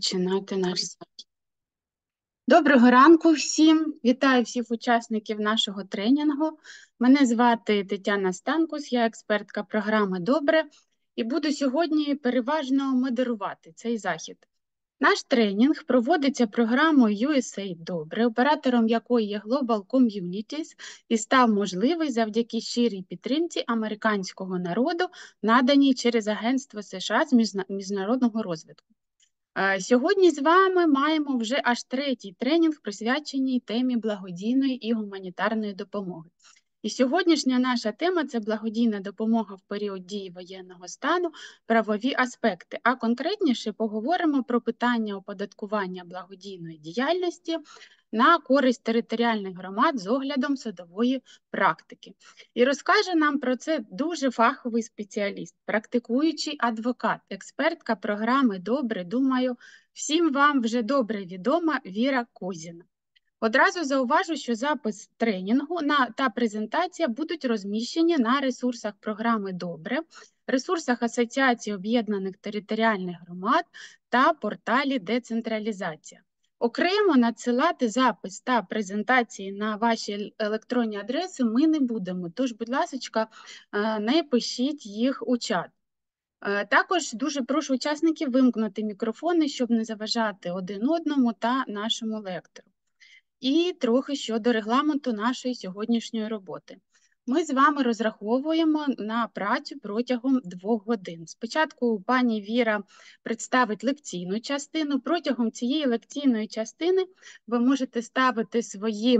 починати наш захід. Доброго ранку всім! Вітаю всіх учасників нашого тренінгу. Мене звати Тетяна Станкус, я експертка програми «Добре» і буду сьогодні переважно модерувати цей захід. Наш тренінг проводиться програмою USAID «Добре», оператором якої є Global Communities, і став можливий завдяки щирій підтримці американського народу, наданій через Агентство США з міжнародного розвитку. Сьогодні з вами маємо вже аж третій тренінг, присвячений темі благодійної і гуманітарної допомоги. І сьогоднішня наша тема – це благодійна допомога в період дії воєнного стану, правові аспекти. А конкретніше поговоримо про питання оподаткування благодійної діяльності на користь територіальних громад з оглядом судової практики. І розкаже нам про це дуже фаховий спеціаліст, практикуючий адвокат, експертка програми «Добре», думаю, всім вам вже добре відома Віра Козіна. Одразу зауважу, що запис тренінгу та презентація будуть розміщені на ресурсах програми «Добре», ресурсах Асоціації об'єднаних територіальних громад та порталі «Децентралізація». Окремо надсилати запис та презентації на ваші електронні адреси ми не будемо, тож, будь ласка, не пишіть їх у чат. Також дуже прошу учасників вимкнути мікрофони, щоб не заважати один одному та нашому лектору. І трохи щодо регламенту нашої сьогоднішньої роботи. Ми з вами розраховуємо на працю протягом 2 годин. Спочатку пані Віра представить лекційну частину. Протягом цієї лекційної частини ви можете ставити свої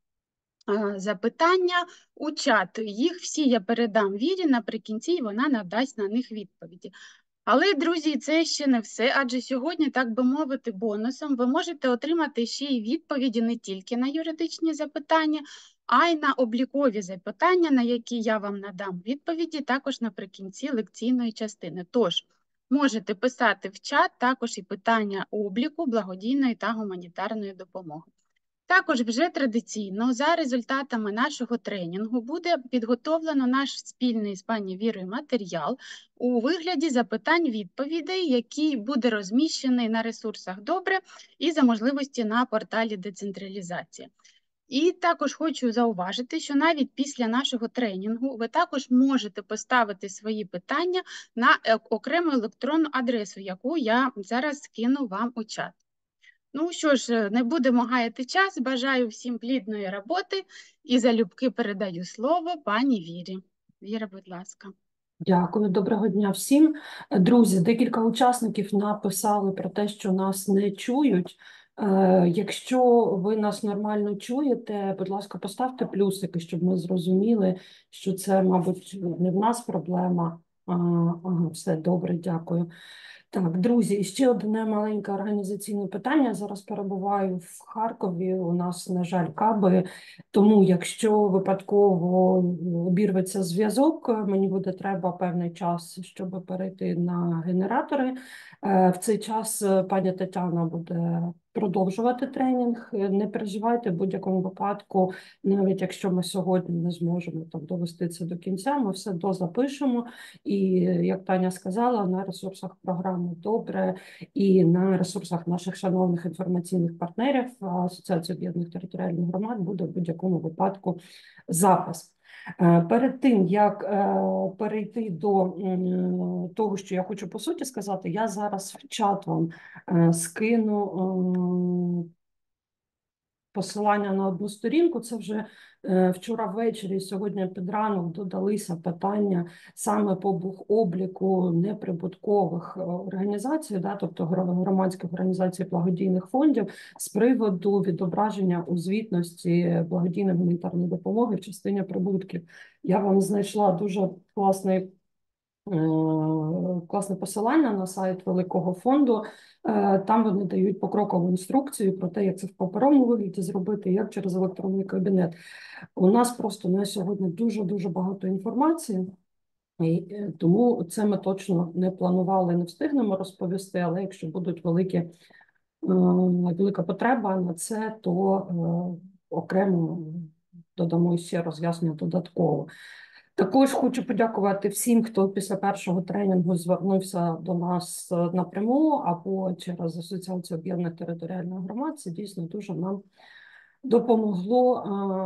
запитання у чат. Їх всі я передам Вірі наприкінці, і вона надасть на них відповіді. Але, друзі, це ще не все, адже сьогодні, так би мовити, бонусом ви можете отримати ще й відповіді не тільки на юридичні запитання, а й на облікові запитання, на які я вам надам відповіді також наприкінці лекційної частини. Тож, можете писати в чат також і питання обліку, благодійної та гуманітарної допомоги. Також вже традиційно за результатами нашого тренінгу буде підготовлено наш спільний з пані Вірою матеріал у вигляді запитань-відповідей, який буде розміщений на ресурсах «Добре» і за можливості на порталі «Децентралізація». І також хочу зауважити, що навіть після нашого тренінгу ви також можете поставити свої питання на окрему електронну адресу, яку я зараз скину вам у чат. Ну що ж, не будемо гаяти час, бажаю всім плідної роботи і залюбки передаю слово пані Вірі. Віра, будь ласка. Дякую, доброго дня всім. Друзі, декілька учасників написали про те, що нас не чують. Якщо ви нас нормально чуєте, будь ласка, поставте плюсики, щоб ми зрозуміли, що це, мабуть, не в нас проблема. Ага, все добре, дякую. Так, друзі, і ще одне маленьке організаційне питання. Я зараз перебуваю в Харкові, у нас, на жаль, каби, тому якщо випадково обірветься зв'язок, мені буде треба певний час, щоб перейти на генератори. В цей час пані Тетяна буде продовжувати тренінг. Не переживайте, в будь-якому випадку, навіть якщо ми сьогодні не зможемо там довести це до кінця, ми все дозапишемо. І, як Таня сказала, на ресурсах програми «Добре» і на ресурсах наших шановних інформаційних партнерів Асоціації об'єднаних територіальних громад буде в будь-якому випадку запис. Перед тим, як перейти до того, що я хочу по суті сказати, я зараз в чат вам скину посилання на одну сторінку. Це вже вчора ввечері, сьогодні під ранок додалися питання саме по бухобліку неприбуткових організацій, да, тобто громадських організацій благодійних фондів, з приводу відображення у звітності благодійної гуманітарної допомоги в частині прибутків. Я вам знайшла дуже класне посилання на сайт Великого фонду. Там вони дають покрокову інструкцію про те, як це в паперовому вигляді зробити, як через електронний кабінет. У нас просто на сьогодні дуже багато інформації, і тому це ми точно не планували, не встигнемо розповісти, але якщо будуть велика потреба на це, то окремо додамо ще роз'яснення додатково. Також хочу подякувати всім, хто після першого тренінгу звернувся до нас напряму або через Асоціацію об'єднаних територіальних громад. Це дійсно дуже нам допомогло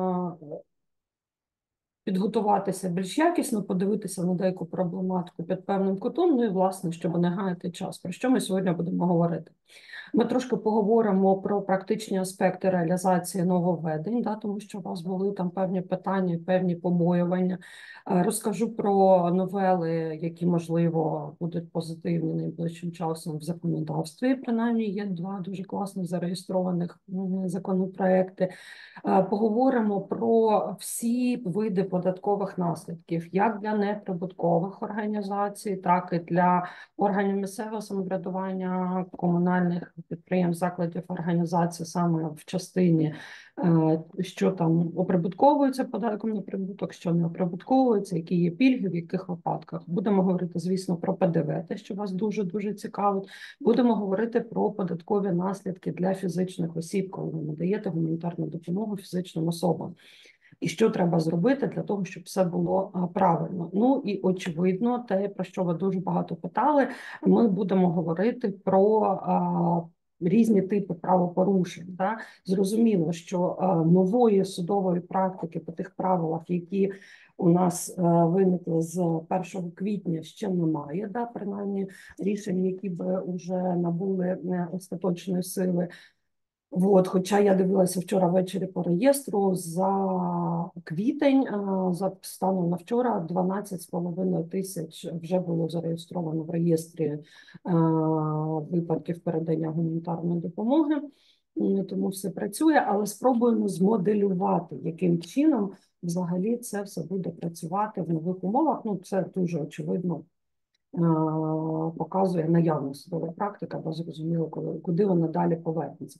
підготуватися більш якісно, подивитися на деяку проблематику під певним кутом, ну і, власне, щоб не гаяти час. Про що ми сьогодні будемо говорити? Ми трошки поговоримо про практичні аспекти реалізації нововведень, да, тому що у вас були там певні питання, певні побоювання. Розкажу про новели, які, можливо, будуть позитивні найближчим часом в законодавстві. Принаймні, є два дуже класних зареєстрованих законопроекти. Поговоримо про всі види податкових наслідків, як для неприбуткових організацій, так і для органів місцевого самоврядування, комунальних підприємств, закладів організацій, саме в частині, що там оприбутковується податком на прибуток, що не оприбутковується, які є пільги, в яких випадках. Будемо говорити, звісно, про ПДВ, те, що вас дуже-дуже цікавить. Будемо говорити про податкові наслідки для фізичних осіб, коли ви надаєте гуманітарну допомогу фізичним особам. І що треба зробити для того, щоб все було правильно. Ну і очевидно, те, про що ви дуже багато питали, ми будемо говорити про різні типи правопорушень. Да? Зрозуміло, що нової судової практики по тих правилах, які у нас виникли з 1 квітня, ще немає, да? Принаймні рішень, які б вже набули остаточної сили. От, хоча я дивилася вчора ввечері по реєстру, за квітень, за станом на вчора, 12,5 тисяч вже було зареєстровано в реєстрі випадків передання гуманітарної допомоги, тому все працює, але спробуємо змоделювати, яким чином взагалі це все буде працювати в нових умовах. Ну, це дуже очевидно показує наявна судова практика, бо зрозуміло, куди вона далі повернеться,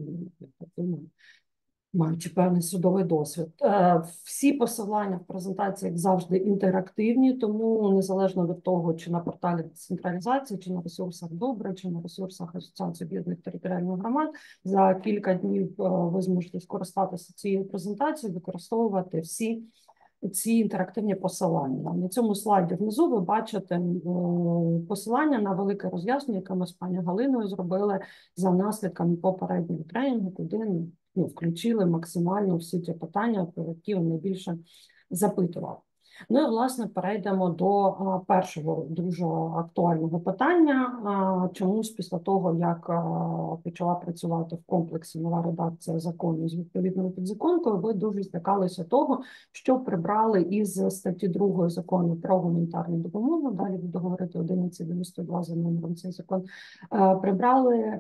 маючи певний судовий досвід. Всі посилання в презентації, як завжди, інтерактивні, тому незалежно від того, чи на порталі децентралізації, чи на ресурсах Добре, чи на ресурсах Асоціації об'єднаних територіальних громад, за кілька днів ви зможете скористатися цією презентацією, використовувати всі ці інтерактивні посилання. На цьому слайді внизу ви бачите посилання на велике роз'яснення, яке ми з пані Галиною зробили за наслідками попереднього тренінгу, куди включили максимально всі ті питання, про які ви найбільше запитували. Ну і, власне, перейдемо до першого дуже актуального питання. Чомусь після того, як почала працювати в комплексі нова редакція закону з відповідною підзаконкою, ви дуже злякалися того, що прибрали із статті 2 закону про гуманітарну допомогу, далі буду говорити 1192 за номером цей закон, прибрали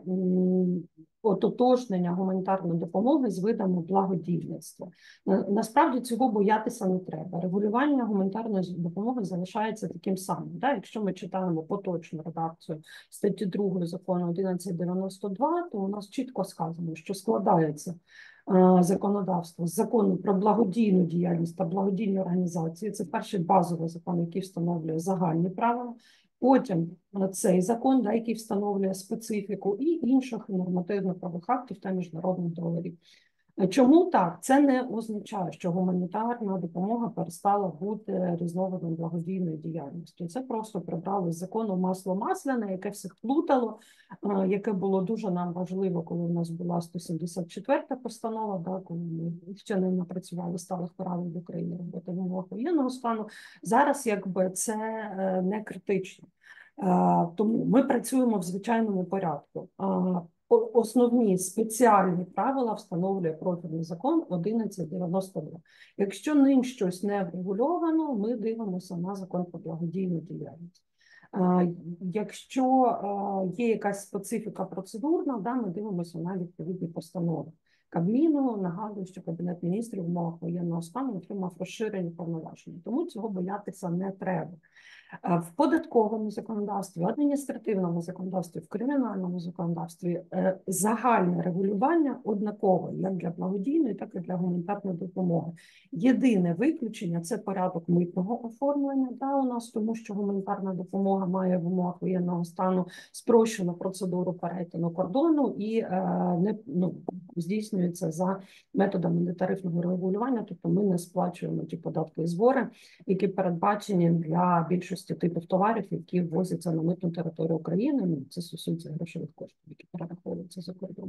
ототожнення гуманітарної допомоги з видами благодійництва. Насправді цього боятися не треба. Регулювання гуманітарної допомоги залишається таким самим. Да? Якщо ми читаємо поточну редакцію статті 2 закону 1192, то у нас чітко сказано, що складається законодавство з закону про благодійну діяльність та благодійні організації. Це перший базовий закон, який встановлює загальні правила. Потім цей закон, да, який встановлює специфіку, і інших нормативно-правових актів та міжнародних договорів. Чому так? Це не означає, що гуманітарна допомога перестала бути різновидом благодійної діяльності. Це просто прибрали з закону масло масляне, яке всіх плутало, яке було дуже нам важливо, коли у нас була 174-та постанова, да, коли ми ще не напрацювали сталих правил в Україні роботи в умовах воєнного стану. Зараз якби це не критично. Тому ми працюємо в звичайному порядку. Основні спеціальні правила встановлює профільний закон 1192. Якщо ним щось не врегульовано, ми дивимося на закон про благодійну діяльність. Якщо є якась специфіка процедурна, да, ми дивимося на відповідні постанови. Кабміну, нагадую, що Кабінет міністрів в умовах воєнного стану отримав розширені повноваження, тому цього боятися не треба. В податковому законодавстві, в адміністративному законодавстві, в кримінальному законодавстві загальне регулювання однакове як для благодійної, так і для гуманітарної допомоги. Єдине виключення – це порядок митного оформлення у нас, тому що гуманітарна допомога має в умовах воєнного стану спрощену процедуру перетину кордону і здійснює здійснюється за методами нетарифного регулювання, тобто ми не сплачуємо ті податки і збори, які передбачені для більшості типів товарів, які ввозяться на митну територію України. Ну, це стосується грошових коштів, які перераховуються за кордон.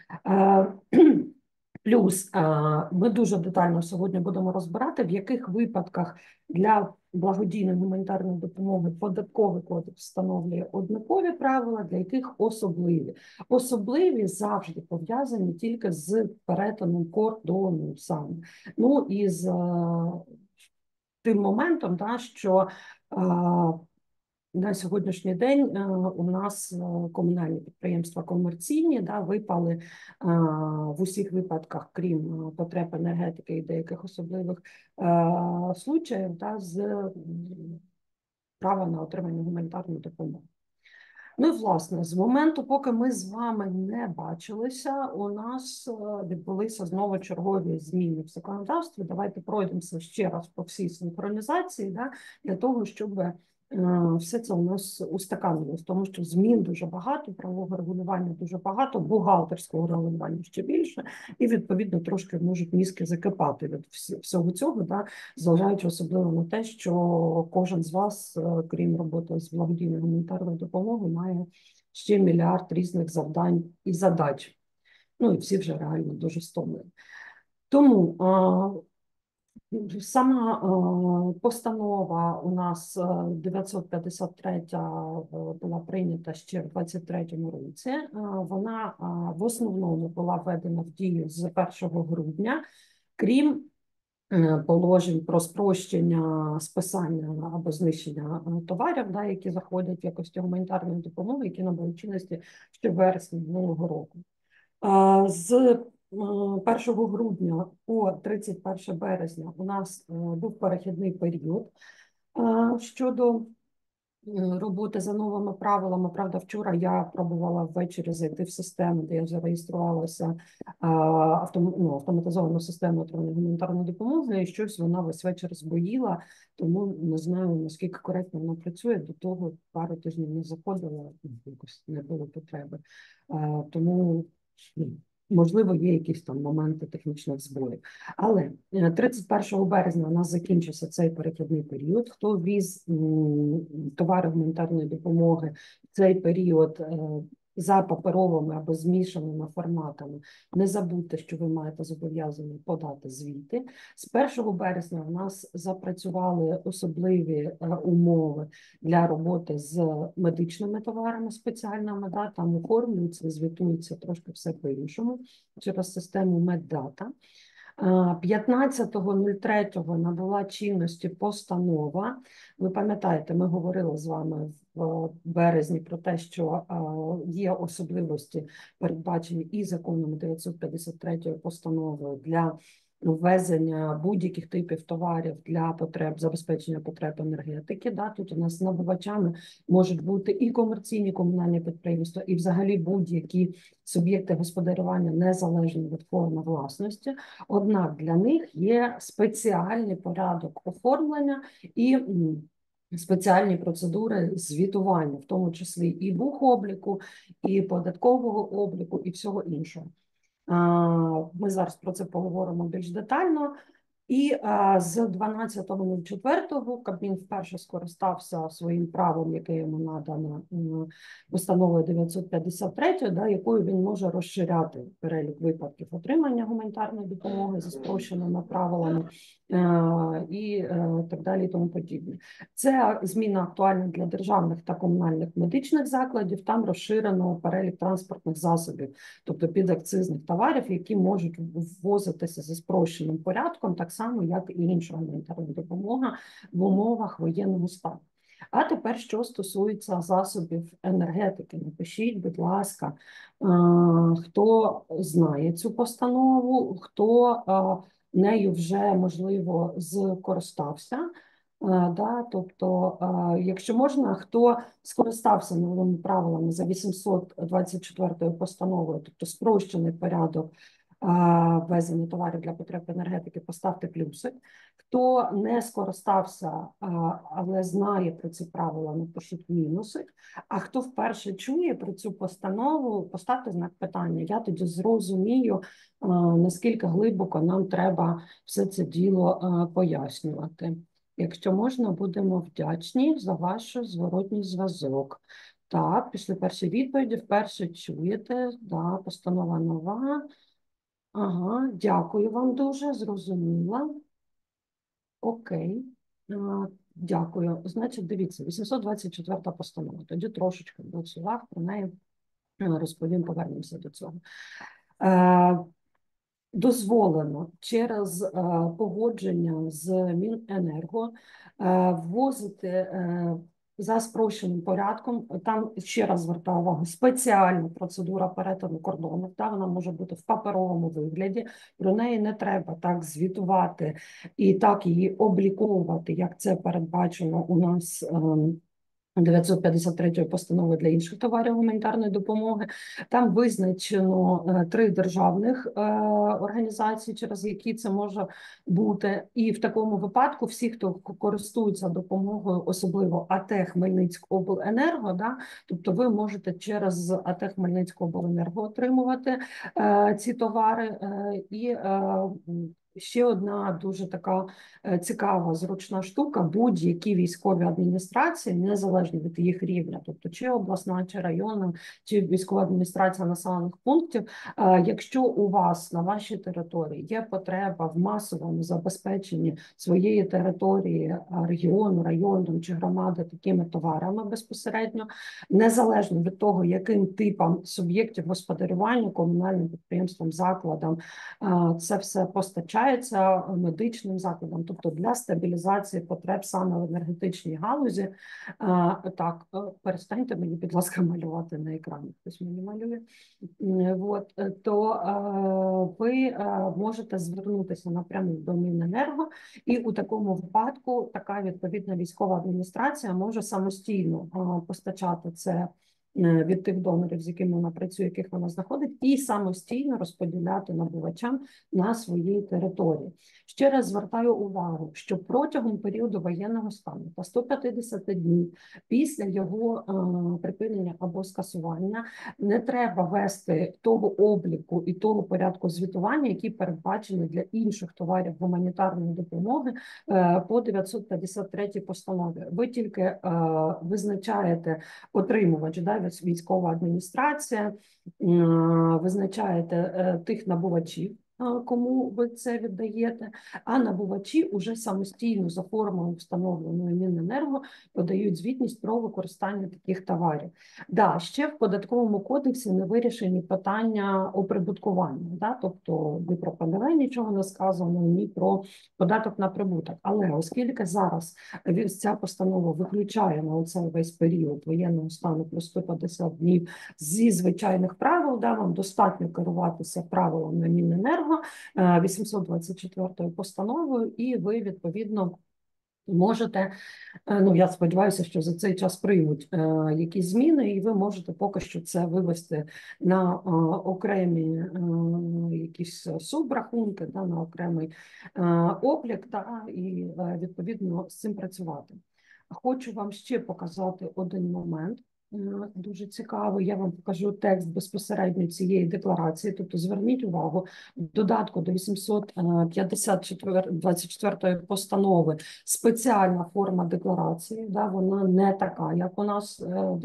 Плюс ми дуже детально сьогодні будемо розбирати, в яких випадках для благодійної гуманітарної допомоги податковий кодекс встановлює однакові правила, для яких особливі. Особливі завжди пов'язані тільки з перетином кордону саме. Ну і з тим моментом, що на сьогоднішній день у нас комунальні підприємства комерційні випали в усіх випадках, крім потреб енергетики і деяких особливих случаїв, з права на отримання гуманітарної допомоги. Ну і, власне, з моменту, поки ми з вами не бачилися, у нас відбулися знову чергові зміни в законодавстві. Давайте пройдемося ще раз по всій синхронізації, для того, щоб все це у нас устаканилось, тому що змін дуже багато, правового регулювання дуже багато, бухгалтерського регулювання ще більше, і, відповідно, трошки можуть мізки закипати від всього цього, зважаючи особливо на те, що кожен з вас, крім роботи з благодійною гуманітарною допомогою, має ще мільярд різних завдань і задач. Ну, і всі вже реально дуже стомлені. Тому сама постанова у нас 953 була прийнята ще в 23-му році. Вона в основному була введена в дію з 1 грудня, крім положень про спрощення списання або знищення товарів, які заходять в якості гуманітарної допомоги, які набули чинності ще в вересні минулого року. З 1 грудня по 31 березня у нас був перехідний період щодо роботи за новими правилами. Правда, вчора я пробувала ввечері зайти в систему, де я зареєструвалася, автоматизовану систему отримання гуманітарної допомоги, і щось вона весь вечір збоїла, тому не знаю, наскільки коректно вона працює. До того пару тижнів не заходила, якось не було потреби. Тому можливо, є якісь там моменти технічних збоїв. Але 31 березня у нас закінчився цей перехідний період. Хто ввіз товари гуманітарної допомоги в цей період за паперовими або змішаними форматами, не забудьте, що ви маєте зобов'язані подати звіти. З 1 березня у нас запрацювали особливі умови для роботи з медичними товарами спеціальними, там оформлюється, звітується трошки все по-іншому через систему Меддата. 15.03 набула чинності постанова. Ви пам'ятаєте, ми говорили з вами в березні про те, що є особливості, передбачені і законом 953 постановою для ввезення будь-яких типів товарів для потреб, забезпечення потреб енергетики. Тут у нас набувачами можуть бути і комерційні комунальні підприємства, і взагалі будь-які суб'єкти господарювання незалежно від форми власності. Однак для них є спеціальний порядок оформлення і спеціальні процедури звітування, в тому числі і бухобліку, і податкового обліку, і всього іншого. Ми зараз про це поговоримо більш детально. І з 12.04 Кабмін вперше скористався своїм правом, яке йому надано постановою 953, якою він може розширяти перелік випадків отримання гуманітарної допомоги за спрощеними правилами і так далі і тому подібне. Це зміна актуальна для державних та комунальних медичних закладів, там розширено перелік транспортних засобів, тобто підакцизних товарів, які можуть ввозитися за спрощеним порядком, так само, як і інша гуманітарна допомога в умовах воєнного стану. А тепер, що стосується засобів енергетики, напишіть, будь ласка, хто знає цю постанову, хто нею вже, можливо, скористався. Тобто, якщо можна, хто скористався новими правилами за 824 постановою, тобто спрощений порядок ввезення товарів для потреб енергетики, поставте плюсик. Хто не скористався, але знає про ці правила, напишіть мінусик. А хто вперше чує про цю постанову, поставте знак питання. Я тоді зрозумію, наскільки глибоко нам треба все це діло пояснювати. Якщо можна, будемо вдячні за ваш зворотній зв'язок. Так, після першої відповіді вперше чуєте, да, постанова нова. Ага, дякую вам дуже, зрозуміла. Окей, дякую. Значить, дивіться, 824 постанова. Тоді трошечки працював, про неї розповім, повернемося до цього. Дозволено через погодження з Міненерго ввозити за спрощеним порядком. Там, ще раз звертаю увагу, спеціальна процедура перетину кордону. Та вона може бути в паперовому вигляді. Про неї не треба так звітувати і так її обліковувати, як це передбачено у нас 953 постанови для інших товарів гуманітарної допомоги. Там визначено 3 державних організації, через які це може бути. І в такому випадку всі, хто користується допомогою, особливо АТ Хмельницькобленерго, да, тобто ви можете через АТ Хмельницькобленерго отримувати ці товари. І ще одна дуже така цікава, зручна штука: будь-які військові адміністрації, незалежно від їх рівня, тобто чи обласна, чи районна, чи військова адміністрація населених пунктів, якщо у вас на вашій території є потреба в масовому забезпеченні своєї території, регіону, району чи громади такими товарами безпосередньо, незалежно від того, яким типам суб'єктів господарювання, комунальним підприємствам, закладам це все постачається, медичним закладам, тобто для стабілізації потреб саме в енергетичній галузі. Так, перестаньте мені, будь ласка, малювати на екрані, хтось мені малює. От, то ви можете звернутися напряму до Міненерго, і у такому випадку така відповідна військова адміністрація може самостійно постачати це від тих донорів, з якими вона працює, яких вона знаходить, і самостійно розподіляти набувачам на своїй території. Ще раз звертаю увагу, що протягом періоду воєнного стану та 150 днів після його припинення або скасування не треба вести того обліку і того порядку звітування, які передбачені для інших товарів гуманітарної допомоги по 953 постанові. Ви тільки визначаєте отримувач, да, військова адміністрація, визначаєте тих набувачів, кому ви це віддаєте, а набувачі вже самостійно за формою встановленою Міненерго подають звітність про використання таких товарів. Да, ще в Податковому кодексі не вирішені питання оприбуткування, да, тобто ні про ПДВ нічого не сказано, ні про податок на прибуток. Але оскільки зараз ця постанова виключає на оцей весь період воєнного стану плюс 150 днів зі звичайних правил, да, вам достатньо керуватися правилами Міненерго, 824 постановою, і ви, відповідно, можете, ну, я сподіваюся, що за цей час приймуть якісь зміни, і ви можете поки що це вивести на окремі якісь субрахунки, да, на окремий облік, да, і, відповідно, з цим працювати. Хочу вам ще показати один момент. Дуже цікаво, я вам покажу текст безпосередньо цієї декларації, тобто зверніть увагу, в додатку до 824 постанови спеціальна форма декларації, да, вона не така, як у нас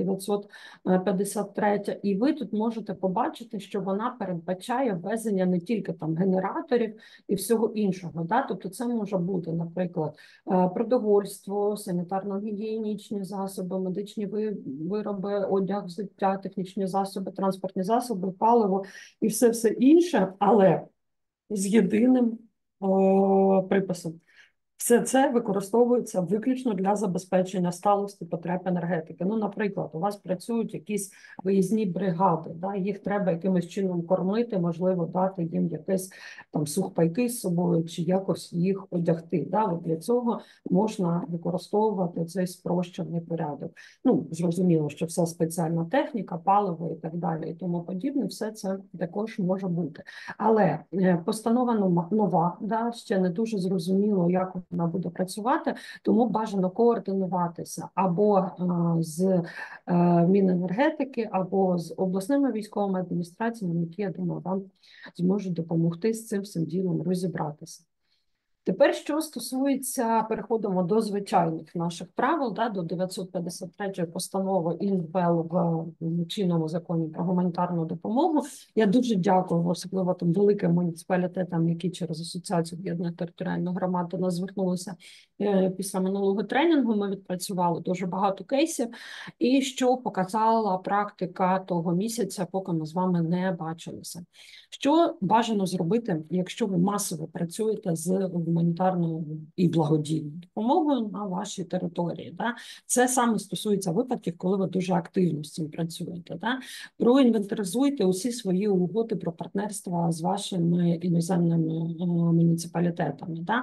953, і ви тут можете побачити, що вона передбачає ввезення не тільки там генераторів і всього іншого, да, тобто це може бути, наприклад, продовольство, санітарно-гігієнічні засоби, медичні вироби, одяг, взуття, технічні засоби, транспортні засоби, паливо і все інше, але з єдиним приписом. Все це використовується виключно для забезпечення сталості потреб енергетики. Ну, наприклад, у вас працюють якісь виїзні бригади, да, їх треба якимось чином кормити, можливо, дати їм якесь там сухпайки з собою чи якось їх одягти. Да. От для цього можна використовувати цей спрощений порядок. Ну, зрозуміло, що все спеціальна техніка, паливо і так далі, і тому подібне, все це також може бути. Але постанова нова, да, ще не дуже зрозуміло, як вона буде працювати, тому бажано координуватися або з Міненергетики, або з обласними військовими адміністраціями, які, я думаю, вам зможуть допомогти з цим всім ділом розібратися. Тепер, що стосується, переходимо до звичайних наших правил, да, до 953 постанови ІНВЕЛ в чинному законі про гуманітарну допомогу. Я дуже дякую, особливо тим великим муніципалітетам, які через Асоціацію об'єднаних територіальних громад до нас звернулися після минулого тренінгу. Ми відпрацювали дуже багато кейсів, і що показала практика того місяця, поки ми з вами не бачилися. Що бажано зробити, якщо ви масово працюєте з гуманітарною і благодійною допомогою на вашій території? Да? Це саме стосується випадків, коли ви дуже активно з цим працюєте. Да? Проінвентаризуйте усі свої угоди про партнерство з вашими іноземними муніципалітетами. Да?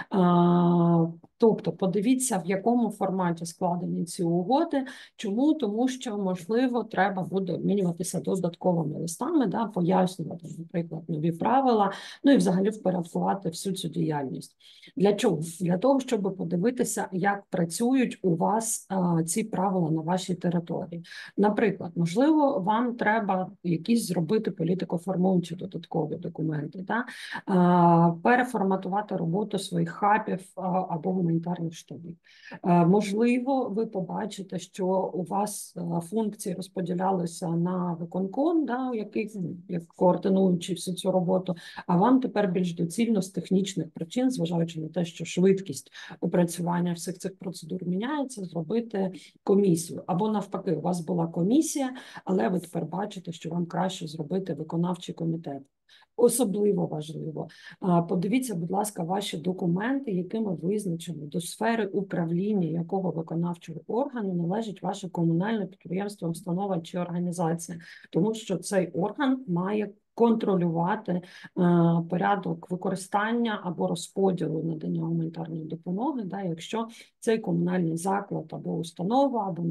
Тобто подивіться, в якому форматі складені ці угоди. Чому? Тому що, можливо, треба буде обмінюватися додатковими листами, да, пояснювати, наприклад, нові правила, ну і взагалі впорядкувати всю цю діяльність. Для чого? Для того, щоб подивитися, як працюють у вас ці правила на вашій території. Наприклад, можливо, вам треба якісь зробити політико-формуючі додаткові документи, да? Переформатувати роботу своїх хабів або гуманітарних штабів. Можливо, ви побачите, що у вас функції розподілялися на виконком, да, який як координуючий всю цю роботу, а вам тепер більш доцільно з технічних причин, зважаючи на те, що швидкість опрацювання всіх цих процедур міняється, зробити комісію. Або навпаки, у вас була комісія, але ви тепер бачите, що вам краще зробити виконавчий комітет. Особливо важливо. Подивіться, будь ласка, ваші документи, якими визначено, до сфери управління якого виконавчого органу належить ваше комунальне підприємство, установа чи організація. Тому що цей орган має контролювати порядок використання або розподілу надання гуманітарної допомоги, да, якщо цей комунальний заклад або установа, або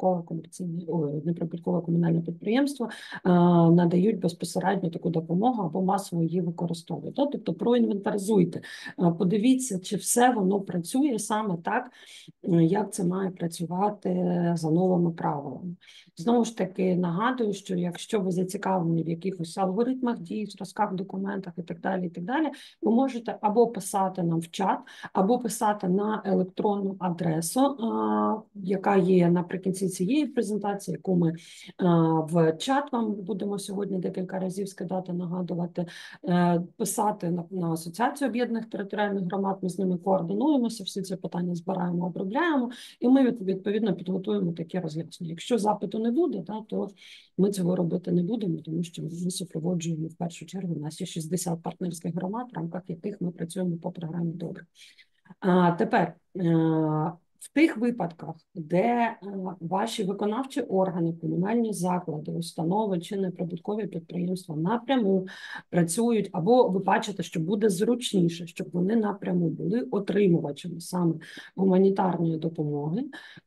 неприбуткове комунальне підприємство надають безпосередньо таку допомогу або масово її використовують. Тобто проінвентаризуйте, подивіться, чи все воно працює саме так, як це має працювати за новими правилами. Знову ж таки, нагадую, що якщо ви зацікавлені в якихось алгоритмах дій, зразках, документах і так далі, ви можете або писати нам в чат, або писати на електронну адресу, яка є наприкінці цієї презентації, яку ми в чат вам будемо сьогодні декілька разів скидати, нагадувати, писати на Асоціацію об'єднаних територіальних громад, ми з ними координуємося, всі ці питання збираємо, обробляємо, і ми відповідно підготуємо такі роз'яснення. Якщо запиту не буде, то ми цього робити не будемо, тому що ми супроводжуємо в першу чергу наші 60 партнерських громад, в рамках яких ми працюємо по програмі «Добре». Тепер, в тих випадках, де ваші виконавчі органи, комунальні заклади, установи чи неприбуткові підприємства напряму працюють, або ви бачите, що буде зручніше, щоб вони напряму були отримувачами саме гуманітарної допомоги,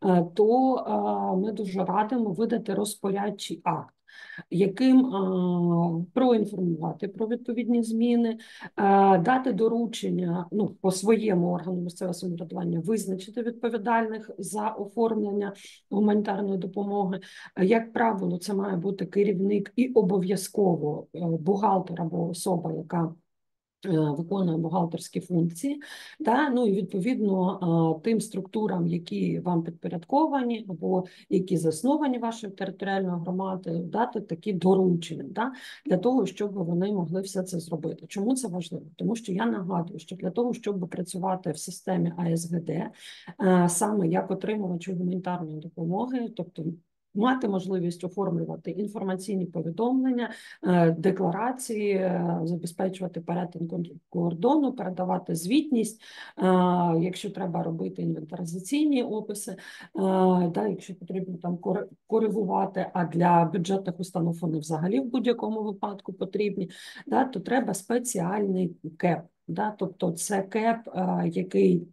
то ми дуже радимо видати розпорядчий акт, яким проінформувати про відповідні зміни, дати доручення по своєму органу місцевого самоврядування визначити відповідальних за оформлення гуманітарної допомоги. Як правило, це має бути керівник і обов'язково бухгалтер або особа, яка виконує бухгалтерські функції, ну і відповідно тим структурам, які вам підпорядковані або які засновані вашою територіальною громадою, дати такі доручення, для того, щоб вони могли все це зробити. Чому це важливо? Тому що я нагадую, що для того, щоб працювати в системі АСГД, саме як отримувачу гуманітарної допомоги, тобто мати можливість оформлювати інформаційні повідомлення, декларації, забезпечувати перетин кордону, передавати звітність, якщо треба робити інвентаризаційні описи, якщо потрібно там коригувати, а для бюджетних установ вони взагалі в будь-якому випадку потрібні, то треба спеціальний КЕП. Тобто це КЕП, який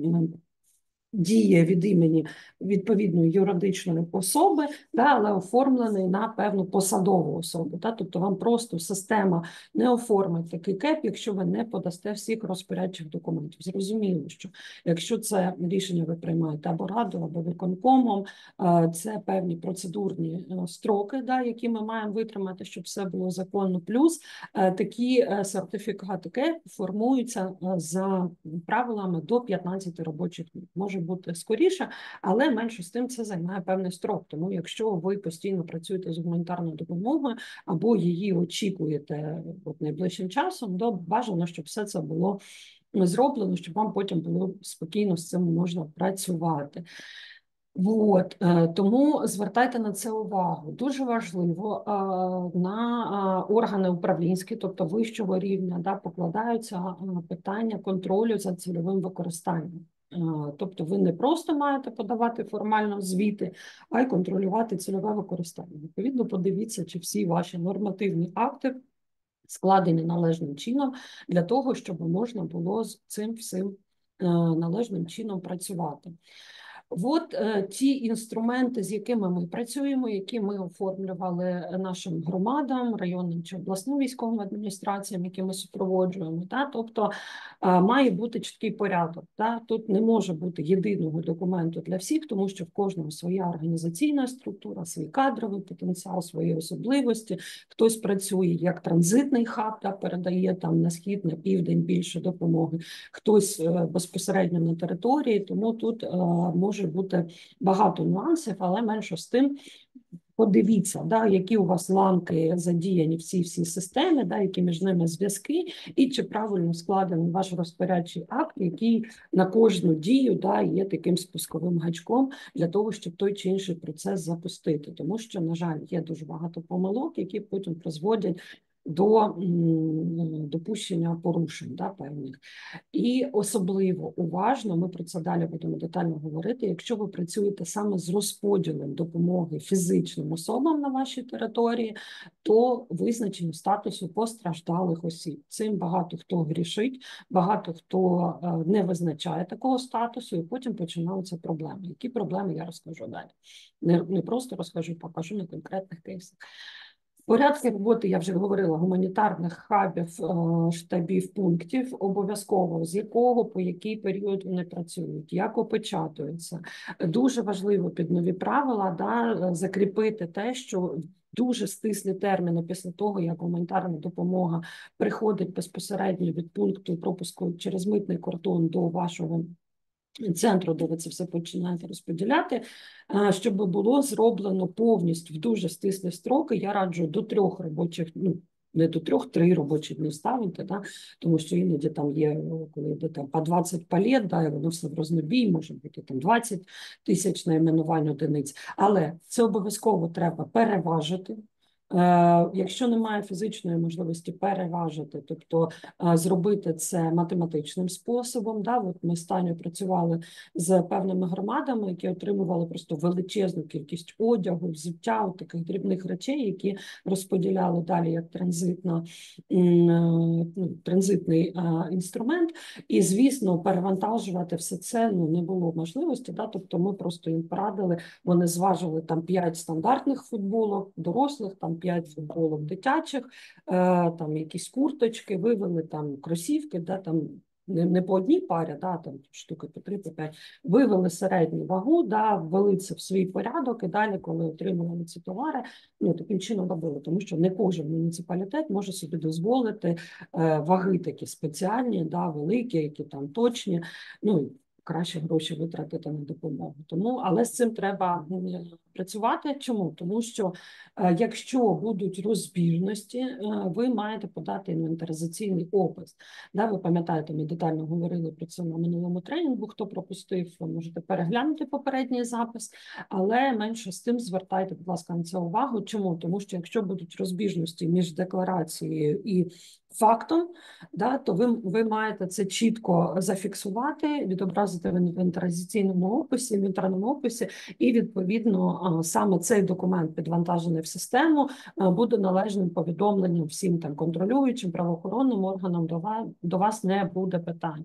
діє від імені відповідної юридичної особи, але оформлений на певну посадову особу. Тобто вам просто система не оформить такий КЕП, якщо ви не подасте всіх розпорядчих документів. Зрозуміло, що якщо це рішення ви приймаєте або радою, або виконкомом, це певні процедурні строки, які ми маємо витримати, щоб все було законно. Плюс такі сертифікати КЕП формуються за правилами до 15 робочих днів. Може бути скоріше, але менше з тим це займає певний строк. Тому якщо ви постійно працюєте з гуманітарною допомогою або її очікуєте найближчим часом, то бажано, щоб все це було зроблено, щоб вам потім було спокійно з цим можна працювати. Тому звертайте на це увагу. Дуже важливо на органи управлінські, тобто вищого рівня, покладаються питання контролю за цільовим використанням. Тобто ви не просто маєте подавати формально звіти, а й контролювати цільове використання. Відповідно, подивіться, чи всі ваші нормативні акти складені належним чином для того, щоб можна було з цим всім належним чином працювати. Ті інструменти, з якими ми працюємо, які ми оформлювали нашим громадам, районним чи обласним військовим адміністраціям, які ми супроводжуємо. Тобто має бути чіткий порядок. Тут не може бути єдиного документу для всіх, тому що в кожного своя організаційна структура, свій кадровий потенціал, свої особливості. Хтось працює як транзитний хаб, передає там на схід, на південь більше допомоги, хтось безпосередньо на території, тому тут може бути багато нюансів, але менше з тим подивіться, які у вас ланки задіяні в цій всій системі, які між ними зв'язки, і чи правильно складений ваш розпорядчий акт, який на кожну дію є таким спусковим гачком для того, щоб той чи інший процес запустити. Тому що, на жаль, є дуже багато помилок, які потім призводять до допущення порушень певних. І особливо уважно, ми про це далі будемо детально говорити, якщо ви працюєте саме з розподілом допомоги фізичним особам на вашій території, то визначення статусу постраждалих осіб. Цим багато хто грішить, багато хто не визначає такого статусу, і потім починаються проблеми. Які проблеми, я розкажу далі. Не просто розкажу, покажу на конкретних кейсах. Порядки роботи, я вже говорила, гуманітарних хабів, штабів, пунктів, обов'язково, з якого, по який період вони працюють, як опечатуються. Дуже важливо під нові правила закріпити те, що дуже стислі терміни після того, як гуманітарна допомога приходить безпосередньо від пункту пропуску через митний кордон до вашого центру, де ви це все починаєте розподіляти, щоб було зроблено повністю в дуже стислі строки. Я раджу до 3 робочих, не до 3, 3 робочі дні ставити, тому що іноді там є, коли йде там по 20 палет, і воно все в рознобій, може бути там 20 тисяч найменувань одиниць, але це обов'язково треба переважити. Якщо немає фізичної можливості переважити, тобто зробити це математичним способом. Ми з Танею працювали з певними громадами, які отримували просто величезну кількість одягу, взуття, таких дрібних речей, які розподіляли далі як транзитний інструмент. І, звісно, перевантажувати все це не було можливості. Тобто ми просто їм порадили, вони зважили там 5 стандартних футболок, дорослих, там 5 футболок дитячих, там якісь курточки, вивели там кросівки, там не по одній парі, там штуки по 3, по 5, вивели середню вагу, ввели це в свій порядок, і далі, коли отримували ці товари, таким чином робили, тому що не кожен муніципалітет може собі дозволити ваги такі спеціальні, великі, які там точні, краще гроші витратити на допомогу. Але з цим треба працювати. Чому? Тому що якщо будуть розбіжності, ви маєте подати інвентаризаційний опис. Да, ви пам'ятаєте, ми детально говорили про це на минулому тренінгу. Хто пропустив, ви можете переглянути попередній запис, але менше з тим звертайте, будь ласка, на це увагу. Чому? Тому що якщо будуть розбіжності між декларацією і фактом, да, то ви маєте це чітко зафіксувати, відобразити в інвентаризаційному описі, інвентарному описі, і відповідно саме цей документ, підвантажений в систему, буде належним повідомленням всім там контролюючим правоохоронним органам. До вас не буде питань.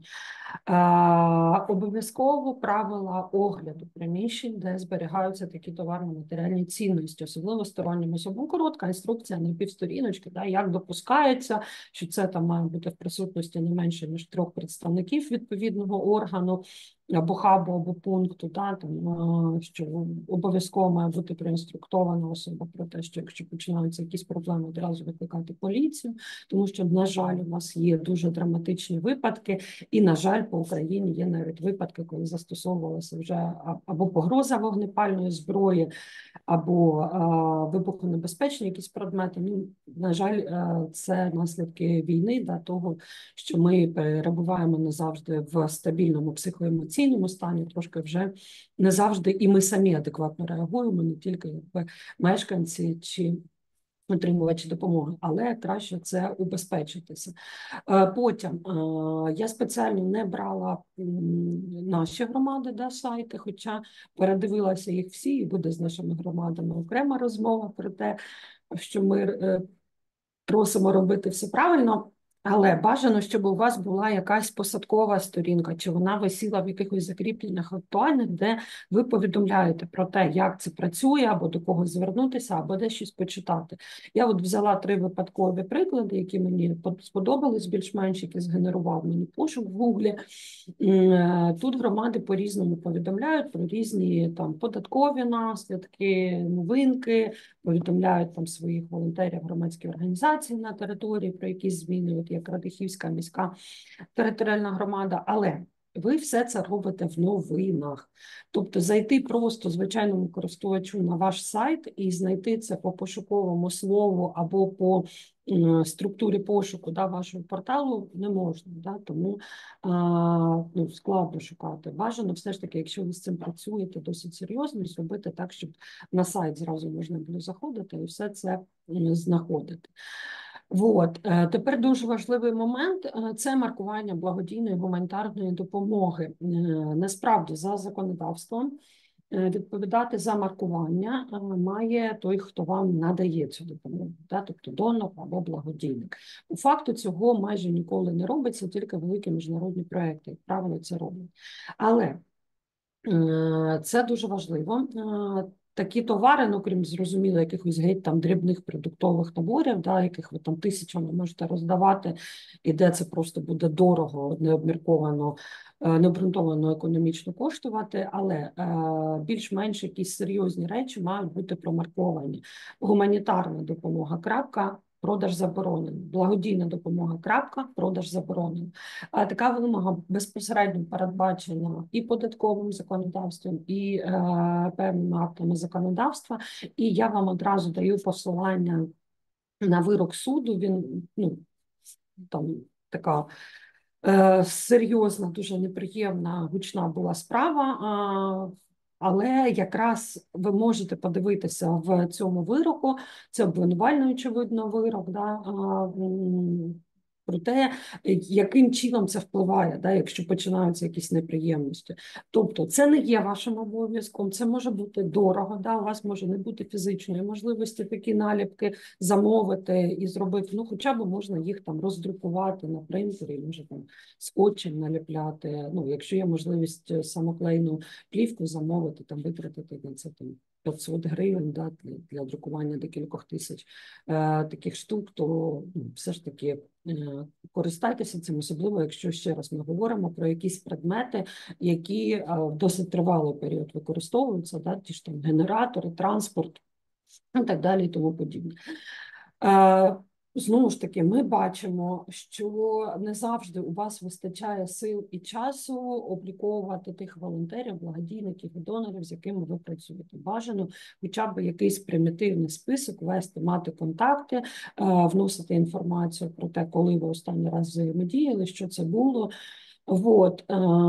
Обов'язково правила огляду приміщень, де зберігаються такі товарно-матеріальні цінності, особливо стороннім особам. Коротка інструкція на півсторіночки, да, як допускається, що це там має бути в присутності не менше ніж 3 представників відповідного органу або хабу, або пункту, да, там, що обов'язково має бути проінструктована особа про те, що якщо починаються якісь проблеми, одразу викликати поліцію, тому що, на жаль, у нас є дуже драматичні випадки, і, на жаль, по Україні є навіть випадки, коли застосовувалася вже або погроза вогнепальної зброї, або вибухонебезпечні якісь предмети. Ну, на жаль, це наслідки війни, да, того, що ми перебуваємо не завжди в стабільному психоемоційному стані, трошки вже не завжди і ми самі адекватно реагуємо, не тільки якби мешканці чи отримувачі допомоги, але краще це убезпечитися. Потім я спеціально не брала наші громади, да, сайти, хоча передивилася їх всі, і буде з нашими громадами окрема розмова про те, що ми просимо робити все правильно. Але бажано, щоб у вас була якась посадкова сторінка, чи вона висіла в якихось закріпленнях актуальних, де ви повідомляєте про те, як це працює, або до кого звернутися, або де щось почитати. Я от взяла 3 випадкові приклади, які мені сподобались більш-менш, які згенерував мені пошук в Гуглі. Тут громади по-різному повідомляють про різні там податкові наслідки, новинки, повідомляють там своїх волонтерів, громадські організації на території про якісь зміни, от як Радихівська міська територіальна громада, але ви все це робите в новинах. Тобто зайти просто звичайному користувачу на ваш сайт і знайти це по пошуковому слову або по структурі пошуку, да, вашого порталу не можна, да, тому ну, складно шукати. Бажано все ж таки, якщо ви з цим працюєте досить серйозно, зробити так, щоб на сайт зразу можна було заходити і все це знаходити. От. Тепер дуже важливий момент – це маркування благодійної гуманітарної допомоги. Насправді, за законодавством, відповідати за маркування має той, хто вам надає цю допомогу, да? Тобто донор або благодійник. У факту цього майже ніколи не робиться, тільки великі міжнародні проекти, як правило, це роблять. Але це дуже важливо. Такі товари, ну, крім зрозуміло, якихось геть там дрібних продуктових наборів, да, яких ви там тисячами можете роздавати, і де це просто буде дорого, необмірковано, необґрунтовано економічно коштувати, але більш-менш якісь серйозні речі мають бути промарковані. Гуманітарна допомога, крапка, продаж заборонений. Благодійна допомога, крапка, продаж заборонений. Така вимога безпосередньо передбачена і податковим законодавством, і певними актами законодавства. І я вам одразу даю посилання на вирок суду. Він, ну, там така серйозна, дуже неприємна, гучна була справа. Але якраз ви можете подивитися в цьому вироку, це обвинувальний, очевидно, вирок, да, про те, яким чином це впливає, да, якщо починаються якісь неприємності. Тобто це не є вашим обов'язком, це може бути дорого, да, у вас може не бути фізичної можливості такі наліпки замовити і зробити, ну хоча б можна їх там роздрукувати на принтері, може там скотчем наліпляти, ну якщо є можливість самоклейну плівку замовити, там витратити на це там 500 гривень, да, для друкування декількох тисяч таких штук, то все ж таки користайтеся цим, особливо, якщо, ще раз ми говоримо про якісь предмети, які в досить тривалий період використовуються, да, ті ж там генератори, транспорт і так далі і тому подібне. Знову ж таки, ми бачимо, що не завжди у вас вистачає сил і часу обліковувати тих волонтерів, благодійників і донорів, з якими ви працюєте. Бажано хоча б якийсь примітивний список вести, мати контакти, вносити інформацію про те, коли ви останній раз взаємодіяли, що це було. Вот.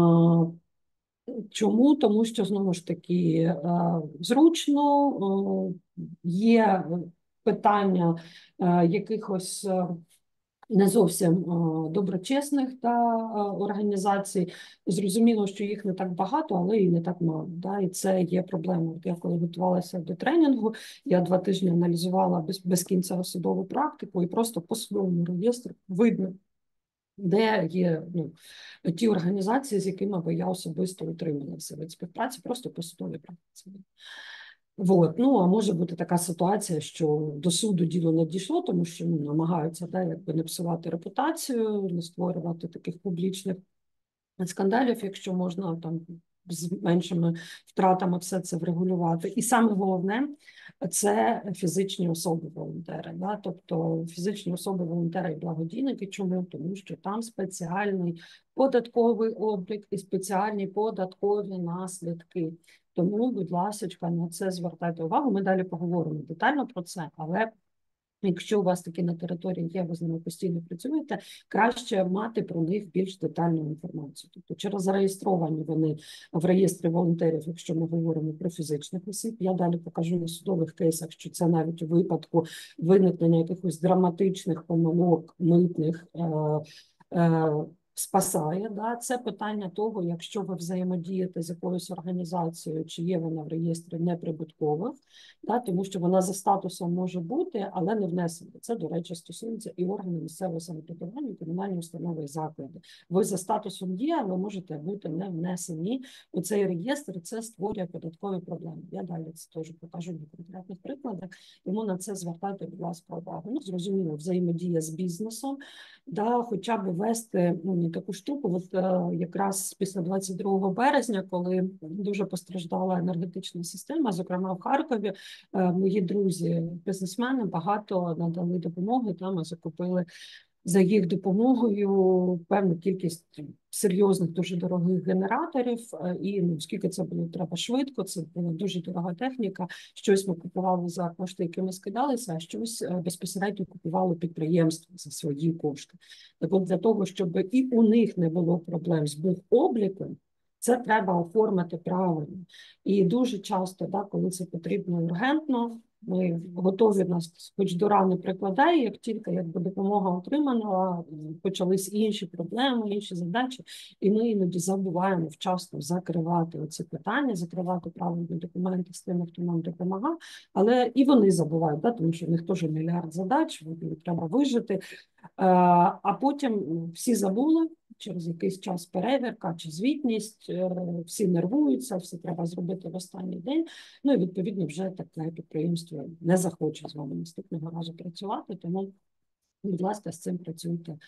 Чому? Тому що, знову ж таки, зручно, є питання якихось не зовсім доброчесних організацій. Зрозуміло, що їх не так багато, але і не так мало. Да? І це є проблема. Я коли готувалася до тренінгу, я 2 тижні аналізувала без кінця судову практику і просто по своєму реєстру видно, де є ті організації, з якими би я особисто утрималася від співпраці, просто по судовій практиці. Вот. Ну, а може бути така ситуація, що до суду діло не дійшло, тому що намагаються якби не псувати репутацію, не створювати таких публічних скандалів, якщо можна там з меншими втратами все це врегулювати. І саме головне це фізичні особи-волонтери. Да? Тобто фізичні особи-волонтери і благодійники. Чому? Тому що там спеціальний податковий облік і спеціальні податкові наслідки. Тому, будь ласка, на це звертайте увагу. Ми далі поговоримо детально про це, але якщо у вас такі на території є, ви з ними постійно працюєте, краще мати про них більш детальну інформацію. Тобто, через зареєстровані вони в реєстрі волонтерів, якщо ми говоримо про фізичних осіб, я далі покажу на судових кейсах, що це навіть у випадку виникнення якихось драматичних помилок митних спасає. Да? Це питання того, якщо ви взаємодієте з якоюсь організацією, чи є вона в реєстрі неприбуткових, да? Тому що вона за статусом може бути, але не внесена. Це, до речі, стосується і органів місцевого самоврядування, і комунальні установи і заклади. Ви за статусом є, але можете бути не внесені у цей реєстр, це створює податкові проблеми. Я далі це теж покажу на конкретних прикладах, тому на це звертайте, будь ласка, увагу. Ну, зрозуміло, взаємодія з бізнесом, да, хоча б вести таку штуку, от якраз після 22 березня, коли дуже постраждала енергетична система, зокрема в Харкові, мої друзі, бізнесмени багато надали допомоги, там ми закупили за їх допомогою певну кількість серйозних, дуже дорогих генераторів, і оскільки це було треба швидко, це була дуже дорога техніка, щось ми купували за кошти, які ми скидалися, а щось безпосередньо купувало підприємство за свої кошти. Так от для того, щоб і у них не було проблем з бухобліком, це треба оформити правильно. І дуже часто, да, коли це потрібно ургентно, ми готові, нас хоч до рани прикладає, як тільки якби допомога отримана, почались інші проблеми, інші задачі, і ми іноді забуваємо вчасно закривати оці питання, закривати правильні документи з тими, хто нам допомагав, але і вони забувають, да, тому що в них теж мільярд задач, треба вижити, а потім всі забули, через якийсь час перевірка чи звітність, всі нервуються, все треба зробити в останній день. Ну і відповідно вже таке підприємство не захоче з вами наступного разу працювати, тому, будь ласка, з цим працюйте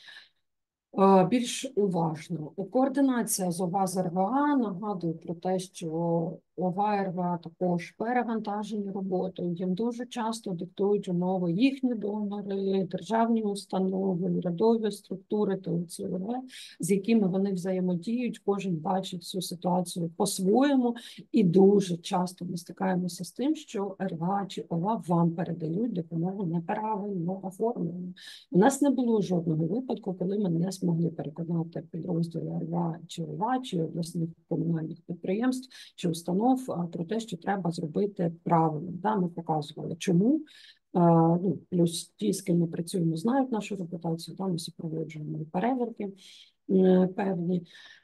більш уважно. Координація з ОВА з РВА, нагадую про те, що ОВА і РВА також перевантажені роботою, їм дуже часто диктують умови їхні донори, державні установи, урядові структури та УЦВ, з якими вони взаємодіють, кожен бачить цю ситуацію по-своєму, і дуже часто ми стикаємося з тим, що РВА чи ОВА вам передають допомогу неправильно оформлену. У нас не було жодного випадку, коли ми не змогли переконати підрозділи РВА чи ОВА, чи обласних комунальних підприємств, чи установ про те, що треба зробити правильно. Да, ми показували, чому. Плюс ті, з ким ми працюємо, знають нашу репутацію, там ми супроводжуємо перевірки певні.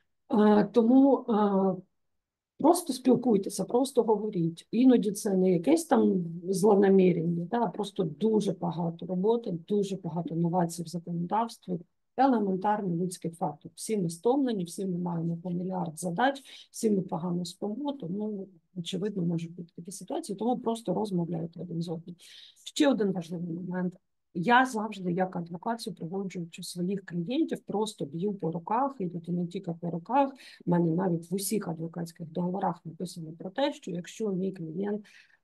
Тому просто спілкуйтеся, просто говоріть. Іноді це не якесь там злонамірення, а просто дуже багато роботи, дуже багато новацій в законодавстві, елементарний людський фактор. Всі ми стомлені, всі ми маємо по мільярд задач, всі ми погано спимо, тому, очевидно, можуть бути такі ситуації, тому просто розмовляйте один з одним. Ще один важливий момент. Я завжди, як адвокат, супроводжуючи своїх клієнтів, просто б'ю по руках, і тут не тільки по руках, в мене навіть в усіх адвокатських договорах написано про те, що якщо мій клієнт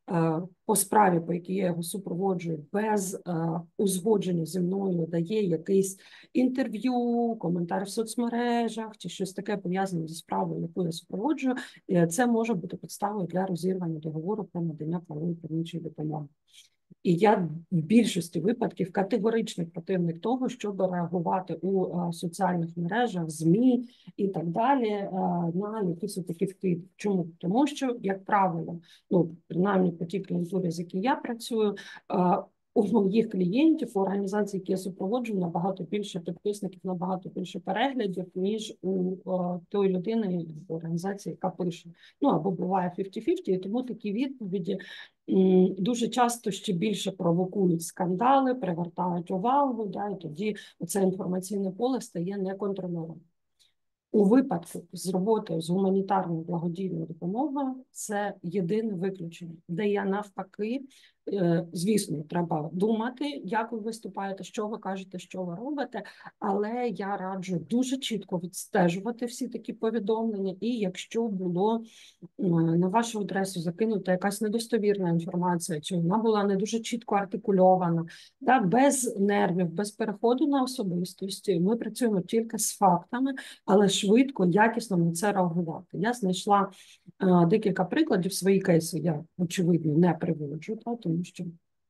по справі, по якій я його супроводжую, без узгодження зі мною дає якийсь інтерв'ю, коментар в соцмережах чи щось таке пов'язане зі справою, яку я супроводжую, це може бути підставою для розірвання договору про надання правової правничої допомоги. І я в більшості випадків категоричний противник того, щоб реагувати у соціальних мережах, ЗМІ і так далі на якісь такі вкиди. Чому? Тому що, як правило, ну, принаймні по тій клієнтурі, з якій я працюю, у моїх клієнтів, у організацій, які я супроводжую, набагато більше підписників, набагато більше переглядів, ніж у тої людини в організації, яка пише. Ну, або буває 50-50, і тому такі відповіді дуже часто ще більше провокують скандали, привертають увагу, да, і тоді це інформаційне поле стає неконтрольованим. У випадку з роботою з гуманітарною благодійною допомогою це єдине виключення, де я навпаки, звісно, треба думати, як ви виступаєте, що ви кажете, що ви робите, але я раджу дуже чітко відстежувати всі такі повідомлення, і якщо було на вашу адресу закинута якась недостовірна інформація, чи вона була не дуже чітко артикульована, да, без нервів, без переходу на особистості, ми працюємо тільки з фактами, але швидко, якісно на це реагувати. Я знайшла декілька прикладів, свої кейси я, очевидно, не приводжу, тому що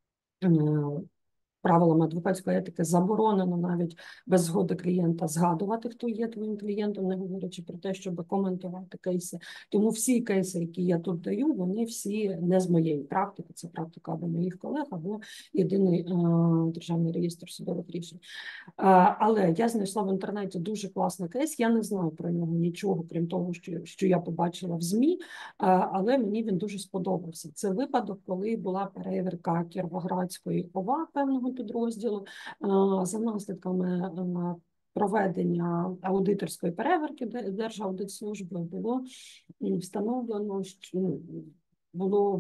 правилами адвокатської етики заборонено навіть без згоди клієнта згадувати, хто є твоїм клієнтом, не говорячи про те, щоб коментувати кейси. Тому всі кейси, які я тут даю, вони всі не з моєї практики, це практика або моїх колег, або єдиний державний реєстр судових рішень. Але я знайшла в інтернеті дуже класний кейс, я не знаю про нього нічого, крім того, що я побачила в ЗМІ, але мені він дуже сподобався. Це випадок, коли була перевірка Кіровоградської ОВА певного підрозділу за наслідками проведення аудиторської перевірки Держаудитслужби було встановлено, що було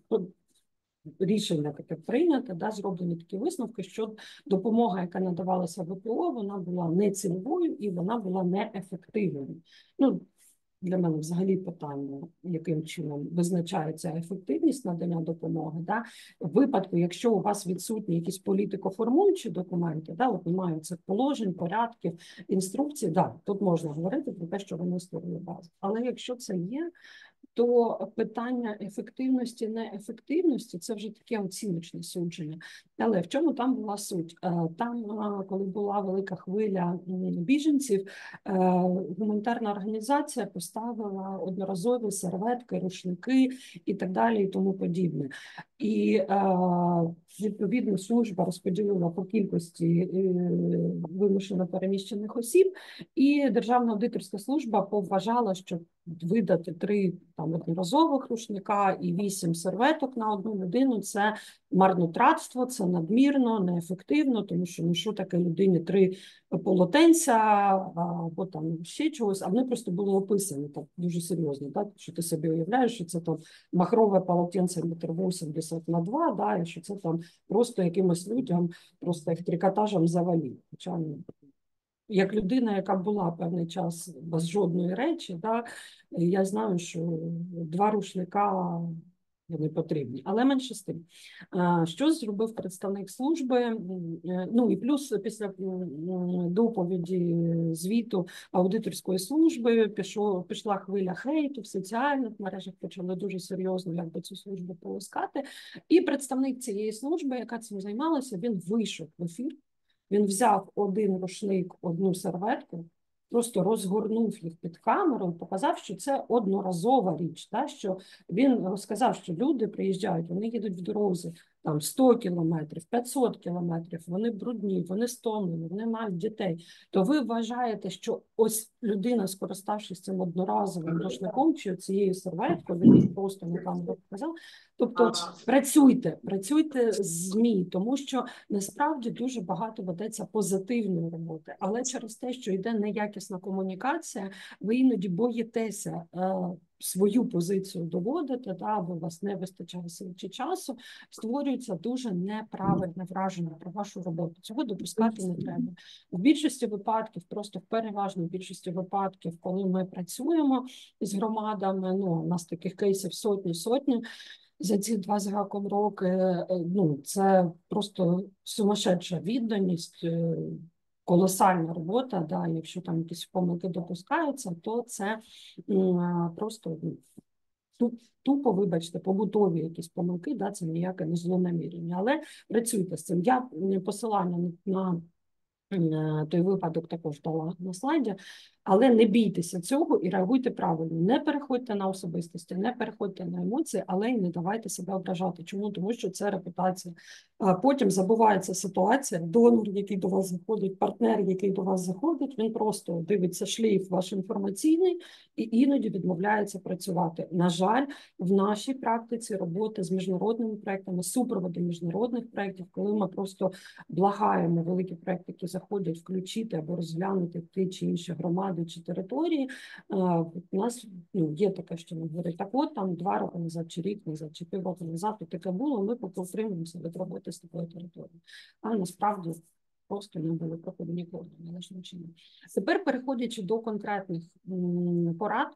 рішення таке прийнято, да, зроблені такі висновки, що допомога, яка надавалася ВПО, вона була нецільовою і вона була неефективною. Ну, для мене взагалі питання, яким чином визначається ефективність надання допомоги. Да? В випадку, якщо у вас відсутні якісь політико-формуючі документи, да, от немає цих положень, порядків, інструкцій, да, тут можна говорити про те, що вони створюють базу. Але якщо це є, то питання ефективності, неефективності – це вже таке оціночне судження. Але в чому там була суть? Там, коли була велика хвиля біженців, гуманітарна організація поставила одноразові серветки, рушники і так далі, і тому подібне. І відповідно служба розподілила по кількості вимушено переміщених осіб, і Державна аудиторська служба поважала, що видати 3 одноразових рушника і 8 серветок на одну людину – це марнотратство, це надмірно, неефективно, тому що, ну, що таке людині 3 полотенця або там ще чогось, а вони просто були описані так дуже серйозно, так, що ти собі уявляєш, що це там махрове полотенце 1,80 на 2, да, і що це там просто якимось людям просто їх трикотажем завалили. Хоча, як людина, яка була певний час без жодної речі, да, я знаю, що 2 рушника вони потрібні. Але менше з тим. Що зробив представник служби? Ну і плюс після доповіді звіту аудиторської служби пішла хвиля хейту в соціальних мережах, почали дуже серйозно якби цю службу полоскати. І представник цієї служби, яка цим займалася, він вийшов в ефір. Він взяв 1 рушник, 1 серветку, просто розгорнув їх під камеру, показав, що це одноразова річ. Да? Що він розказав, що люди приїжджають, вони їдуть в дорозі там 100 кілометрів, 500 кілометрів, вони брудні, вони стомлені, вони мають дітей. То ви вважаєте, що ось людина, скориставшись цим одноразовим рушником чи цією серветкою, він просто на камеру показав. Тобто працюйте з ЗМІ, тому що насправді дуже багато ведеться позитивної роботи, але через те, що йде неякісна комунікація, ви іноді боїтеся свою позицію доводити, да, або у вас не вистачає сил чи часу, створюється дуже неправильне враження про вашу роботу. Цього допускати не треба. В більшості випадків, просто в переважній більшості випадків, коли ми працюємо з громадами, ну, у нас таких кейсів сотні, за ці 2 з гаком роки, ну, це просто сумасшедша відданість, колосальна робота, да, якщо там якісь помилки допускаються, то це просто тупо, вибачте, побутові якісь помилки, да, це ніяке не злонамірення, але працюйте з цим. Я посилання на той випадок також дала на слайді, але не бійтеся цього і реагуйте правильно. Не переходьте на особистості, не переходьте на емоції, але й не давайте себе ображати. Чому? Тому що це репутація. Потім забувається ситуація, донор, який до вас заходить, партнер, який до вас заходить, він просто дивиться шлейф ваш інформаційний і іноді відмовляється працювати. На жаль, в нашій практиці роботи з міжнародними проектами, супроводу міжнародних проєктів, коли ми просто благаємо великі проекти, які заходять, включити або розглянути ті чи інші громади чи території. У нас є таке, що ми говорить, так от там 2 роки назад, чи рік назад, чи півроку назад таке було, ми поутримуємося від роботи з такою територією. А насправді просто не були проходу ніколи належним чином. Тепер, переходячи до конкретних порад,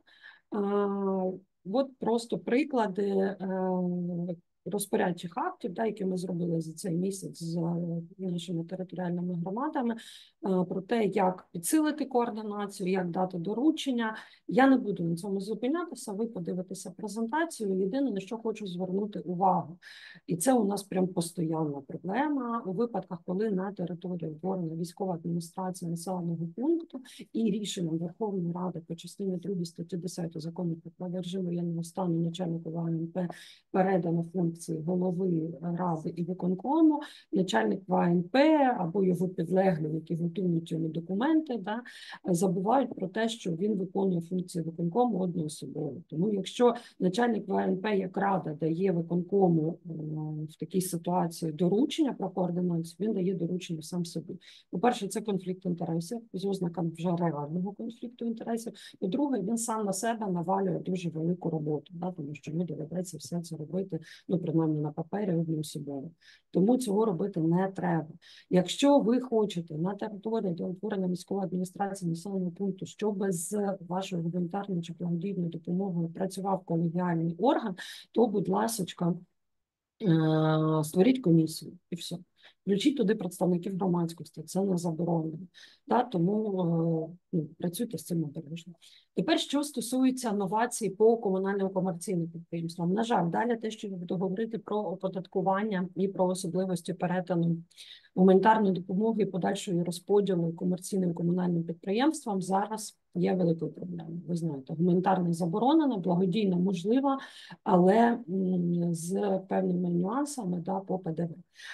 от просто приклади розпорядчих актів, да, які ми зробили за цей місяць з нашими територіальними громадами, про те, як підсилити координацію, як дати доручення. Я не буду на цьому зупинятися, ви подивитеся презентацію. Єдине, на що хочу звернути увагу, і це у нас прям постійна проблема у випадках, коли на території утворена військова адміністрація населеного пункту і рішенням Верховної Ради по частині 2 статті 10 закону про режим воєнного стану начальнику ВНП передано функції голови ради і виконкому, начальник ВНП або його підлеглі, які готують йому документи, да, забувають про те, що він виконує функції виконкому одноособово. Тому якщо начальник ВНП як рада дає виконкому в такій ситуації доручення про координацію, він дає доручення сам собі. По-перше, це конфлікт інтересів, з ознаками вже реального конфлікту інтересів. По-друге, він сам на себе навалює дуже велику роботу, да, тому що йому доведеться все це робити, ну, принаймні на папері одноособово. Тому цього робити не треба. Якщо ви хочете на території для утворення міської адміністрації населеного пункту, щоб з вашою гуманітарною чи благодійною допомогою працював колегіальний орган, то, будь ласочка, створіть комісію і все. Включіть туди представників громадськості, це не заборонено. Да, тому працюйте з цим обережно. Тепер, що стосується новацій по комунальним комерційним підприємствам. На жаль, далі те, що я буду говорити про оподаткування і про особливості перетину гуманітарної допомоги і подальшої розподілу комерційним комунальним підприємствам зараз є великою проблемою. Ви знаєте, гуманітарна заборонена, благодійна можлива, але з певними нюансами, да, по ПДВ.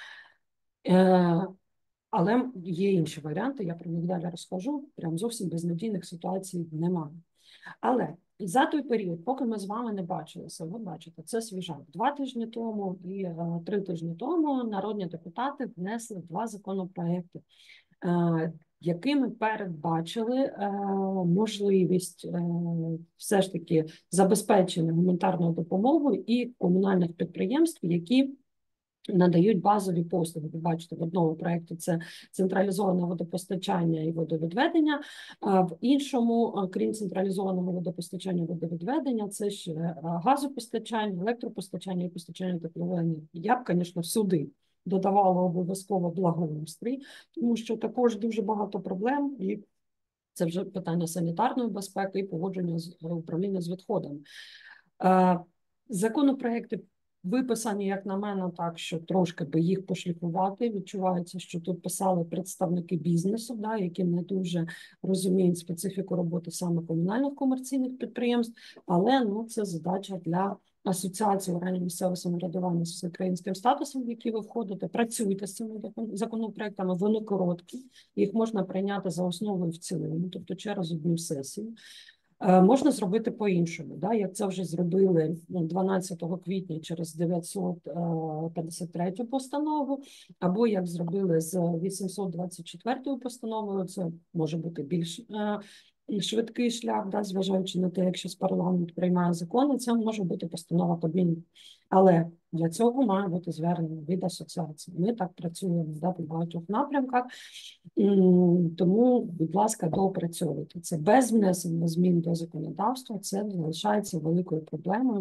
Але є інші варіанти, я про них далі розкажу, прям зовсім безнадійних ситуацій немає. Але за той період, поки ми з вами не бачилися, ви бачите, це свіжак. 2 тижні тому і 3 тижні тому народні депутати внесли 2 законопроекти, якими передбачили можливість все ж таки забезпечення гуманітарною допомогою і комунальних підприємств, які надають базові послуги. Ви бачите, в одному проєкті це централізоване водопостачання і водовідведення, а в іншому, крім централізованого водопостачання і водовідведення, це ще газопостачання, електропостачання і постачання теплової енергії. Я б, звісно, сюди додавала обов'язково благоустрій, тому що також дуже багато проблем, і це вже питання санітарної безпеки і погодження з управління з відходами. Законопроекти виписані, як на мене, так, що трошки би їх пошліфувати. Відчувається, що тут писали представники бізнесу, да, які не дуже розуміють специфіку роботи саме комунальних комерційних підприємств, але ну, це задача для асоціації органів місцевого самоврядування з українським статусом, в які ви входите. Працюйте з цими законопроектами, вони короткі, їх можна прийняти за основу і в цілому, тобто через одну сесію. Можна зробити по-іншому, да? Як це вже зробили 12 квітня через 953 постанову, або як зробили з 824 постановою, це може бути більш швидкий шлях, да? Зважаючи на те, якщо парламент приймає закони, це може бути постанова Кабміну. Але для цього має бути звернення від асоціації. Ми так працюємо, да, по багатьох напрямках, тому, будь ласка, доопрацьовуйте. Це без внесення змін до законодавства, це залишається великою проблемою.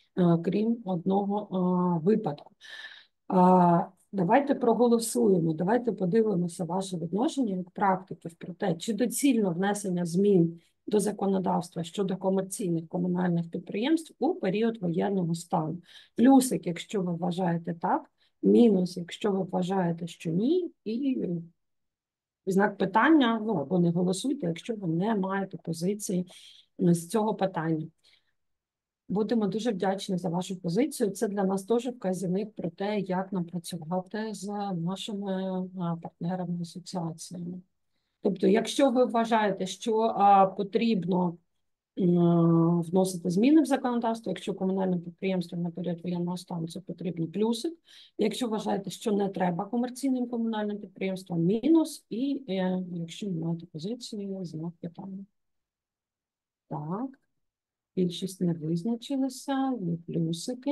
крім одного випадку. Давайте проголосуємо, давайте подивимося ваше відношення як практиків про те, чи доцільно внесення змін до законодавства щодо комерційних комунальних підприємств у період воєнного стану. Плюсик, якщо ви вважаєте так, мінус, якщо ви вважаєте, що ні, і знак питання, ну, або не голосуйте, якщо ви не маєте позиції з цього питання. Будемо дуже вдячні за вашу позицію. Це для нас теж вказівник про те, як нам працювати з нашими партнерами асоціаціями. Тобто, якщо ви вважаєте, що потрібно вносити зміни в законодавство, якщо комунальним підприємствам на період воєнного стану це потрібний плюсик, якщо вважаєте, що не треба комерційним комунальним підприємствам, мінус, і якщо не маєте позиції, знак питання. Так. Більшість не визначилися, є плюсики.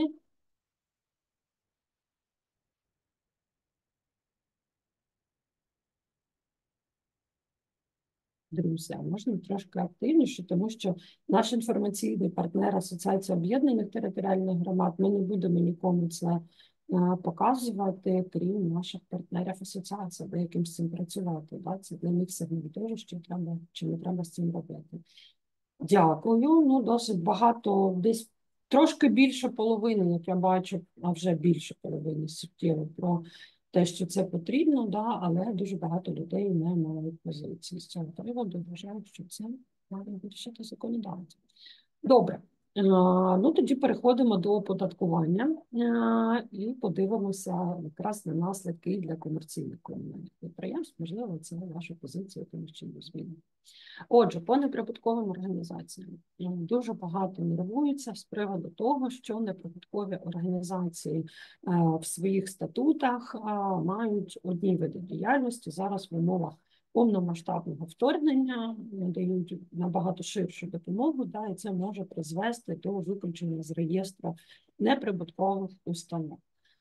Друзі, а можна трошки активніше, тому що наш інформаційний партнер Асоціація об'єднаних територіальних громад, ми не будемо нікому це показувати, крім наших партнерів асоціації, або яким з цим працювати. Да? Це для них сигнал того, що треба, чи не треба з цим робити. Дякую. Ну, досить багато, десь трошки більше половини, як я бачу, а вже більше половини суттєво про те, що це потрібно, да, але дуже багато людей не мають позиції з цього приводу. Вважаю, що це має вирішити законодавця. Добре. Ну, тоді переходимо до оподаткування і подивимося якраз на наслідки для комерційних комунальних підприємств. Можливо, це ваша позиція, тому що не зміни. Отже, по неприбутковим організаціям дуже багато нервуються з приводу того, що неприбуткові організації в своїх статутах мають одні види діяльності. Зараз в умовах повномасштабного вторгнення надають набагато ширшу допомогу, да, і це може призвести до виключення з реєстру неприбуткових установ.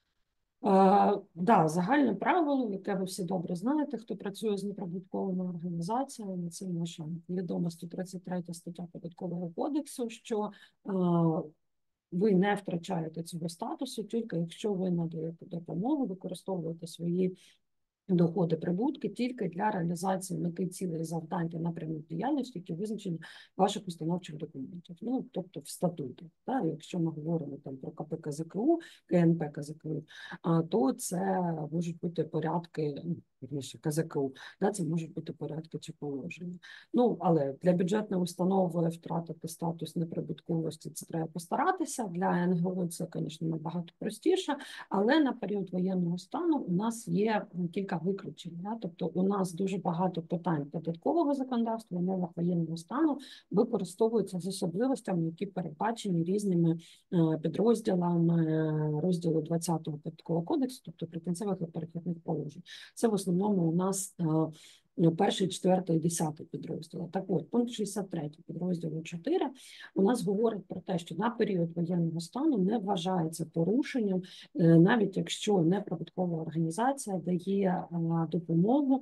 Да, загальне правило, яке ви всі добре знаєте, хто працює з неприбутковими організаціями, це наша відома 133 стаття Податкового кодексу, що ви не втрачаєте цього статусу, тільки якщо ви надаєте допомогу, використовуєте свої доходи, прибутки тільки для реалізації мети цілей завдань та напрямів діяльності, які визначені в ваших установчих документах, ну, тобто в статутах. Да? Якщо ми говоримо там про КП КЗКУ, КНП КЗКУ, то це можуть бути порядки, КЗКУ, да? Це можуть бути порядки чи положення. Ну, але для бюджетної установи втратити статус неприбутковості це треба постаратися, для НГО це, звісно, набагато простіше, але на період воєнного стану у нас є кілька виключень. Да? Тобто у нас дуже багато питань податкового законодавства в умовах воєнного стану використовуються з особливостями, які передбачені різними підрозділами розділу 20 Податкового кодексу, тобто прикінцевих і перехідних положень. Це в основному у нас перший, четвертий, 10 підрозділ. Так от, пункт 63 підрозділу 4 у нас говорить про те, що на період воєнного стану не вважається порушенням, навіть якщо неприбуткова організація дає допомогу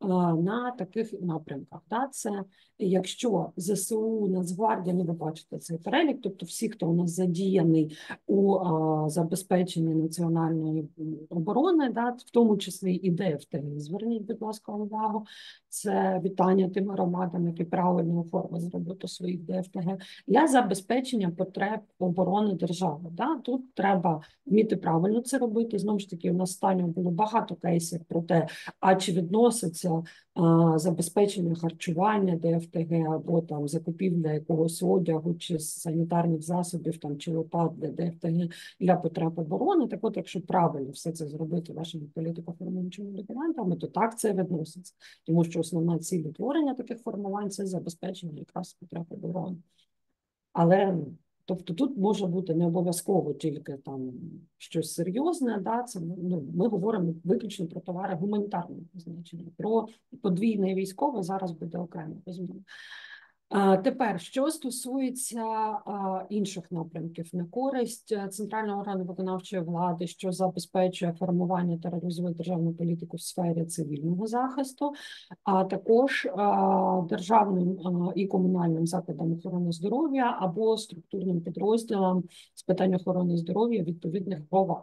на таких напрямках. Це якщо ЗСУ, Нацгвардія, ви бачите цей перелік, тобто всі, хто у нас задіяний у забезпеченні національної оборони, в тому числі і ДФТГ, зверніть, будь ласка, увагу, це вітання тим громадам, які правильно оформили роботу своїх ДФТГ, для забезпечення потреб оборони держави. Тут треба вміти правильно це робити. Знову ж таки, у нас останньо було багато кейсів про те, а чи відноситься забезпечення харчування ДФТГ або там закупівля якогось одягу чи санітарних засобів там чи лопат для ДФТГ для потреб оборони. Так от, якщо правильно все це зробити вашими політико-формуючими документами, то так це відноситься. Тому що основна ціль утворення таких формувань – це забезпечення якраз потреб оборони. Але тобто тут може бути не обов'язково тільки там щось серйозне, це, ми говоримо виключно про товари гуманітарного призначення. Про подвійне військове зараз буде окремо розмова. Тепер, що стосується інших напрямків на користь центрального органу виконавчої влади, що забезпечує формування та реалізує державну політику в сфері цивільного захисту, а також державним і комунальним закладам охорони здоров'я або структурним підрозділам з питань охорони здоров'я відповідних громад.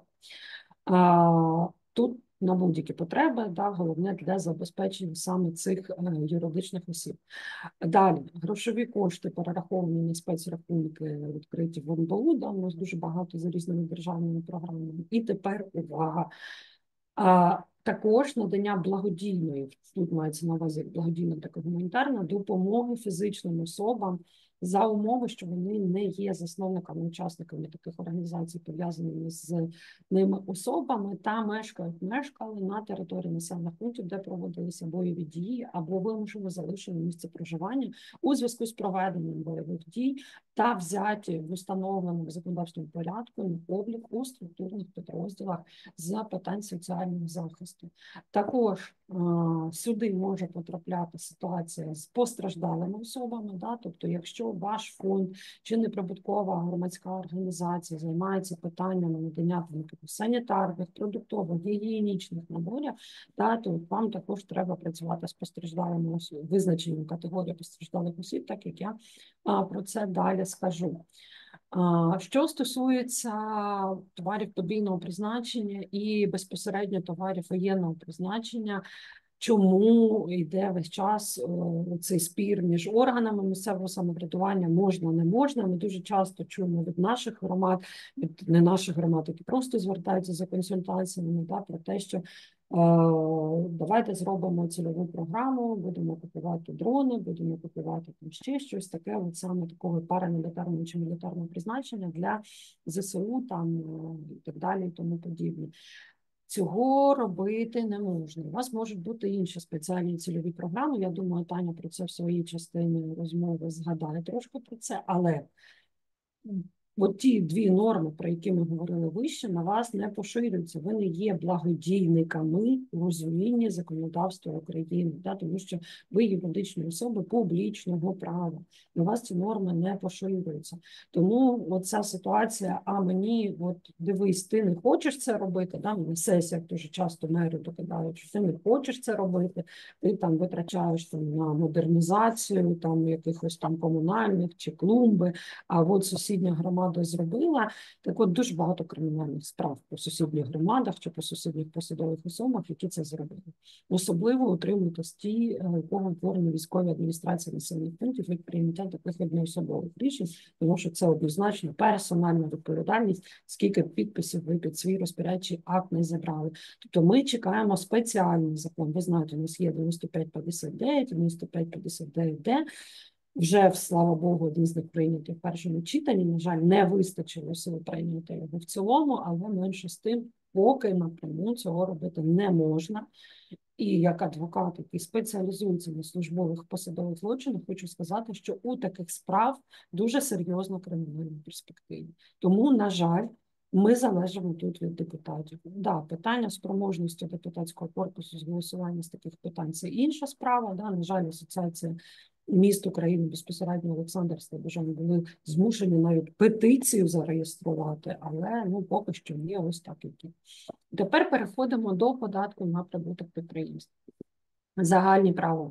Тут на будь-які потреби, да, головне для забезпечення саме цих юридичних осіб. Далі, грошові кошти перераховані на спецрахунки, відкриті в НБУ, да, у нас дуже багато за різними державними програмами. І тепер увага. Також надання благодійної, тут мається на увазі благодійна та гуманітарна допомоги фізичним особам за умови, що вони не є засновниками, учасниками таких організацій, пов'язаними з ними особами, та мешкали на території населених пунктів, де проводилися бойові дії або вимушено залишили місце проживання у зв'язку з проведенням бойових дій та взяті в установленому законодавством порядку на облік у структурних підрозділах з питань соціального захисту. Також сюди може потрапляти ситуація з постраждалими особами, да, тобто якщо ваш фонд чи неприбуткова громадська організація займається питаннями надання санітарних, продуктових, гігієнічних наборів, да, то вам також треба працювати з постраждалими особами, визначенням категорії постраждалих осіб, так як я про це далі скажу. Що стосується товарів подвійного призначення і безпосередньо товарів воєнного призначення, чому йде весь час цей спір між органами місцевого самоврядування, можна, не можна. Ми дуже часто чуємо від наших громад, від не наших громад, які просто звертаються за консультаціями, да, про те, що давайте зробимо цільову програму, будемо купувати дрони, будемо купувати там ще щось таке, от саме такого парамілітарного чи мілітарного призначення для ЗСУ там і так далі і тому подібне. Цього робити не можна. У вас можуть бути інші спеціальні цільові програми. Я думаю, Таня про це в своїй частині розмови згадає трошки про це, але от ті дві норми, про які ми говорили вище, на вас не поширюються. Ви не є благодійниками в розумінні законодавства України, да, тому що ви юридичні особи публічного права. На вас ці норми не поширюються. Тому оця ситуація, а мені, от дивись, ти не хочеш це робити, да, на сесіях дуже часто мери докидають, що ти не хочеш це робити, ти там витрачаєш там, на модернізацію, там якихось там комунальних чи клумби, а от сусідня громада зробила, так от дуже багато кримінальних справ по сусідніх громадах чи по сусідніх посадових особах, які це зробили. Особливо отримують ті, кого утворені військові адміністрації населених пунктів від прийняття таких одноособових рішень, тому що це однозначно персональна відповідальність, скільки підписів ви під свій розпорядчий акт не забрали. Тобто ми чекаємо спеціальний закон. Ви знаєте, у нас є 9559, 9559-д, вже, слава Богу, один з них прийнятий в першому читанні. На жаль, не вистачило сили прийняти його в цілому, але менше з тим, поки напряму цього робити не можна. І як адвокат, який спеціалізується на службових посадових злочинах, хочу сказати, що у таких справ дуже серйозна кримінальна перспектива. Тому, на жаль, ми залежимо тут від депутатів. Да, питання спроможності депутатського корпусу з голосування з таких питань – це інша справа. Да, на жаль, асоціація міст України безпосередньо Олександр Слобожан були змушені навіть петицію зареєструвати, але ну поки що є ось так які. Тепер переходимо до податку на прибуток підприємств. Загальні правила.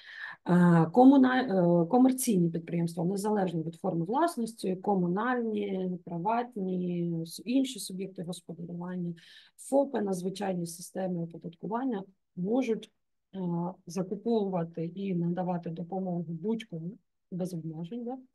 Комерційні підприємства незалежно від форми власності, комунальні, приватні, інші суб'єкти господарювання, ФОПи на звичайній системі оподаткування можуть закуповувати і надавати допомогу будь-кому без обмежень, да?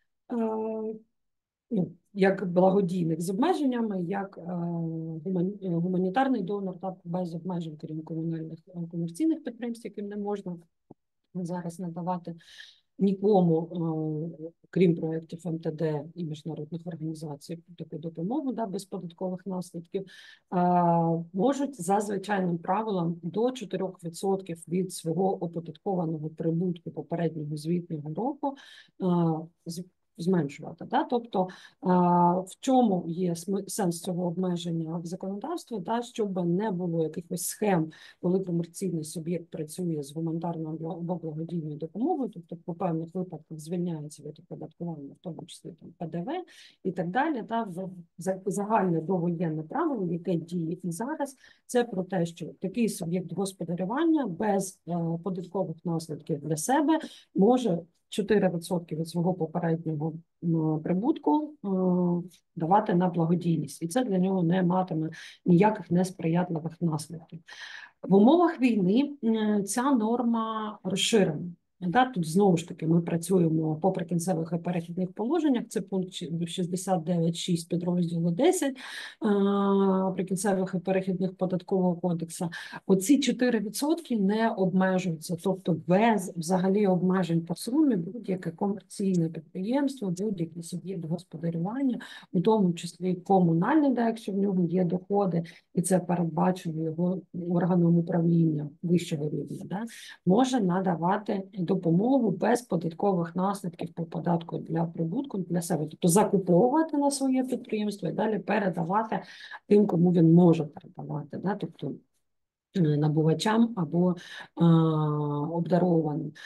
Ну, як благодійник з обмеженнями, як гуманітарний донор, та без обмежень, крім комунальних комерційних підприємств, яким не можна зараз надавати нікому, крім проєктів МТД і міжнародних організацій, таку допомогу, да, без податкових наслідків, можуть за звичайним правилом до 4% від свого оподаткованого прибутку попереднього звітного року зменшувати. Да? Тобто, в чому є сенс цього обмеження в законодавстві, да? Щоб не було якихось схем, коли комерційний суб'єкт працює з гуманітарною або благодійною допомогою, тобто по певних випадках звільняється від оподаткування, в тому числі там, ПДВ і так далі. Да? Загальне довоєнне правило, яке діє і зараз, це про те, що такий суб'єкт господарювання без податкових наслідків для себе може 4% від свого попереднього прибутку давати на благодійність. І це для нього не матиме ніяких несприятливих наслідків. В умовах війни ця норма розширена. Да, тут знову ж таки ми працюємо по прикінцевих і перехідних положеннях. Це пункт 69.6 підрозділу 10 прикінцевих і перехідних податкового кодексу. Оці 4% не обмежуються, тобто без взагалі обмежень по сумі будь-яке комерційне підприємство, будь-який суб'єкт господарювання, у тому числі комунальний, да, якщо в нього є доходи, і це передбачено його органом управління вищого рівня, да, може надавати допомогу без податкових наслідків по податку для прибутку для себе, тобто закуповувати на своє підприємство і далі передавати тим, кому він може передавати, да, тобто набувачам або обдарованим.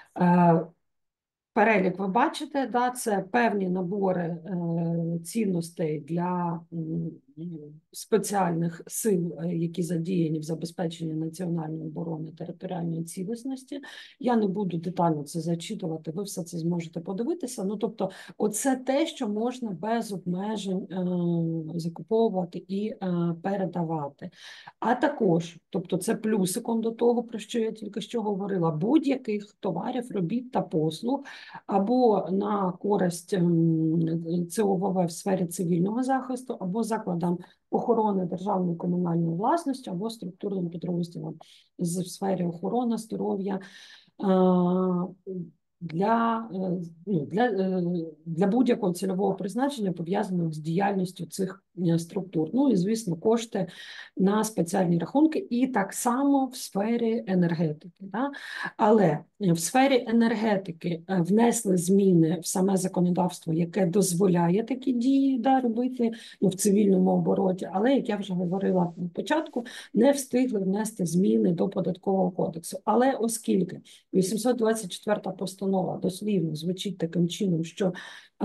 Перелік ви бачите, да, це певні набори цінностей для спеціальних сил, які задіяні в забезпеченні національної оборони, територіальної цілісності. Я не буду детально це зачитувати, ви все це зможете подивитися. Ну, тобто, оце те, що можна без обмежень закуповувати і передавати. А також, тобто це плюсиком до того, про що я тільки що говорила, будь-яких товарів, робіт та послуг, або на користь ЦОВВ в сфері цивільного захисту, або закладам охорони державної комунальної власності, або структурним підрозділам в сфері охорони здоров'я для будь-якого цільового призначення, пов'язаного з діяльністю цих структур. Ну і, звісно, кошти на спеціальні рахунки, і так само в сфері енергетики. Да? Але в сфері енергетики внесли зміни в саме законодавство, яке дозволяє такі дії, да, робити в цивільному обороті, але, як я вже говорила на початку, не встигли внести зміни до Податкового кодексу. Але оскільки 824 постанова дослівно звучить таким чином, що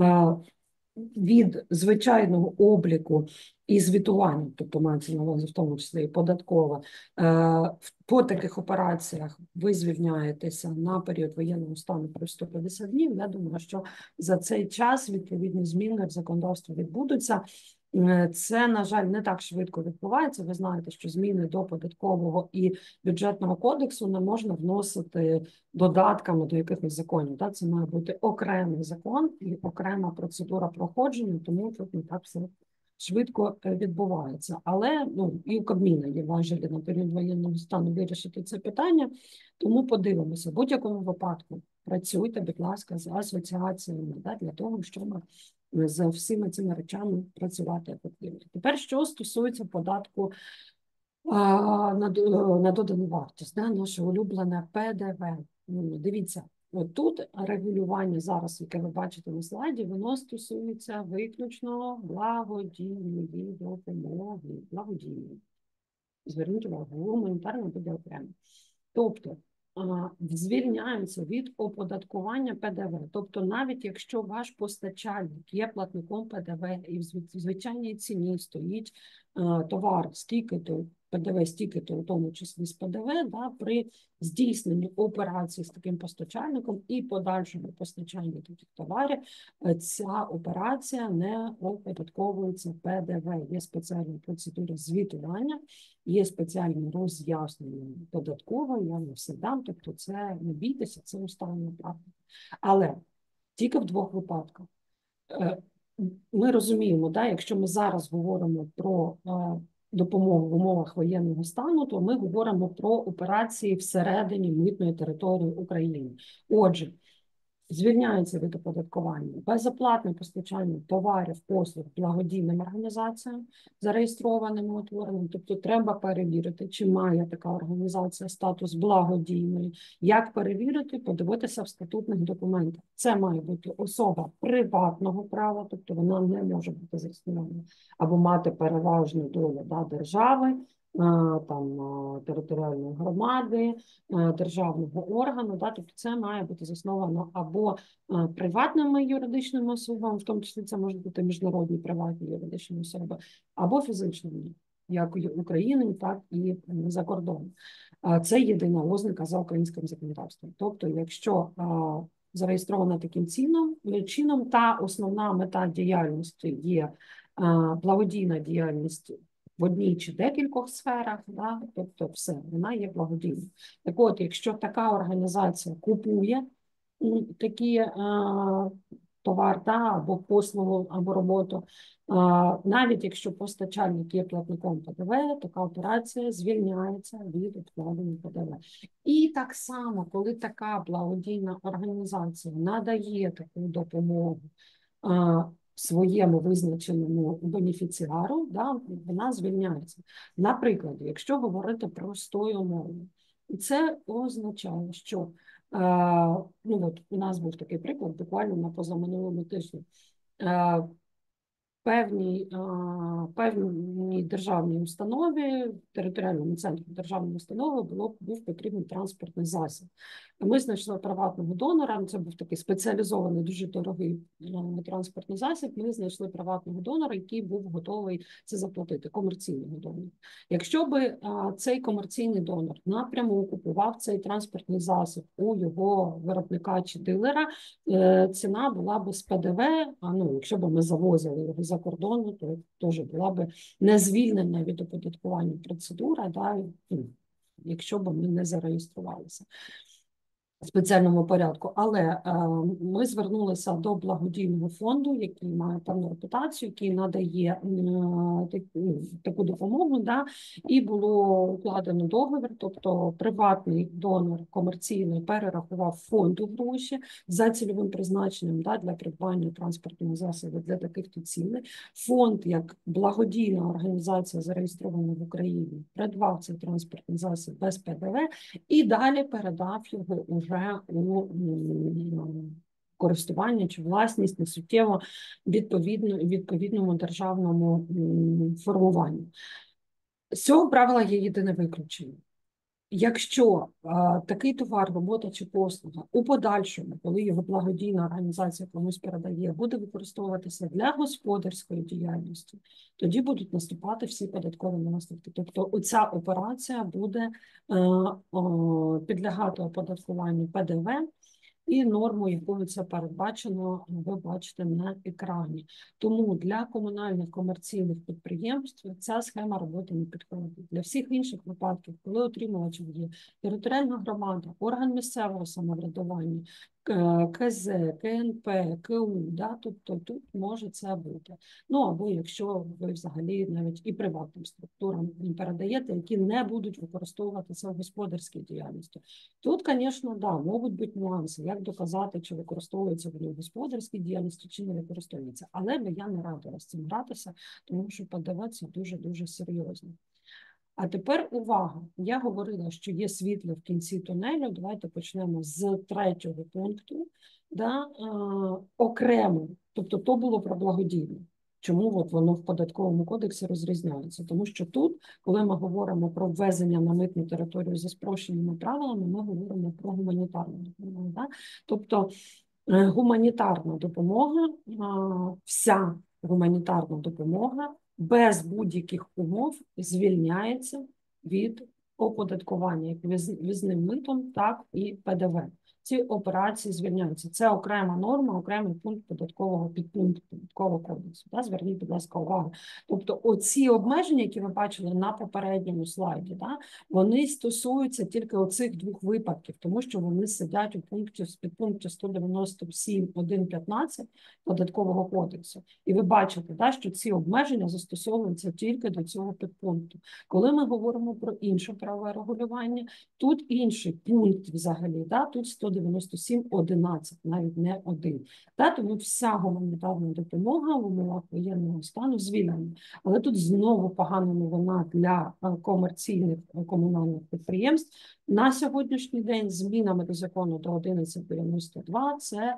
від звичайного обліку і звітування, тобто мається на увазі в тому числі і податково, по таких операціях ви звільняєтеся на період воєнного стану про 150 днів. Я думаю, що за цей час відповідні зміни в законодавстві відбудуться. Це, на жаль, не так швидко відбувається. Ви знаєте, що зміни до податкового і бюджетного кодексу не можна вносити додатками до якихось законів. Це має бути окремий закон і окрема процедура проходження, тому тут не так все швидко відбувається. Але і у Кабміна є важелі на період воєнного стану вирішити це питання, тому подивимося. В будь-якому випадку працюйте, будь ласка, з асоціаціями для того, щоб з всіма цими речами працювати ефективно. Тепер, що стосується податку на додану вартість, наше улюблене ПДВ. Дивіться, тут регулювання зараз, яке ви бачите на слайді, воно стосується виключно благодійної допомоги. Благодійної. Зверніть увагу, гуманітарно буде окремо. Тобто, звільняємося від оподаткування ПДВ. Тобто, навіть якщо ваш постачальник є платником ПДВ і в звичайній ціні стоїть товар стільки-то, ПДВ стільки-то, у тому числі з ПДВ, при здійсненні операції з таким постачальником і подальшому постачанні таких товарів, ця операція не оподатковується ПДВ. Є спеціальна процедура звітування, є спеціальні роз'яснення податкової, я не все дам, тобто це не бійтеся, це усталена практика. Але тільки в двох випадках. Ми розуміємо, якщо ми зараз говоримо про допомогу в умовах воєнного стану, то ми говоримо про операції всередині митної території України. Отже, звільняється від оподаткування безоплатне постачання товарів, послуг благодійним організаціям, зареєстрованим, утвореним. Тобто треба перевірити, чи має така організація статус благодійної. Як перевірити? Подивитися в статутних документах. Це має бути особа приватного права, тобто вона не може бути заснована або мати переважну долю держави, там територіальної громади, державного органу, тобто це має бути засновано або приватними юридичними особами, в тому числі це можуть бути міжнародні приватні юридичні особи, або фізичними, як і України, так і за кордоном. Це єдина ознака за українським законодавством. Тобто, якщо зареєстрована таким чином, та основна мета діяльності є благодійна діяльність в одній чи декількох сферах, тобто все, вона є благодійною. Так от, якщо така організація купує такі товар, або послугу, або роботу, навіть якщо постачальник є платником ПДВ, така операція звільняється від обкладення ПДВ. І так само, коли така благодійна організація надає таку допомогу своєму визначеному бенефіціару, вона звільняється. Наприклад, якщо говорити простою мовою, це означає, що у нас був такий приклад буквально на позаминулому тижні. Певній державній установі, територіальному центру державної установи був потрібен транспортний засіб. Ми знайшли приватного донора, це був такий спеціалізований, дуже дорогий транспортний засіб, ми знайшли приватного донора, який був готовий це заплатити, комерційного донора. Якщо би цей комерційний донор напряму купував цей транспортний засіб у його виробника чи дилера, ціна була б з ПДВ, якщо б ми завозили його за кордону, то теж була б не звільнена від оподаткування процедура, якщо б ми не зареєструвалися в спеціальному порядку. Але ми звернулися до благодійного фонду, який має певну репутацію, який надає таку допомогу, і було укладено договір, тобто приватний донор комерційний перерахував фонду гроші за цільовим призначенням для придбання транспортного засобу для таких-то цілей. Фонд, як благодійна організація, зареєстрована в Україні, придбав цей транспортний засіб без ПДВ і далі передав його уже у користування чи власність несуттєво відповідному державному формуванню. З цього правила є єдине виключення. Якщо такий товар, робота чи послуга у подальшому, коли його благодійна організація комусь передає, буде використовуватися для господарської діяльності, тоді будуть наступати всі податкові наслідки. Тобто оця операція буде підлягати оподаткуванню ПДВ, і норму, якою це передбачено, ви бачите на екрані. Тому для комунальних комерційних підприємств ця схема роботи не підходить. Для всіх інших випадків, коли отримувачем є територіальна громада, орган місцевого самоврядування, КЗ, КНП, КУ, тобто тут може це бути. Або якщо ви взагалі навіть і приватним структурам передаєте, які не будуть використовувати це в господарській діяльності. Тут, звісно, можуть бути нюанси, як доказати, чи використовується в господарській діяльності, чи не використовується. Але я не радила з цим гратися, тому що ПДВ це дуже-дуже серйозно. А тепер увага. Я говорила, що є світло в кінці тунелю. Давайте почнемо з 3-го пункту. Окремо, тобто то було про благодійне. Чому воно в податковому кодексі розрізняється? Тому що тут, коли ми говоримо про ввезення на митну територію за спрощеними правилами, ми говоримо про гуманітарну допомогу. Тобто гуманітарна допомога, вся гуманітарна допомога без будь-яких умов звільняється від оподаткування як ввізним митом, так і ПДВ. Ці операції звільняються. Це окрема норма, окремий пункт підпункту податкового кодексу. Зверніть, будь ласка, увагу. Тобто оці обмеження, які ви бачили на попередньому слайді, вони стосуються тільки оцих 2 випадків, тому що вони сидять у підпункті 197.1.15 податкового кодексу. І ви бачите, що ці обмеження застосовуються тільки до цього підпункту. Коли ми говоримо про інше правове регулювання, тут інший пункт взагалі, тут 9711, навіть не один. Тому вся гуманітарна допомога в умовах воєнного стану звільнена. Але тут знову погана новина для комерційних комунальних підприємств. На сьогоднішній день змінами до закону до 1192 це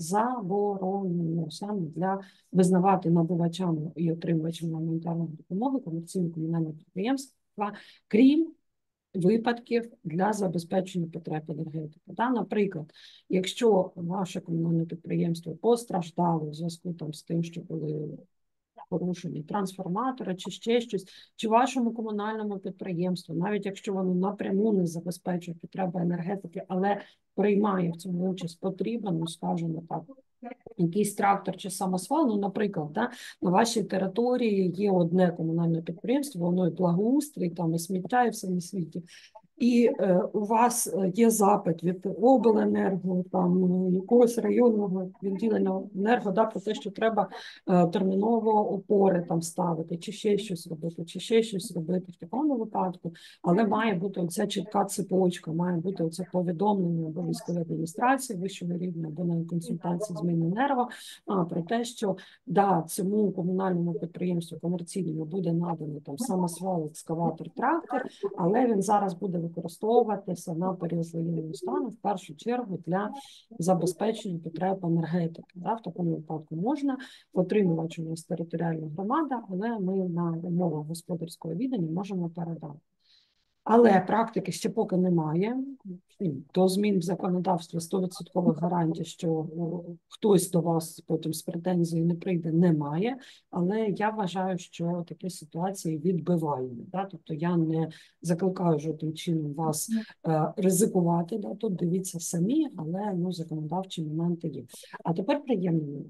заборонено саме для визнавати набувачами і отримувачами гуманітарної допомоги комерційні комунальні підприємства, крім випадків для забезпечення потреб енергетики. Наприклад, якщо ваше комунальне підприємство постраждало в зв'язку з тим, що були порушені трансформатори чи ще щось, чи вашому комунальному підприємству, навіть якщо воно напряму не забезпечує потреби енергетики, але приймає в цьому участь потрібен, скажімо так, якийсь трактор чи самосвал, наприклад, на вашій території є одне комунальне підприємство, воно і благоустрій, і сміття, і все на світі. І у вас є запит від обленерго, якогось районного відділення енерго, про те, що треба терміново опори ставити, чи ще щось робити в такому випадку, але має бути оця чітка цепочка, має бути оце повідомлення або військової адміністрації вищого рівня, або на консультації з Міненерго про те, що цьому комунальному підприємству комерційному буде наданий самосвал, екскаватор, трактор, але він зараз буде використовуватися на період воєнного стану в першу чергу для забезпечення потреб енергетики. В такому випадку можна, отримувач у нас територіальна громада, але ми на умовах господарського відання можемо передати. Але практики ще поки немає. До змін в законодавстві 100% гарантій, що хтось до вас потім з претензією не прийде, немає. Але я вважаю, що такі ситуації відбиваємо. Тобто я не закликаю жодним чином вас ризикувати. Тут дивіться самі, але законодавчі моменти є. А тепер приємно.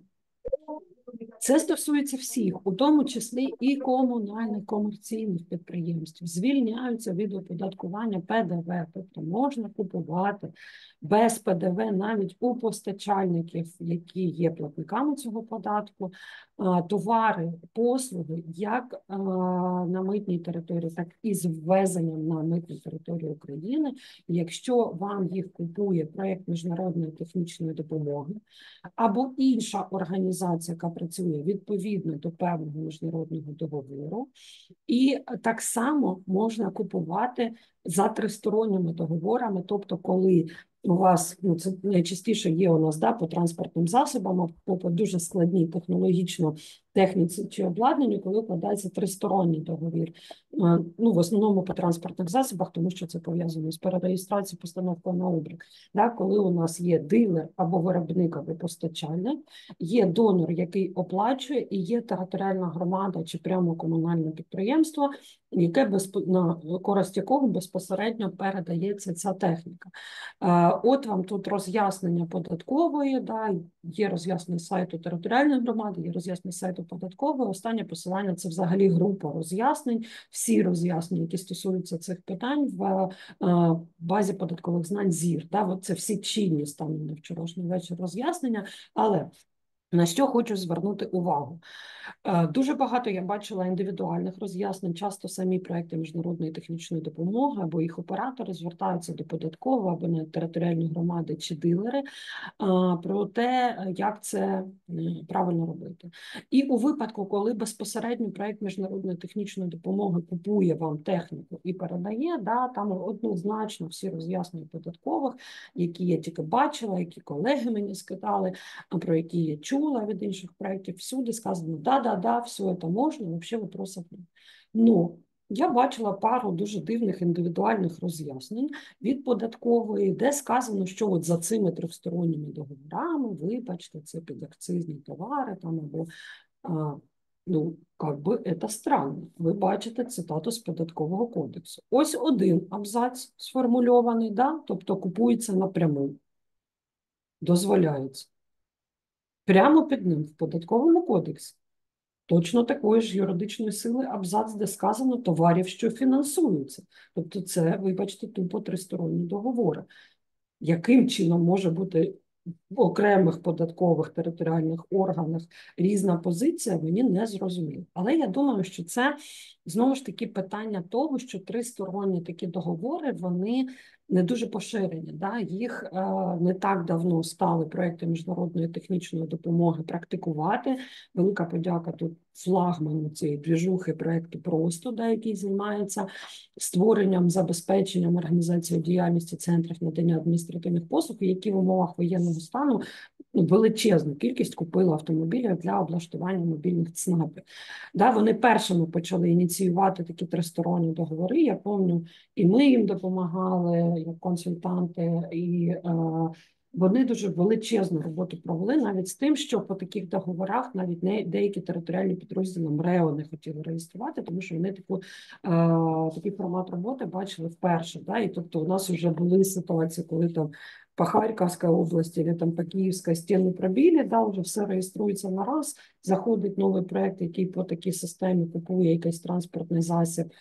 Це стосується всіх, у тому числі і комунальних комерційних підприємств. Звільняються від оподаткування ПДВ, тобто можна купувати без ПДВ навіть у постачальників, які є платниками цього податку, товари, послуги як на митній території, так і з ввезенням на митну територію України. Якщо вам їх купує проєкт міжнародної технічної допомоги або інша організація, яка працює відповідно до певного міжнародного договору, і так само можна купувати за тристоронніми договорами, тобто коли у вас, це найчастіше є у нас по транспортним засобам, по дуже складній технологічно техніці чи обладнанню, коли укладається тристоронній договір. В основному по транспортних засобах, тому що це пов'язано з перереєстрацією, постановкою на облік. Коли у нас є дилер або виробник, або постачальник, є донор, який оплачує, і є територіальна громада чи прямо комунальне підприємство, яке на користь якого безпосередньо передається ця техніка. От вам тут роз'яснення податкової, є роз'яснення сайту територіальної громади, є роз'яснення сайту податкової. Останнє посилання – це взагалі група роз'яснень, всі роз'яснення, які стосуються цих питань в базі податкових знань ЗІР. Це всі чинні станом на вчорашній вечір роз'яснення, але на що хочу звернути увагу. Дуже багато я бачила індивідуальних роз'яснень, часто самі проекти міжнародної технічної допомоги або їх оператори звертаються до податкового або на територіальні громади чи дилери про те, як це правильно робити. І у випадку, коли безпосередньо проект міжнародної технічної допомоги купує вам техніку і передає, там однозначно всі роз'яснення податкових, які я тільки бачила, які колеги мені скидали, про які я чула від інших проєктів, всюди сказано, все це можна, взагалі вопросов нет. Но я бачила пару дуже дивних індивідуальних роз'яснень від податкової, де сказано, що от за цими тристоронніми договорами, вибачте, це підакцизні товари, або, це странно. Ви бачите цитату з Податкового кодексу. Ось один абзац сформульований, тобто купується напряму, дозволяється. Прямо під ним в Податковому кодексі точно такої ж юридичної сили абзац, де сказано товарів, що фінансуються. Тобто це, вибачте, тупо тристоронні договори. Яким чином може бути в окремих податкових територіальних органах різна позиція, мені не зрозуміло. Але я думаю, що це знову ж таки питання того, що тристоронні такі договори, вони не дуже поширені. Да? Їх не так давно стали проекти міжнародної технічної допомоги практикувати. Велика подяка тут флагману цієї двіжухи проекту «Просто», да, який займається створенням, забезпеченням організацією діяльності центрів надання адміністративних послуг, які в умовах воєнного стану величезну кількість купили автомобілів для облаштування мобільних ЦНАПів. Да, вони першими почали ініціювати такі тристоронні договори. Я пам'ятаю, і ми їм допомагали як консультанти, і вони дуже величезну роботу провели навіть з тим, що по таких договорах навіть деякі територіальні підрозділи МРЕО не хотіли реєструвати, тому що вони такий формат роботи бачили вперше. Да? І тобто у нас вже були ситуації, коли там по Харківській області, або там по Київській стіни пробили, да, вже все реєструється на раз, заходить новий проект, який по такій системі купує якийсь транспортний засіб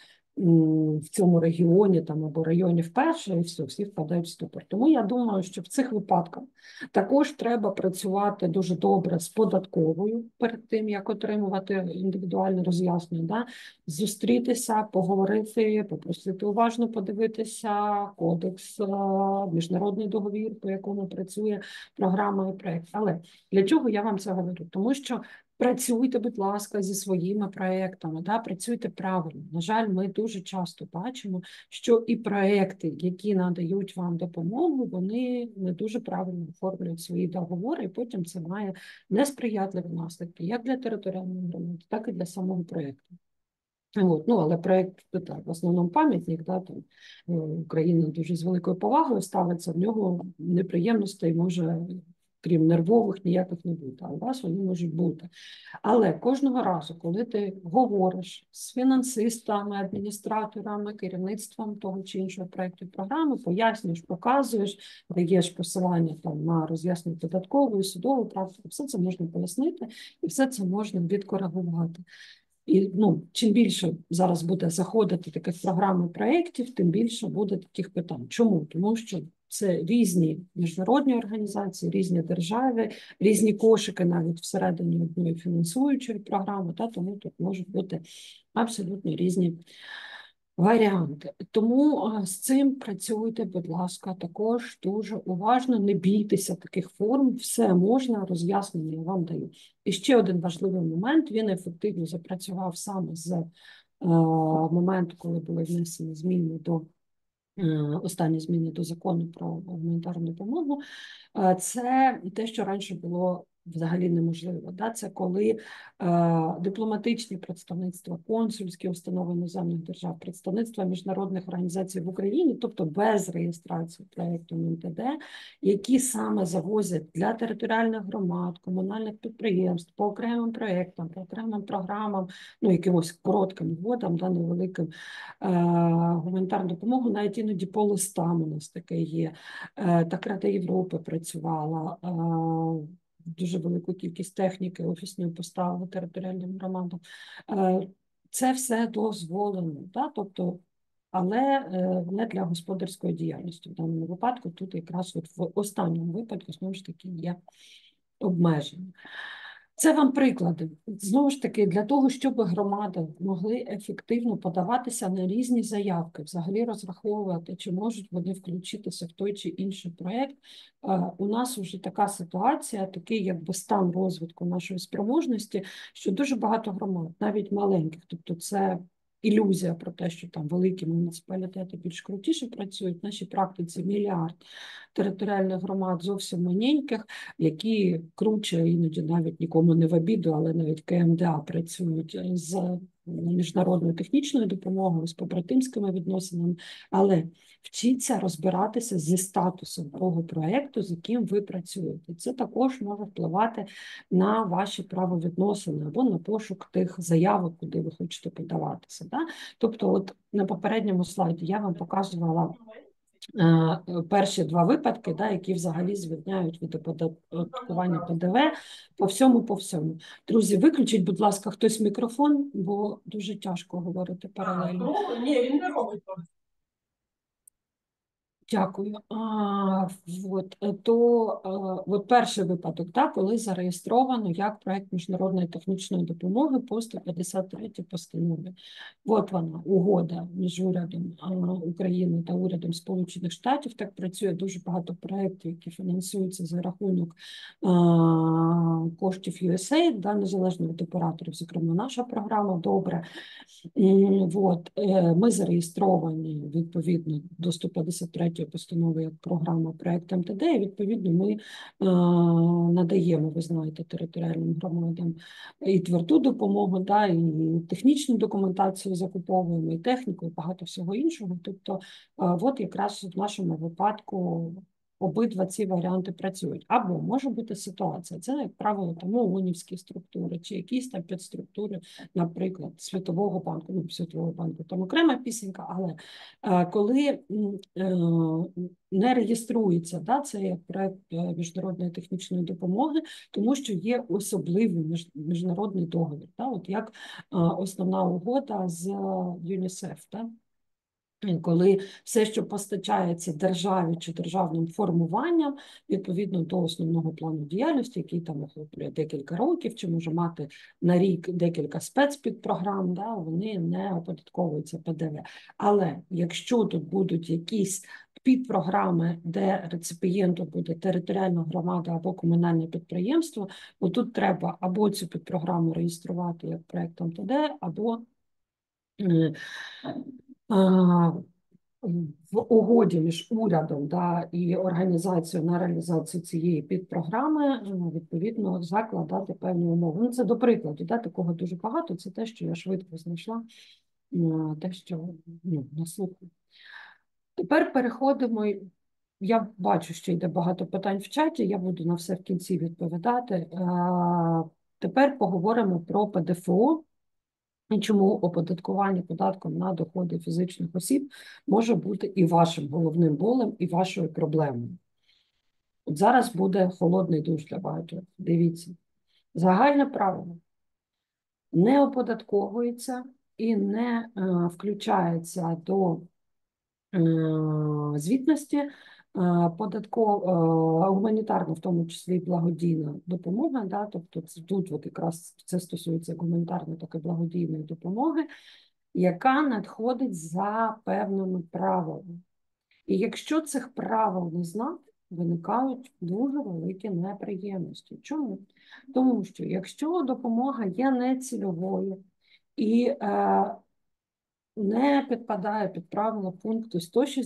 в цьому регіоні там або районі вперше, і все, всі впадають в ступор. Тому я думаю, що в цих випадках також треба працювати дуже добре з податковою перед тим, як отримувати індивідуальне роз'яснення, да? Зустрітися, поговорити, попросити уважно подивитися кодекс, міжнародний договір, по якому працює програма і проект. Але для чого я вам це говорю? Тому що працюйте, будь ласка, зі своїми проєктами, да, працюйте правильно. На жаль, ми дуже часто бачимо, що і проєкти, які надають вам допомогу, вони не дуже правильно оформлюють свої договори, і потім це має несприятливі наслідки як для територіальної громади, так і для самого проєкту. От, ну, але проєкт так, в основному пам'ятник, да, там, Україна дуже з великою повагою ставиться, в нього неприємностей може, крім нервових, ніяких не бути, а у вас вони можуть бути. Але кожного разу, коли ти говориш з фінансистами, адміністраторами, керівництвом того чи іншого проєкту програми, пояснюєш, показуєш, даєш посилання там, на роз'яснення податкової, судової практики, все це можна пояснити і все це можна відкоригувати. І чим більше зараз буде заходити таких програм і проєктів, тим більше буде таких питань. Чому? Тому що це різні міжнародні організації, різні держави, різні кошики навіть всередині одної фінансуючої програми, тому тут можуть бути абсолютно різні варіанти. Тому з цим працюйте, будь ласка, також дуже уважно, не бійтеся таких форм, все можна, роз'яснення я вам даю. І ще один важливий момент, він ефективно запрацював саме з моменту, коли були внесені зміни до останні зміни до закону про гуманітарну допомогу, це те, що раніше було взагалі неможливо. Да? Це коли дипломатичні представництва, консульські установи іноземних держав, представництва міжнародних організацій в Україні, тобто без реєстрації проєкту МНТД, які саме завозять для територіальних громад, комунальних підприємств, по окремим проєктам, по окремим програмам, якимось коротким угодам, да, невеликим, гуманітарну допомогу, навіть іноді по листам у нас таке є. Так Рада Європи працювала, дуже велику кількість техніки офісної поставили територіальним громадам. Це все дозволено, да? Тобто, але не для господарської діяльності. В даному випадку тут якраз в останньому випадку, знову ж таки, є обмеження. Це вам приклади. Знову ж таки, для того, щоб громади могли ефективно подаватися на різні заявки, взагалі розраховувати, чи можуть вони включитися в той чи інший проєкт, у нас вже така ситуація, такий якби стан розвитку нашої спроможності, що дуже багато громад, навіть маленьких, тобто це ілюзія про те, що там великі муніципалітети більш крутіше працюють. В нашій практиці мільярд територіальних громад зовсім маленьких, які круче, іноді навіть нікому не в обіду, але навіть КМДА працюють з міжнародною технічною допомогою, з побратимськими відносинами, але вчіться розбиратися зі статусом того проєкту, з яким ви працюєте. Це також може впливати на ваші правовідносини або на пошук тих заявок, куди ви хочете подаватися. Да? Тобто, от на попередньому слайді я вам показувала перші два випадки, да, які взагалі звільняють від оподаткування ПДВ по всьому. Друзі, виключіть, будь ласка, хтось мікрофон, бо дуже тяжко говорити паралельно. Ні, він не робить. Дякую. От перший випадок, так, коли зареєстровано як проект міжнародної технічної допомоги по 153 постанові. От вона, угода між урядом України та урядом Сполучених Штатів. Так працює дуже багато проєктів, які фінансуються за рахунок коштів USAID, да, незалежно від операторів, зокрема, наша програма «Добре». Ми зареєстровані відповідно до 153 постанови як програма проект МТД, і відповідно ми надаємо, ви знаєте, територіальним громадам і тверду допомогу, да, і технічну документацію закуповуємо, і техніку, і багато всього іншого. Тобто, от якраз в нашому випадку обидва ці варіанти працюють. Або може бути ситуація, це, як правило, там ООНівські структури, чи якісь там підструктури, наприклад, Світового банку, Світового банку, там окрема пісенька, але коли не реєструється, да, це як проект міжнародної технічної допомоги, тому що є особливий міжнародний договір, да, от як основна угода з ЮНІСЕФ, да, коли все, що постачається державі чи державним формуванням, відповідно до основного плану діяльності, який там охоплює декілька років, чи може мати на рік декілька спецпідпрограм, да, вони не оподатковуються ПДВ. Але якщо тут будуть якісь підпрограми, де реципієнтом буде територіальна громада або комунальне підприємство, то тут треба або цю підпрограму реєструвати як проект МТД, або в угоді між урядом, да, і організацією на реалізацію цієї підпрограми відповідно закладати певні умови. Ну, це до прикладу, да, такого дуже багато, це те, що я швидко знайшла, те, що на слуху. Тепер переходимо, я бачу, що йде багато питань в чаті, я буду на все в кінці відповідати. Тепер поговоримо про ПДФО. І чому оподаткування податком на доходи фізичних осіб може бути і вашим головним болем, і вашою проблемою. От зараз буде холодний душ для багатьох. Дивіться, загальне правило не оподатковується і не включається до звітності гуманітарна, в тому числі і благодійна допомога, да, тобто тут от якраз це стосується гуманітарної, так і благодійної допомоги, яка надходить за певними правилами. І якщо цих правил не знати, виникають дуже великі неприємності. Чому? Тому що якщо допомога є нецільовою і не підпадає під правила пункту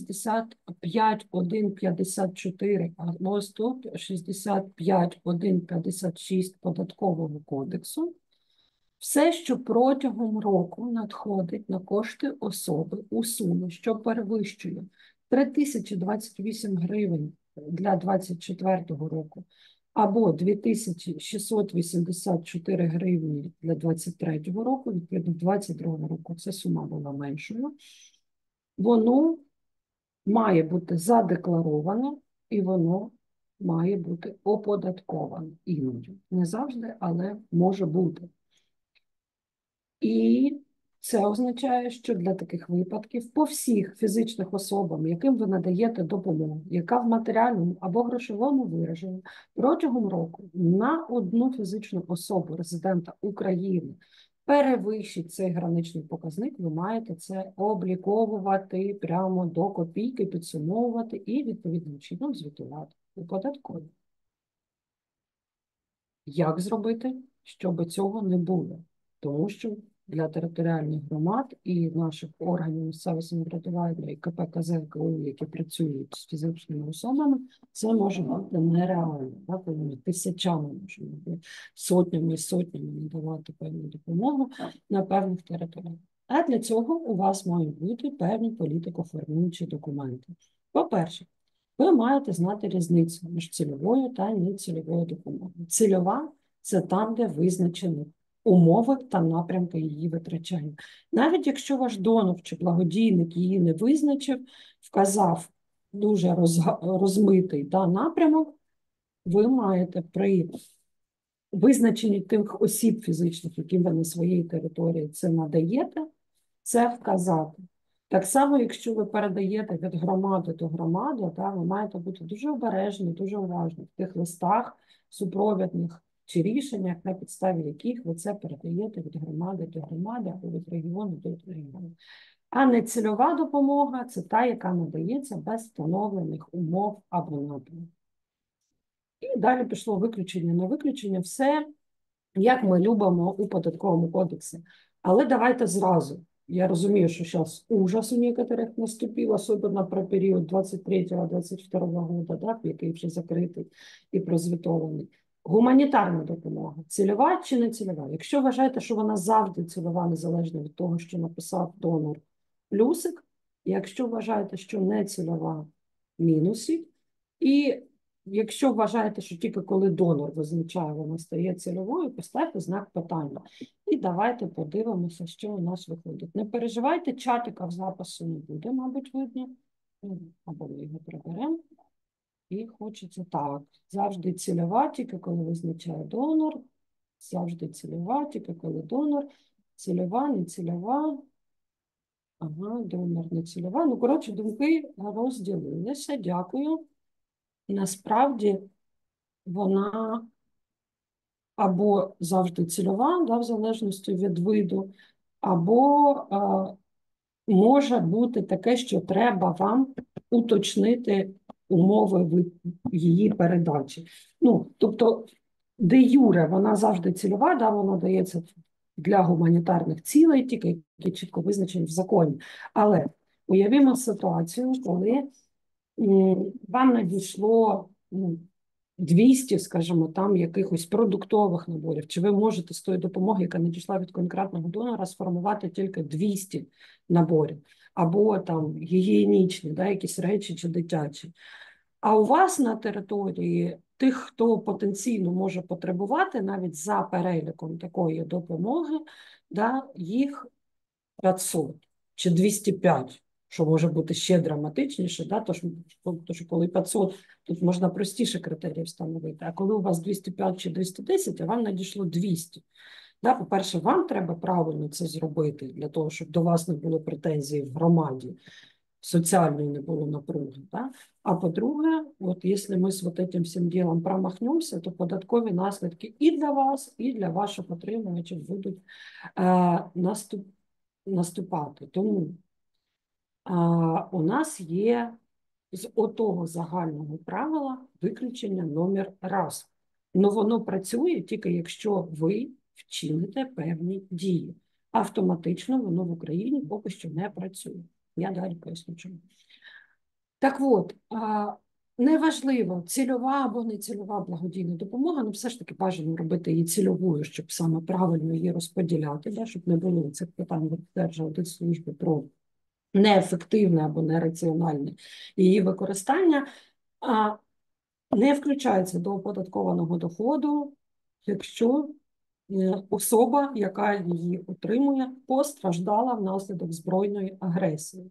165.1.54 або 165.1.56 Податкового кодексу, все, що протягом року надходить на кошти особи у сумі, що перевищує 3028 гривень для 2024 року або 2684 гривні для 2023 року, відповідно, 2022 року ця сума була меншою, воно має бути задеклароване і воно має бути оподатковане іноді. Не завжди, але може бути. І це означає, що для таких випадків по всіх фізичних особам, яким ви надаєте допомогу, яка в матеріальному або грошовому вираженні протягом року на одну фізичну особу резидента України перевищить цей граничний показник, ви маєте це обліковувати прямо до копійки, підсумовувати і відповідним чином звітувати у податковій. Як зробити, щоб цього не було? Тому що для територіальних громад і наших органів місцевого самоврядування і КП, КЗ, КУ, які працюють з фізичними особами, це може бути нереально. Так? Вони тисячами можуть бути, сотнями і сотнями надавати певну допомогу на певних територіях. А для цього у вас мають бути певні політико-формуючі документи. По-перше, ви маєте знати різницю між цільовою та нецільовою допомогою. Цільова – це там, де визначені умови та напрямки її витрачання. Навіть якщо ваш донор чи благодійник її не визначив, вказав дуже розмитий напрямок, ви маєте при визначенні тих осіб фізичних, яким ви на своїй території це надаєте, це вказати. Так само, якщо ви передаєте від громади до громади, ви маєте бути дуже обережні, дуже уважні в тих листах супровідних чи рішеннях, на підставі яких ви це передаєте від громади до громади або від регіону до регіону. А не цільова допомога – це та, яка надається без встановлених умов або напрямів. І далі пішло виключення на виключення. Все, як ми любимо у податковому кодексі. Але давайте зразу. Я розумію, що зараз ужас у некоторых наступив, особливо про період 23-22 года, який вже закритий і прозвітований. Гуманітарна допомога. Цільова чи не цільова? Якщо вважаєте, що вона завжди цільова, незалежно від того, що написав донор, плюсик. Якщо вважаєте, що не цільова, мінусик. І якщо вважаєте, що тільки коли донор визначає, вона стає цільовою, поставте знак питання. І давайте подивимося, що у нас виходить. Не переживайте, чатика в запису не буде, мабуть, видно. Або ми його приберемо. І хочеться так. Завжди цільова, тільки коли визначає донор. Завжди цільова, тільки коли донор. Цільова, не цільова. Ага, донор, не цільова. Ну, коротше, думки розділилися. Дякую. Насправді, вона або завжди цільова, в залежності від виду, або може бути таке, що треба вам уточнити умови її передачі. Ну, тобто, де юре вона завжди цільова, вона дається для гуманітарних цілей, тільки які чітко визначені в законі. Але уявімо ситуацію, коли вам надійшло 200, скажімо, там якихось продуктових наборів, чи ви можете з тої допомоги, яка надійшла від конкретного донора, сформувати тільки 200 наборів, або там гігієнічні, якісь речі чи дитячі. А у вас на території тих, хто потенційно може потребувати, навіть за переліком такої допомоги, їх 500 чи 205, що може бути ще драматичніше, тому що коли 500, тут можна простіше критерії встановити, а коли у вас 205 чи 210, а вам надійшло 200. По-перше, вам треба правильно це зробити, для того, щоб до вас не було претензій в громаді, соціальної не було напруги. А по-друге, якщо ми з этим всім ділом промахнемося, то податкові наслідки і для вас, і для ваших отримувачів будуть наступати. Тому у нас є з отого загального правила виключення номер раз. Но воно працює тільки якщо ви вчините певні дії. Автоматично воно в Україні поки що не працює. Я далі поясню чому. Так от, неважливо, цільова або не цільова благодійна допомога, але все ж таки бажано робити її цільовою, щоб саме правильно її розподіляти, щоб не було цих питань від Держаудитслужби про неефективне або нераціональне її використання, не включається до оподаткованого доходу, якщо особа, яка її отримує, постраждала внаслідок збройної агресії.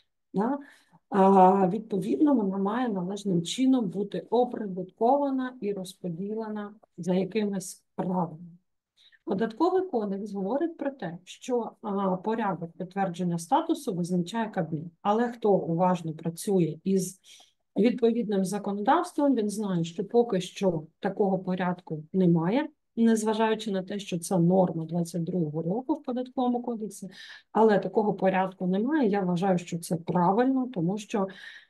Відповідно, вона має належним чином бути оприбуткована і розподілена за якимись правилами. Податковий кодекс говорить про те, що порядок підтвердження статусу визначає Кабмін. Але хто уважно працює із відповідним законодавством, він знає, що поки що такого порядку немає, незважаючи на те, що це норма 22-го року в податковому кодексі, але такого порядку немає. Я вважаю, що це правильно, тому що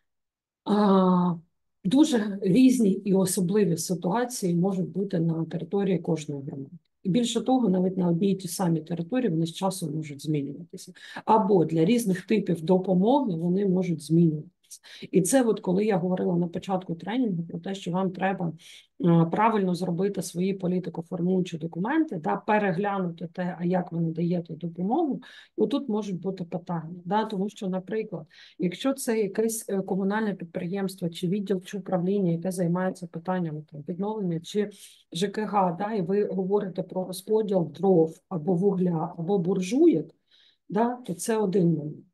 дуже різні і особливі ситуації можуть бути на території кожної громади. І більше того, навіть на одній ті самі території вони з часом можуть змінюватися. Або для різних типів допомоги вони можуть змінюватися. І це коли я говорила на початку тренінгу про те, що вам треба правильно зробити свої політико-формуючі документи, переглянути те, як ви надаєте допомогу, тут можуть бути питання. Тому що, наприклад, якщо це якесь комунальне підприємство, чи відділ, чи управління, яке займається питаннями відновлення, чи ЖКГ, і ви говорите про розподіл дров, або вугля, або буржуєк, то це один момент.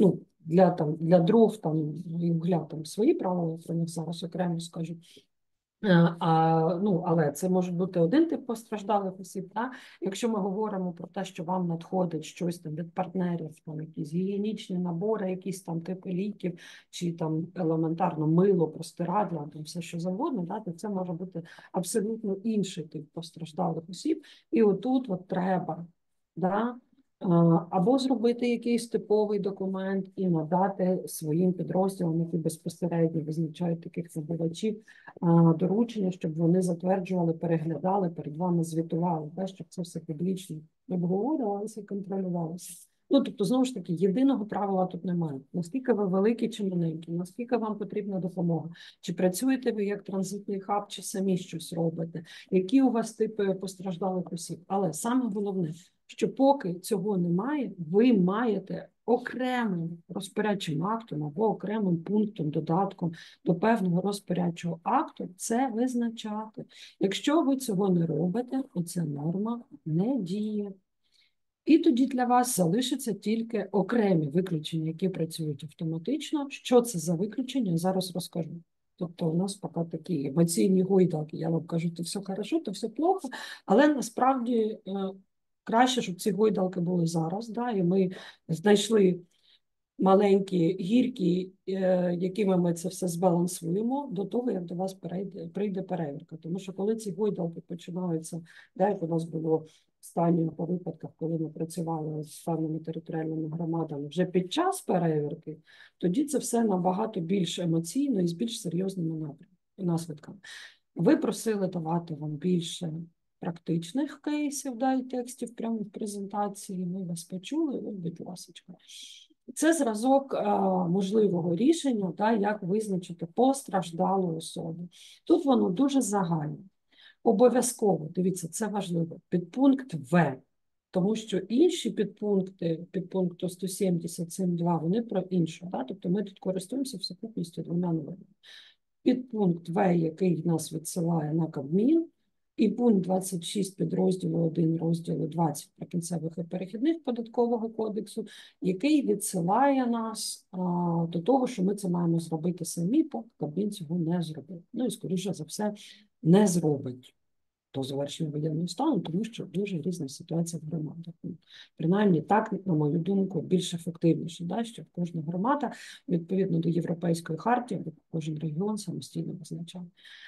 Для дров і вугля свої правила, я про них зараз окремо скажу. Але це може бути один тип постраждалих осіб. Так? Якщо ми говоримо про те, що вам надходить щось там від партнерів, там якісь гігієнічні набори, якісь там типи ліків, чи там елементарно мило, простирадла, там все що завгодно, да? То це може бути абсолютно інший тип постраждалих осіб. І отут от треба, да? Або зробити якийсь типовий документ і надати своїм підрозділам, які безпосередньо визначають таких набувачів, доручення, щоб вони затверджували, переглядали, перед вами звітували, так, щоб це все публічно обговорювалося і контролювалося. Ну, тобто, знову ж таки, єдиного правила тут немає. Наскільки ви великі чи маленькі, наскільки вам потрібна допомога, чи працюєте ви як транзитний хаб, чи самі щось робите, які у вас типи постраждалих осіб. Але саме головне, що поки цього немає, ви маєте окремим розпорядчим актом або окремим пунктом, додатком до певного розпорядчого акту це визначати. Якщо ви цього не робите, оця норма не діє. І тоді для вас залишаться тільки окремі виключення, які працюють автоматично. Що це за виключення? Зараз розкажу. Тобто у нас поки такі емоційні гойдалки. Я вам кажу, то все хорошо, то все плохо, але насправді краще, щоб ці гойдалки були зараз, да, і ми знайшли маленькі гірки, якими ми це все збалансуємо до того, як до вас прийде перевірка. Тому що коли ці гойдалки починаються, як у нас було останньо по випадках, коли ми працювали з певними територіальними громадами вже під час перевірки, тоді це все набагато більш емоційно і з більш серйозними наслідками. Ви просили давати вам більше практичних кейсів, да, і текстів прямо в презентації. Ми вас почули, будь ласка. Це зразок можливого рішення, да, як визначити постраждалу особу. Тут воно дуже загальне. Обов'язково, дивіться, це важливо, підпункт В, тому що інші підпункти, підпункту 177.2, вони про інше. Да? Тобто ми тут користуємося в сукупності двома нормами. Підпункт В, який нас відсилає на Кабмін, і пункт 26 підрозділу 1 розділу 20 Прикінцевих і перехідних податкового кодексу, який відсилає нас до того, що ми це маємо зробити самі, поки Кабмін цього не зробив. Ну і, скоріше за все, не зробить до завершення воєнного стану, тому що дуже різна ситуація в громадах. Принаймні, так, на мою думку, більш ефективніше, да, щоб кожна громада, відповідно до Європейської хартії, або кожен регіон самостійно визначав.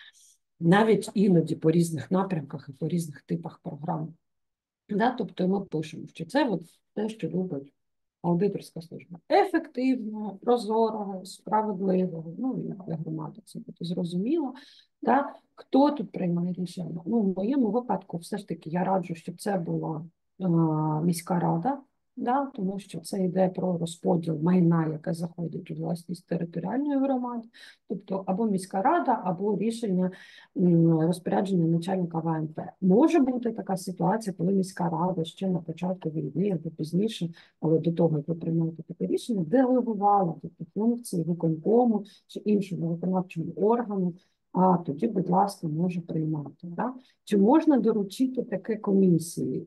Навіть іноді по різних напрямках і по різних типах програм. Да? Тобто ми пишемо, що це от те, що любить аудиторська служба. Ефективного, прозорого, справедливого, ну і для громади це буде зрозуміло. Да? Хто тут приймає рішення? Ну, в моєму випадку все ж таки я раджу, щоб це була міська рада, да? Тому що це йде про розподіл майна, яке заходить у власність територіальної громади, тобто або міська рада, або рішення розпорядження начальника ВНП. Може бути така ситуація, коли міська рада ще на початку війни або пізніше, але до того, як ви приймаєте таке рішення, делегувала такі функції виконкому чи іншому виконавчому органу, а тоді, будь ласка, може приймати. Да? Чи можна доручити таке комісії?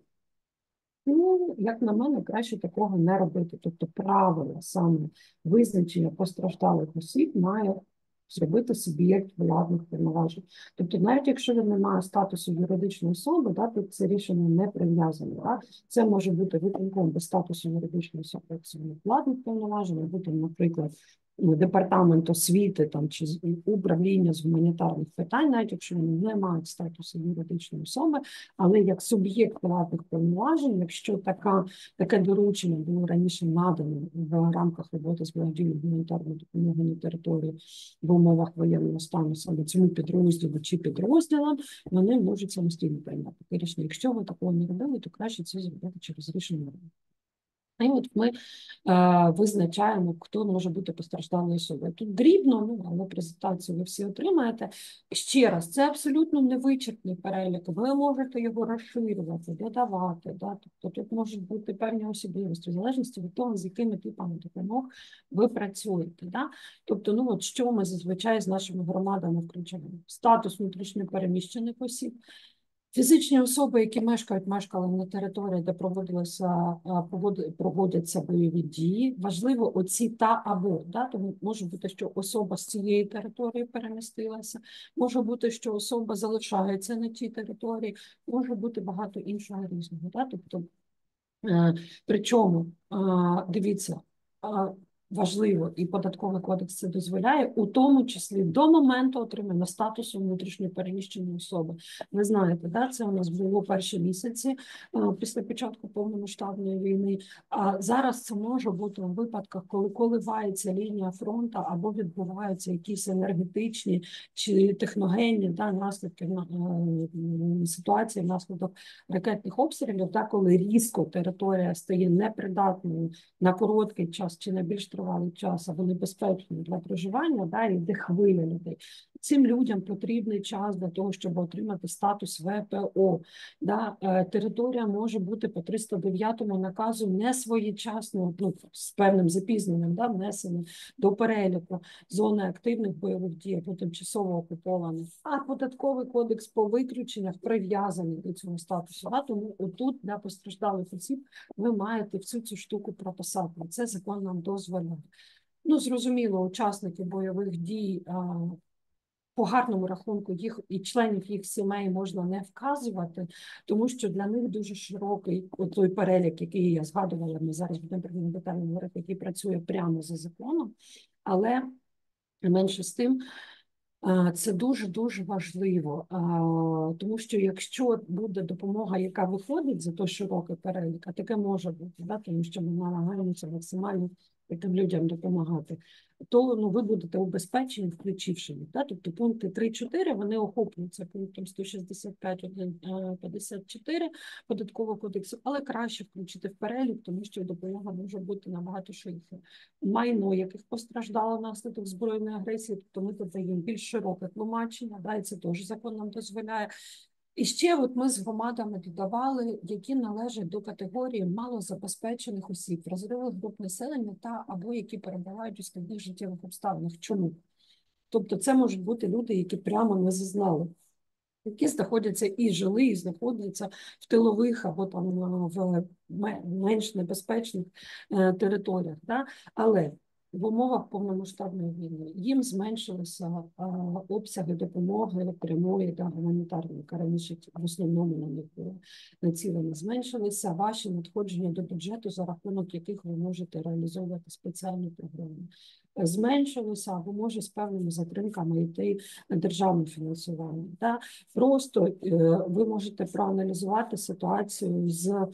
Ну, як на мене, краще такого не робити. Тобто правила саме визначення постраждалих осіб має зробити суб'єкт владних повноважень. Тобто, навіть якщо він не має статусу юридичної особи, да, то це рішення не прив'язане. Да? Це може бути виконком без статусу юридичної особи, як це владних повноважень, або, наприклад, департамент освіти там, чи управління з гуманітарних питань, навіть якщо вони не мають статусу юридичної особи, але як суб'єкт владних повноважень, якщо таке доручення було раніше надано в рамках роботи з благодійною гуманітарною допомогою на території в умовах воєнного стану саме цьому підрозділу чи підрозділам, вони можуть самостійно приймати рішення. Якщо ви такого не робили, то краще це зробити через рішення ради. І от ми визначаємо, хто може бути постраждалою особою. Тут дрібно, ну, але презентацію ви всі отримаєте. Ще раз, це абсолютно невичерпний перелік. Ви можете його розширювати, додавати. Да? Тобто тут можуть бути певні особливості, в залежності від того, з якими типами допомог ви працюєте. Да? Тобто, ну, от що ми зазвичай з нашими громадами включаємо? Статус внутрішньо переміщених осіб. Фізичні особи, які мешкали на території, де проводяться бойові дії, важливо оці та або, да? Тому може бути, що особа з цієї території перемістилася, може бути, що особа залишається на тій території, може бути багато іншого різного. Да? Тобто, причому, дивіться, важливо, і Податковий кодекс це дозволяє, у тому числі до моменту отримання статусу внутрішньо переміщеної особи. Ви знаєте, да, це у нас було перші місяці після початку повномасштабної війни. А зараз це може бути у випадках, коли коливається лінія фронту або відбуваються якісь енергетичні чи техногенні наслідки ситуації внаслідок ракетних обстрілів, коли різко територія стає непридатною на короткий час чи на більш тривалий час, або небезпечною для проживання, і йде хвиля людей. Цим людям потрібний час для того, щоб отримати статус ВПО. Територія може бути по 309 наказу не своєчасно, з певним запізненням, внесена до переліку зони активних бойових дій або тимчасово окупованих. А Податковий кодекс по виключеннях прив'язаний до цього статусу. Тому отут для постраждалих осіб ви маєте всю цю штуку прописати. Це закон нам дозволяє. Зрозуміло, учасники бойових дій по гарному рахунку їх і членів їх сімей можна не вказувати, тому що для них дуже широкий той перелік, який я згадувала, ми зараз будемо про нього детально говорити, який працює прямо за законом, але менше з тим, це дуже-дуже важливо, тому що якщо буде допомога, яка виходить за той широкий перелік, а таке може бути, тому що ми намагаємося максимально таким людям допомагати, то ви будете убезпечені, включивши їх. Тобто пункти 3-4, вони охоплюються пунктом 165.1.54 Податкового кодексу, але краще включити в перелік, тому що допомога може бути набагато ширше. Майно, яких постраждало внаслідок збройної агресії, тобто ми тут даємо більш широке тлумачення, і це теж закон нам дозволяє. І ще ми з громадами додавали, які належать до категорії малозабезпечених осіб, вразливих груп населення або які перебувають у складних життєвих обставинах. Чому? Тобто це можуть бути люди, які прямо не зазнали, які знаходяться і жили, і знаходяться в тилових або в менш небезпечних територіях. Але в умовах повномасштабної війни їм зменшилися обсяги допомоги прямої та гуманітарної, яка раніше в основному на них було націлено. Зменшилися ваші надходження до бюджету, за рахунок яких ви можете реалізовувати спеціальні програми. Зменшилося або може з певними затримками йти державне фінансування. Просто ви можете проаналізувати ситуацію з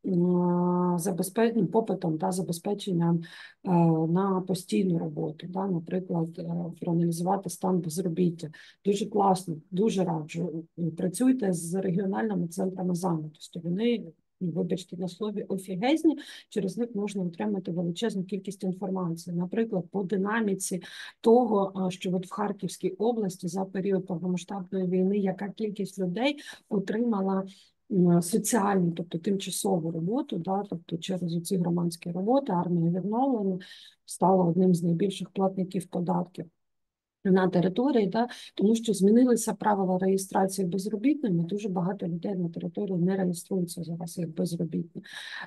попитом та забезпеченням на постійну роботу, наприклад, проаналізувати стан безробіття. Дуже класно, дуже раджу. Працюйте з регіональними центрами зайнятості. Вони, вибачте на слові, офігезні, через них можна отримати величезну кількість інформації. Наприклад, по динаміці того, що в Харківській області за період повномасштабної війни, яка кількість людей отримала соціальну, тобто тимчасову роботу, тобто через ці громадські роботи, армія відновлення стала одним з найбільших платників податків на території, тому що змінилися правила реєстрації безробітними, дуже багато людей на території не реєструються зараз як безробітні.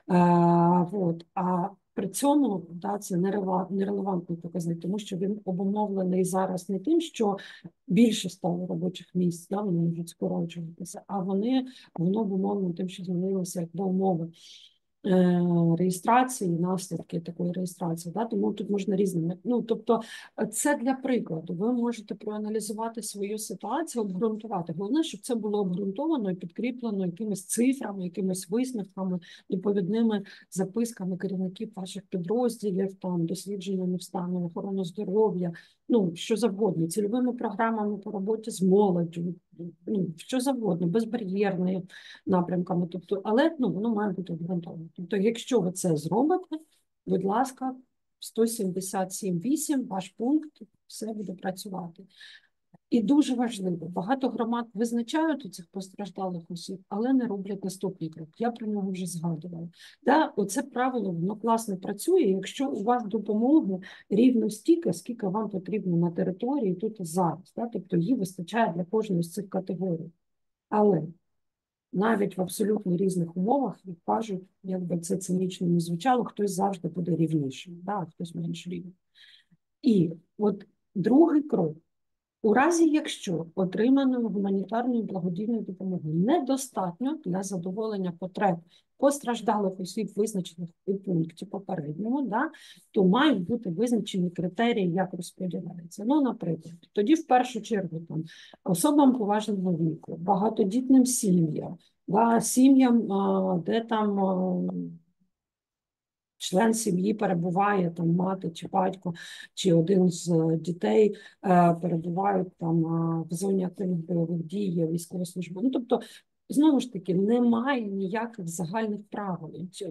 А при цьому це нерелевантний показник, тому що він обумовлений зараз не тим, що більше стало робочих місць, вони можуть скорочуватися, а воно обумовлено тим, що змінилися умови реєстрації, наслідки такої реєстрації, тому тут можна різними. Тобто це для прикладу. Ви можете проаналізувати свою ситуацію, обґрунтувати. Головне, щоб це було обґрунтовано і підкріплено якимись цифрами, якимись висновками, доповідними записками керівників ваших підрозділів, дослідженнями в стані охорони здоров'я, що завгодно, цільовими програмами по роботі з молоддю, що завгодно, безбар'єрними напрямками. Тобто, але воно має бути обґрунтовано. Тобто, якщо ви це зробите, будь ласка, 177.8, ваш пункт, все буде працювати. І дуже важливо, багато громад визначають цих постраждалих осіб, але не роблять наступний крок. Я про нього вже згадувала. Оце правило, воно класно працює, якщо у вас допомоги рівно стільки, скільки вам потрібно на території тут і зараз. Тобто її вистачає для кожної з цих категорій. Але навіть в абсолютно різних умовах, як кажуть, якби це цинічно не звучало, хтось завжди буде рівнішим, да, хтось менш рівний. І от другий крок. У разі, якщо отриманої гуманітарної благодійної допомоги недостатньо для задоволення потреб постраждалих осіб, визначених у пункті попередньому, да, то мають бути визначені критерії, як розподіляється. Ну, наприклад, тоді в першу чергу там, особам поважного віку, багатодітним сім'ям, да, сім'ям, де там член сім'ї перебуває, там мати чи батько, чи один з дітей перебувають там в зоні активних бойових дій, військовослужбовців. Ну, тобто, знову ж таки, немає ніяких загальних правил.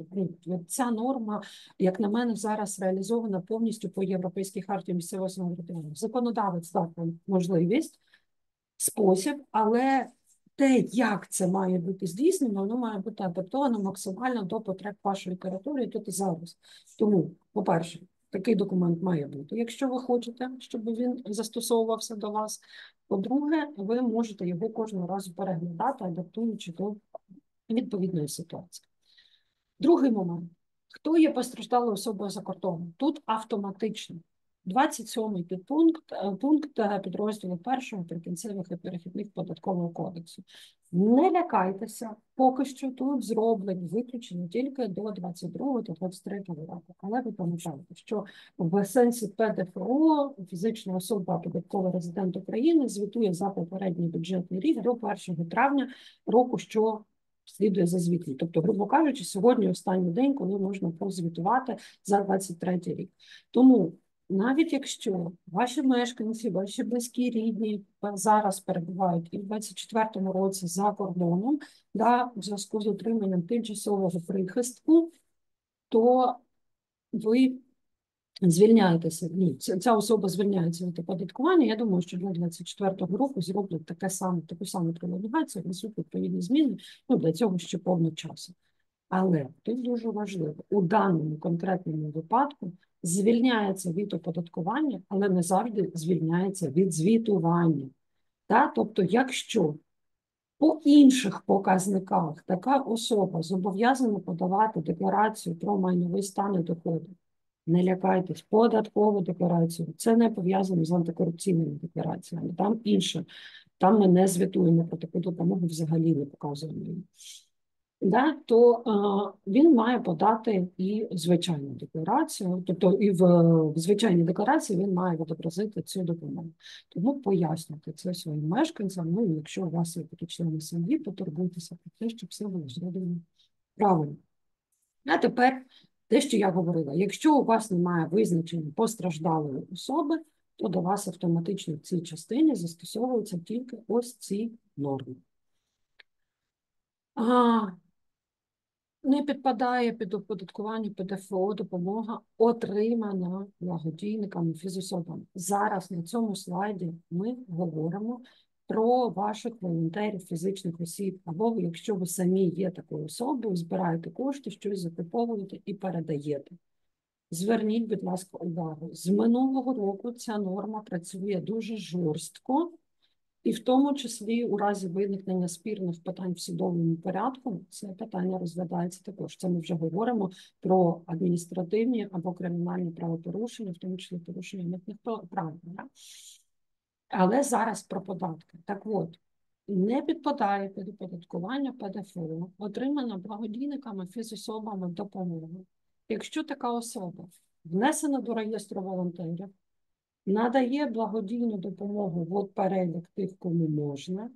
Ця норма, як на мене, зараз реалізована повністю по Європейській харті місцевого самоврядування. Законодавець дав можливість, спосіб, але те, як це має бути здійснено, воно має бути адаптовано максимально до потреб вашої території тут і зараз. Тому, по-перше, такий документ має бути, якщо ви хочете, щоб він застосовувався до вас. По-друге, ви можете його кожного разу переглядати, адаптуючи до відповідної ситуації. Другий момент. Хто є постраждалою особою за кордоном? Тут автоматично. 27-й пункт підрозділу 1 Прикінцевих і перехідних податкового кодексу. Не лякайтеся, поки що тут зроблені виключення тільки до 22-го та 23-го року. Але ви пам'ятаєте, що в сенсі ПДФО фізична особа податковий резидент України звітує за попередній бюджетний рік до 1 травня року, що слідує за звітом. Тобто, грубо кажучи, сьогодні останній день, коли можна прозвітувати за 23 рік. Тому навіть якщо ваші мешканці, ваші близькі рідні зараз перебувають і в 24-му році за кордоном, да, в зв'язку з отриманням тимчасового прихистку, то ви звільняєтеся, ця особа звільняється від оподаткування. Я думаю, що для 24-го року зроблять таку саму пролонгацію, внесуть відповідні зміни, для цього ще повно часу. Але тут дуже важливо, у даному конкретному випадку звільняється від оподаткування, але не завжди звільняється від звітування. Тобто, якщо по інших показниках така особа зобов'язана подавати декларацію про майновий стан і доходи, не лякайтесь, податкову декларацію, це не пов'язано з антикорупційними деклараціями, там інше. Там ми не звітуємо про таку допомогу, взагалі не показуємо її. То він має подати і звичайну декларацію, тобто і в звичайній декларації він має відобразити цю допомогу. Тому пояснюйте це своїм мешканцям, якщо у вас є такі члени сім'ї, потурбуйтеся про те, щоб все було зроблено правильно. А тепер те, що я говорила, якщо у вас немає визначення постраждалої особи, то до вас автоматично в цій частині застосовуються тільки ось ці норми. Не підпадає під оподаткування ПДФО допомога, отримана благодійниками фізособами. Зараз на цьому слайді ми говоримо про ваших волонтерів, фізичних осіб, або якщо ви самі є такою особою, збираєте кошти, щось закуповуєте і передаєте. Зверніть, будь ласка, увагу. З минулого року ця норма працює дуже жорстко, і в тому числі у разі виникнення спірних питань в судовому порядку це питання розглядається також. Це ми вже говоримо про адміністративні або кримінальні правопорушення, в тому числі порушення митних правил. Але зараз про податки. Так от, не підпадає під оподаткування ПДФО, отримана благодійниками фізособами допомога. Якщо така особа внесена до реєстру волонтерів, надає благодійну допомогу в перелік тих, кому можна,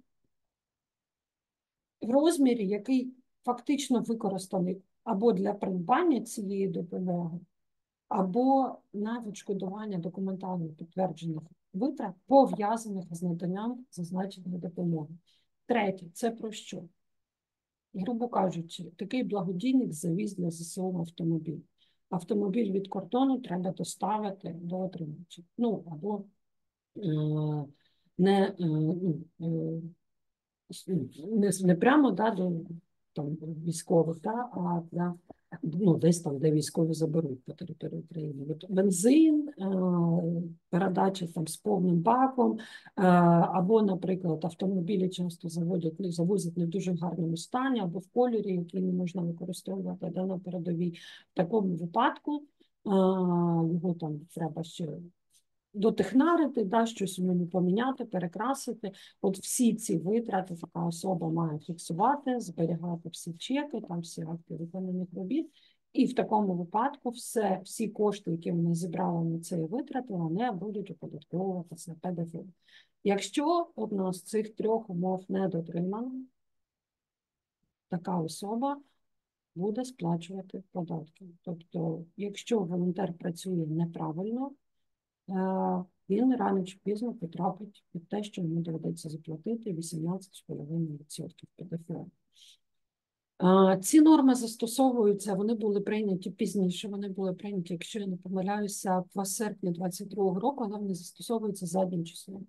в розмірі, який фактично використаний або для придбання цієї допомоги, або на відшкодування документально підтверджених витрат, пов'язаних з наданням зазначеної допомоги. Третє, це про що? Грубо кажучи, такий благодійник завіз для ЗСУ автомобіль. Автомобіль від кордону треба доставити до отримувача. Або не прямо до там військових, да, а для десь там, де військові заберуть по території України. От бензин, передача там з повним баком, або, наприклад, автомобілі часто завозять не в дуже гарному стані, або в кольорі, який не можна використовувати на передовій. В такому випадку його там треба ще дотехнарити, да, щось у ньому поміняти, перекрасити. От всі ці витрати така особа має фіксувати, зберігати всі чеки, там всі акти виконаних робіт. І в такому випадку всі кошти, які вона зібрала на ці витрати, вони будуть оподатковуватися на ПДФО. Якщо одна з цих трьох умов не дотримана, така особа буде сплачувати податки. Тобто, якщо волонтер працює неправильно, він рано чи пізно потрапить під те, що йому доведеться заплатити 18,5% ПДФО. Ці норми застосовуються, вони були прийняті пізніше, вони були прийняті, якщо я не помиляюся, в серпні 2022 року, але вони застосовуються заднім числом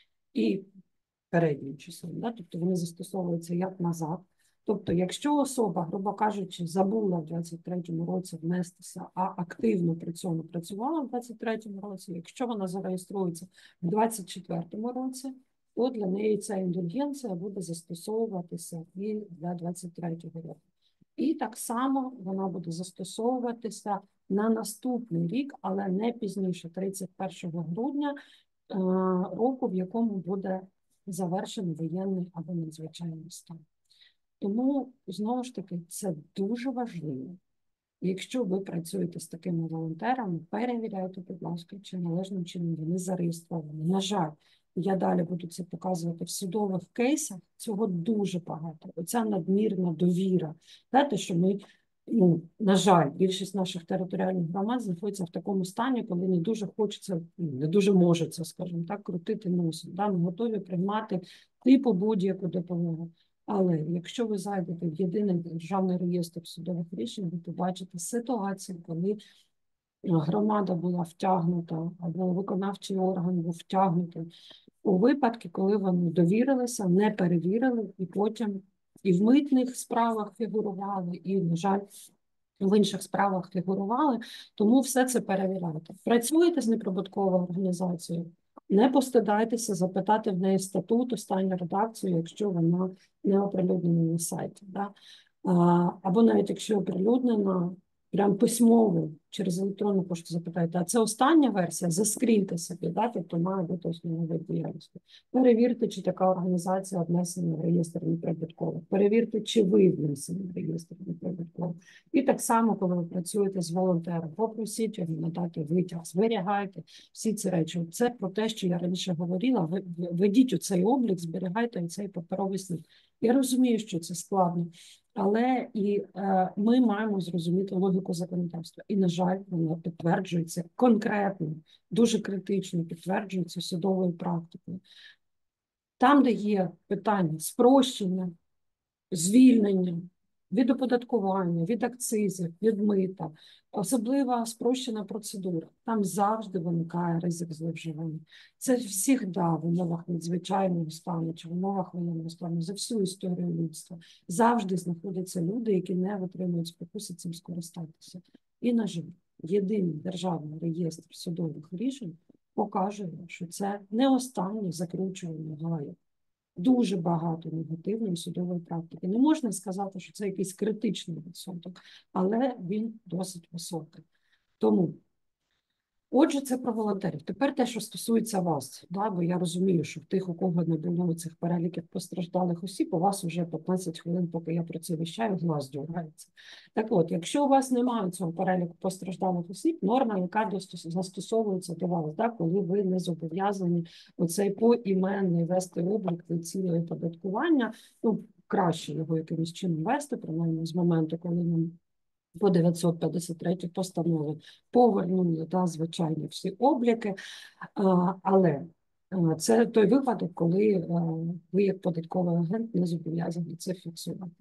і переднім числом. Да? Тобто вони застосовуються як назад. Тобто, якщо особа, грубо кажучи, забула в 23-му році внестися, а активно при цьому працювала в 23-му році, якщо вона зареєструється в 24-му році, то для неї ця індульгенція буде застосовуватися і для 23-го року. І так само вона буде застосовуватися на наступний рік, але не пізніше 31 грудня року, в якому буде завершений воєнний або надзвичайний стан. Тому, знову ж таки, це дуже важливо. Якщо ви працюєте з такими волонтерами, перевіряйте, будь ласка, чи належним чином вони зареєстровані. На жаль, я далі буду це показувати в судових кейсах, цього дуже багато. Оця надмірна довіра. Знаєте, що ми, на жаль, більшість наших територіальних громад знаходиться в такому стані, коли не дуже хочеться, не дуже можеться, скажімо так, крутити носом. Да? Ми готові приймати типу будь-яку допомогу. Але якщо ви зайдете в єдиний державний реєстр судових рішень, ви побачите ситуацію, коли громада була втягнута, або виконавчий орган був втягнутий у випадки, коли вони довірилися, не перевірили, і потім і в митних справах фігурували, і, на жаль, в інших справах фігурували, тому все це перевіряйте. Працюєте з неприбутковою організацією, не постидайтеся запитати в неї статут, останню редакцію, якщо вона не оприлюднена на сайті. Да? Або навіть якщо оприлюднена, прям письмово через електронну пошту запитайте, а це остання версія, заскріньте собі, да? Тобто має бути основний вид діяльності. Перевірте, чи така організація внесена в реєстр неприбуткових. Перевірте, чи ви внесені в реєстр неприбуткових. І так само, коли ви працюєте з волонтером, попросіть його надати витяг, зберігайте всі ці речі. Це про те, що я раніше говорила, ведіть у цей облік, зберігайте цей паперовий слід. Я розумію, що це складно, але і ми маємо зрозуміти логіку законодавства. І, на жаль, вона підтверджується конкретно, дуже критично підтверджується судовою практикою. Там, де є питання спрощення, звільнення від оподаткування, від акцизів, від мита, особлива спрощена процедура. Там завжди виникає ризик зловживання. Це завжди в умовах надзвичайного стану чи в умовах воєнного стану за всю історію людства. Завжди знаходяться люди, які не витримують спокуси цим скористатися. І, на жаль, єдиний державний реєстр судових рішень покаже, що це не останнє закручування гаек. Дуже багато негативної судової практики. Не можна сказати, що це якийсь критичний відсоток, але він досить високий. Тому, отже, це про волонтерів. Тепер те, що стосується вас, да, бо я розумію, що в тих, у кого не було цих переліків постраждалих осіб, у вас вже 15 хвилин, поки я про це віщаю, глаз дергається. Так от, якщо у вас немає цього переліку постраждалих осіб, норма, яка застосовується до вас, да, коли ви не зобов'язані оцей поіменний вести облік від цілої оподаткування, краще його якимось чином вести, принаймні з моменту, коли нам по 953 постанови повернули, да, звичайно, всі обліки, але це той випадок, коли ви як податковий агент не зобов'язані це фіксувати.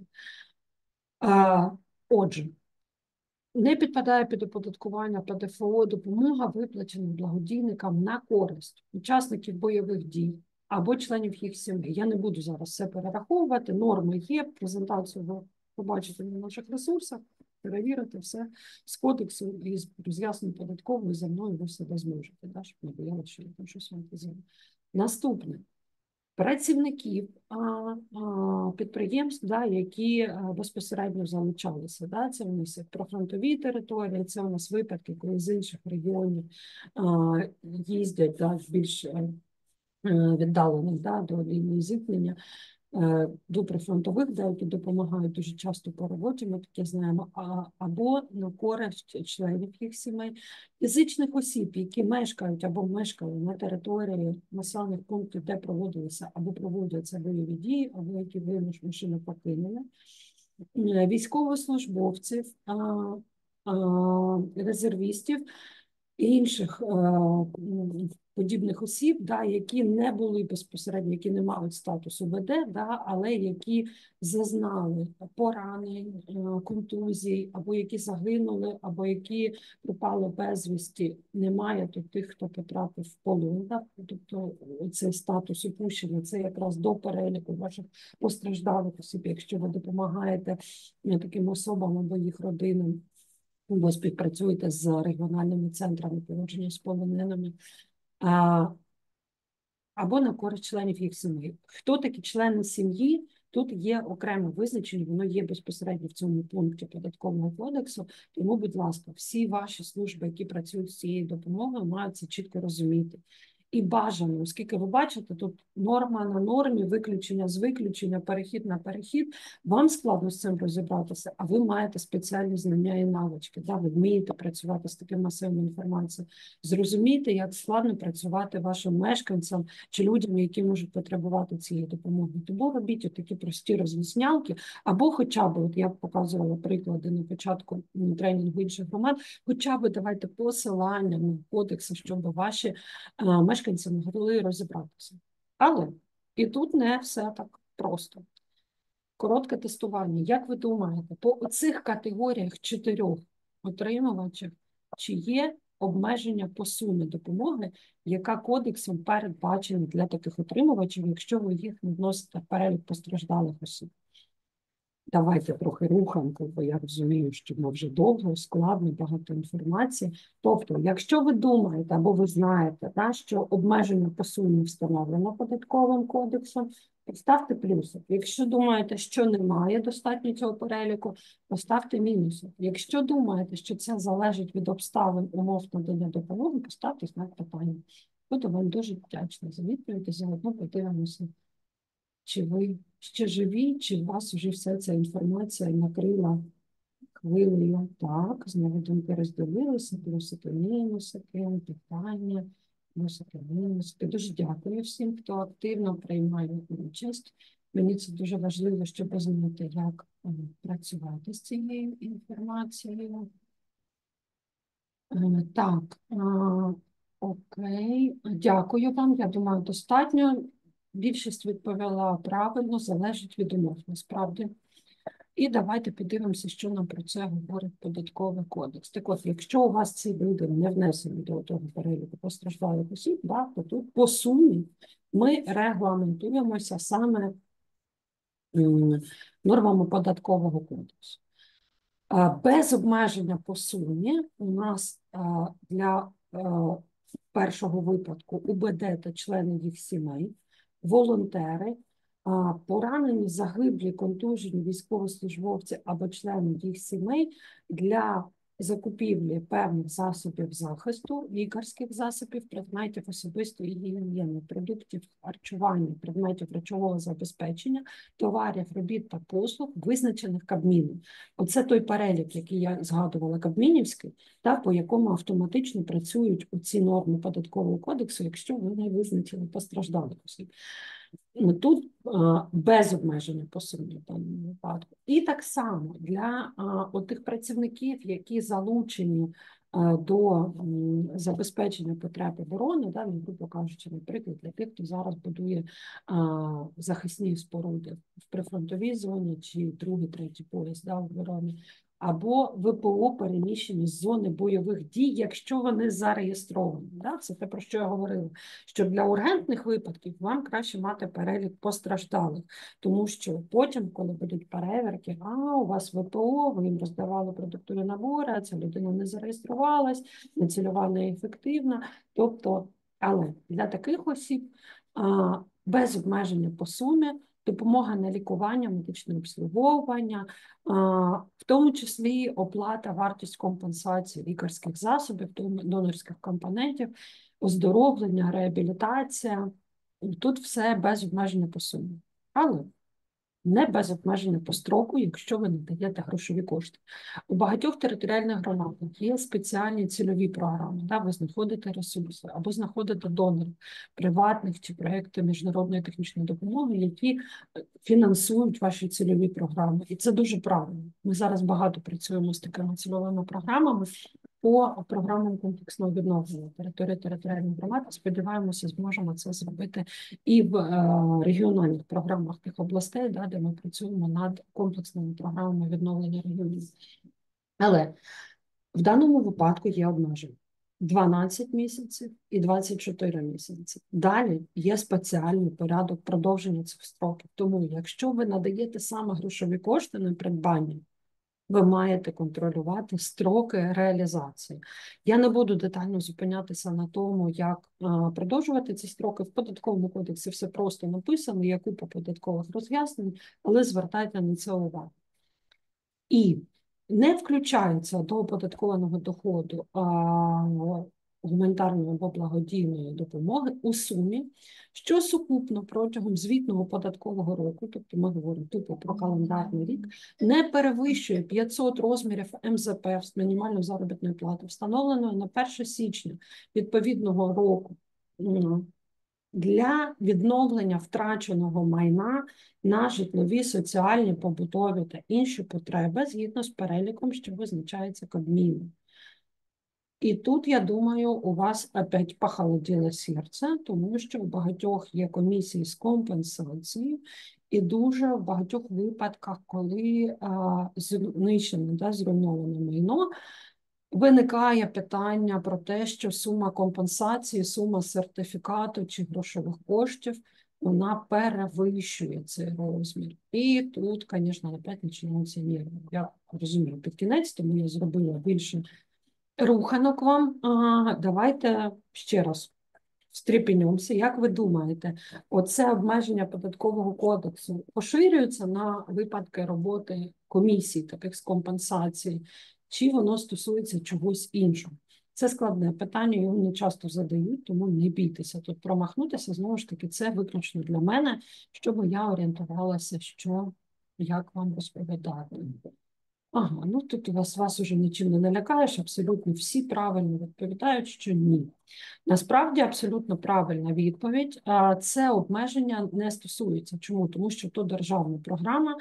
Отже, не підпадає під оподаткування ПДФО допомога, виплачена благодійникам на користь учасників бойових дій або членів їх сімей. Я не буду зараз все перераховувати, норми є, презентацію ви побачите на наших ресурсах, перевірити все з кодексу і з роз'яснень податкової за мною ви все зможете, да, щоб не боялися, що я там щось вам казала. Наступне. Працівників підприємств, да, які безпосередньо залучалися. Да, це у нас прифронтові території, це у нас випадки, коли з інших регіонів їздять да, більш віддалених да, до лінії зіткнення, до прифронтових, да, які допомагають дуже часто по роботі, ми таке знаємо, або на користь членів їх сімей, фізичних осіб, які мешкають або мешкали на території населених пунктів, де проводилися або проводяться бойові дії, або які вимушено покинули, військовослужбовців, резервістів і інших подібних осіб, да, які не були безпосередньо, які не мають статусу ВД, да, але які зазнали поранень, контузій, або які загинули, або які пропали безвісті. Немає тут тих, хто потрапив в полон. Да? Тобто цей статус опущений, це якраз до переліку ваших постраждалих осіб, якщо ви допомагаєте таким особам або їх родинам, або співпрацюєте з регіональними центрами поводження з полоненими, або на користь членів їх сім'ї. Хто такі члени сім'ї? Тут є окреме визначення, воно є безпосередньо в цьому пункті Податкового кодексу, тому, будь ласка, всі ваші служби, які працюють з цією допомогою, мають це чітко розуміти. І бажано, оскільки ви бачите, тут норма на нормі, виключення з виключення, перехід на перехід, вам складно з цим розібратися, а ви маєте спеціальні знання і навички, да? Ви вмієте працювати з таким масивною інформацією. Зрозумійте, як складно працювати вашим мешканцям чи людям, які можуть потребувати цієї допомоги. Тому робіть такі прості роз'яснялки, або хоча б, от я показувала приклади на початку тренінгу інших громад, хоча б давайте посилання на кодекси, щоб ваші мешканці могли розібратися. Але і тут не все так просто. Коротке тестування. Як ви думаєте, по оцих категоріях 4 отримувачів, чи є обмеження по сумі допомоги, яка кодексом передбачена для таких отримувачів, якщо ви їх не вносите в перелік постраждалих осіб? Давайте трохи руханку, бо я розумію, що ми вже довго, складно, багато інформації. Тобто, якщо ви думаєте або ви знаєте, да, що обмеження по сумі встановлено податковим кодексом, поставте плюсик. Якщо думаєте, що немає достатньо цього переліку, поставте мінусик. Якщо думаєте, що це залежить від обставин умов надання допомоги, поставте знак питання. Буду вам дуже вдячна за відповідь і заодно подивимося, чи ви ще живі, чи у вас вже вся ця інформація накрила хвилею. Так, знову думки розділилися, плюсики, мінусики, питання, плюсики, мінусики. Дуже дякую всім, хто активно приймає участь. Мені це дуже важливо, щоб знати, як працювати з цією інформацією. Так, окей, дякую вам. Я думаю, достатньо. Більшість відповіла правильно, залежить від умов, насправді. І давайте подивимося, що нам про це говорить Податковий кодекс. Так от, якщо у вас ці люди не внесені до того переліку постраждалих осіб, да, то тут по сумі ми регламентуємося саме нормами Податкового кодексу. Без обмеження по сумі у нас для першого випадку УБД та члени їх сімей, волонтери, поранені, загиблі, контужені військовослужбовці або члени їх сімей для закупівлі певних засобів захисту, лікарських засобів, предметів особистої гігієни, продуктів харчування, предметів речового забезпечення, товарів, робіт та послуг, визначених Кабміном. Оце той перелік, який я згадувала, кабмінівський, та, по якому автоматично працюють ці норми Податкового кодексу, якщо ви не визначили постраждалих осіб. Тут без обмеження по сумі в даному випадку. І так само для тих працівників, які залучені до забезпечення потреб оборони, да, грубо кажучи, наприклад, для тих, хто зараз будує захисні споруди в прифронтовій зоні чи другий, третій пояс да, оборони, або ВПО переміщені з зони бойових дій, якщо вони зареєстровані. Да? Це те, про що я говорила, що для ургентних випадків вам краще мати перелік постраждалих, тому що потім, коли будуть перевірки, у вас ВПО, ви їм роздавали продуктові набори, а ця людина не зареєструвалась, не цільова, неефективна. Тобто, але для таких осіб без обмеження по сумі, допомога на лікування, медичне обслуговування, в тому числі оплата, вартість компенсації лікарських засобів, донорських компонентів, оздоровлення, реабілітація. Тут все без обмеження по сумі. Але не без обмеження по строку, якщо ви надаєте грошові кошти. У багатьох територіальних громадах є спеціальні цільові програми, да, ви знаходите ресурси або знаходите донорів приватних чи проєкти міжнародної технічної допомоги, які фінансують ваші цільові програми. І це дуже правильно. Ми зараз багато працюємо з такими цільовими програмами, по програмам комплексного відновлення території територіальних громад. Сподіваємося, зможемо це зробити і в регіональних програмах тих областей, да, де ми працюємо над комплексними програмами відновлення регіонів. Але в даному випадку є обмеження. 12 місяців і 24 місяці. Далі є спеціальний порядок продовження цих строків. Тому, якщо ви надаєте саме грошові кошти на придбання, ви маєте контролювати строки реалізації. Я не буду детально зупинятися на тому, як продовжувати ці строки. В Податковому кодексі все просто написано, є купа податкових роз'яснень, але звертайте на це увагу. І не включаються до оподаткованого доходу гуманітарної або благодійної допомоги у сумі, що сукупно протягом звітного податкового року, тобто ми говоримо тупо про календарний рік, не перевищує 500 розмірів МЗП, мінімальної заробітної плати, встановленої на 1 січня відповідного року для відновлення втраченого майна на житлові, соціальні, побутові та інші потреби згідно з переліком, що визначається Кабміном. І тут, я думаю, у вас опять похолоділо серце, тому що в багатьох є комісії з компенсації, і дуже в багатьох випадках, коли знищено, да, зруйноване майно, виникає питання про те, що сума компенсації, сума сертифікату чи грошових коштів, вона перевищує цей розмір. І тут, звісно, опять починаються нерви. Я розумію під кінець, тому я зробила більше руханок вам. Давайте ще раз встрепенемося. Як ви думаєте, оце обмеження податкового кодексу поширюється на випадки роботи комісій, таких з компенсації, чи воно стосується чогось іншого? Це складне питання, його не часто задають, тому не бійтеся тут промахнутися. Знову ж таки, це виключно для мене, щоб я орієнтувалася, що, як вам розповідати. Ага, ну тут вас уже нічим не налякаєш, абсолютно всі правильно відповідають, що ні. Насправді, абсолютно правильна відповідь. Це обмеження не стосується. Чому? Тому що то державна програма,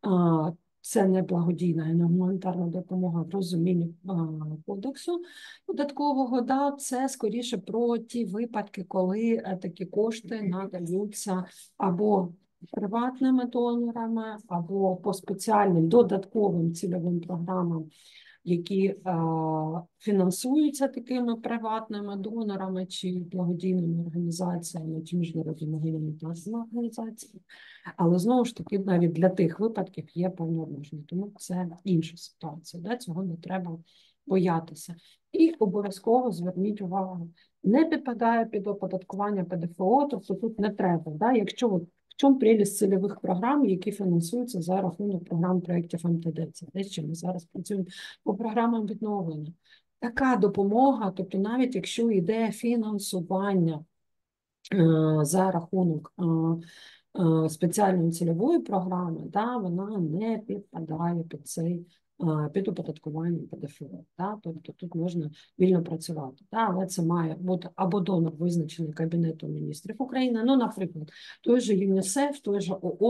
це не благодійна і не гуманітарна допомога в розумінні кодексу податкового. Да, це скоріше про ті випадки, коли такі кошти надаються або приватними донорами, або по спеціальним додатковим цільовим програмам, які фінансуються такими приватними донорами чи благодійними організаціями, чи міжнародними гуманітарними організаціями. Але знову ж таки, навіть для тих випадків є певні обмеження. Тому це інша ситуація, да? Цього не треба боятися. І обов'язково зверніть увагу, не підпадає під оподаткування ПДФО, тобто тут не треба. Да? Якщо в чому прелість цільових програм, які фінансуються за рахунок програм проєктів МТД? Це те, що ми зараз працюємо по програмам відновлення. Така допомога, тобто навіть якщо йде фінансування за рахунок спеціальної цільової програми, да, вона не підпадає під цей під оподаткування ПДФО. Да? Тобто тут можна вільно працювати. Да? Але це має бути або донор, визначений Кабінетом міністрів України, ну, наприклад, той же ЮНІСЕФ, той же ООН,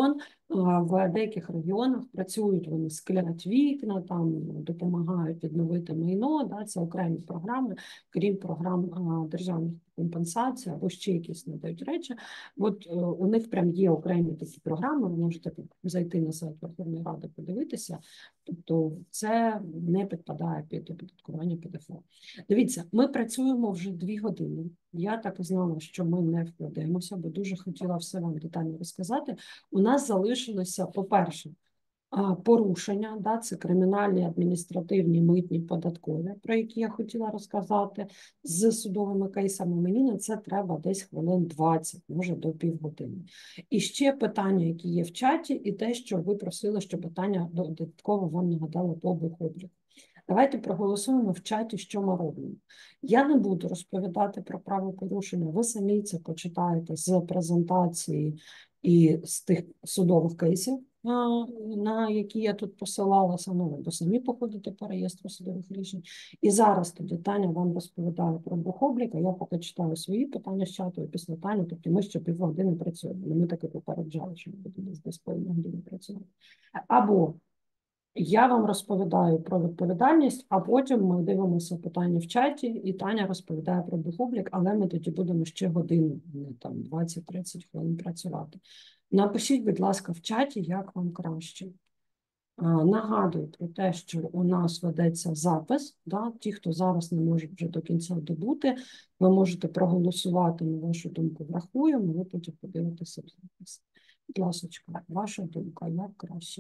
В деяких регіонах працюють, вони склять вікна, там допомагають відновити майно. Да, це окремі програми, крім програм державних компенсацій або ще якісь надають речі. От у них прям є окремі такі програми. Ви можете зайти на сайт Верховної Ради, подивитися. Тобто це не підпадає під оподаткування ПДФО. Дивіться, ми працюємо вже 2 години. Я так і знала, що ми не вкладемося, бо дуже хотіла все вам детально розказати. У нас залишилося, по-перше, порушення, да, це кримінальні, адміністративні, митні, податкові, про які я хотіла розказати, з судовими кейсами. Мені на це треба десь хвилин 20, може до півгодини. І ще питання, які є в чаті, і те, що ви просили, що питання додатково вам нагадали по обліку. Давайте проголосуємо в чаті, що ми робимо. Я не буду розповідати про правопорушення, ви самі це почитаєте з презентації і з тих судових кейсів, на які я тут посилалася, ну, ви самі походите по реєстру судових рішень. І зараз тоді Таня вам розповідає про бухоблік, а я поки читаю свої питання з чату, і після Тані, тобто ми ще півгодини працюємо. Ми таки попереджали, що ми будемо десь половину години працювати. Або я вам розповідаю про відповідальність, а потім ми дивимося питання в чаті, і Таня розповідає про бухоблік, але ми тоді будемо ще годину, не там 20-30 хвилин працювати. Напишіть, будь ласка, в чаті, як вам краще. Нагадую про те, що у нас ведеться запис. Да? Ті, хто зараз не може вже до кінця добути, ви можете проголосувати, на вашу думку врахуємо, ви потім подивитеся в запис. Будь ласка, ваша думка, як краще?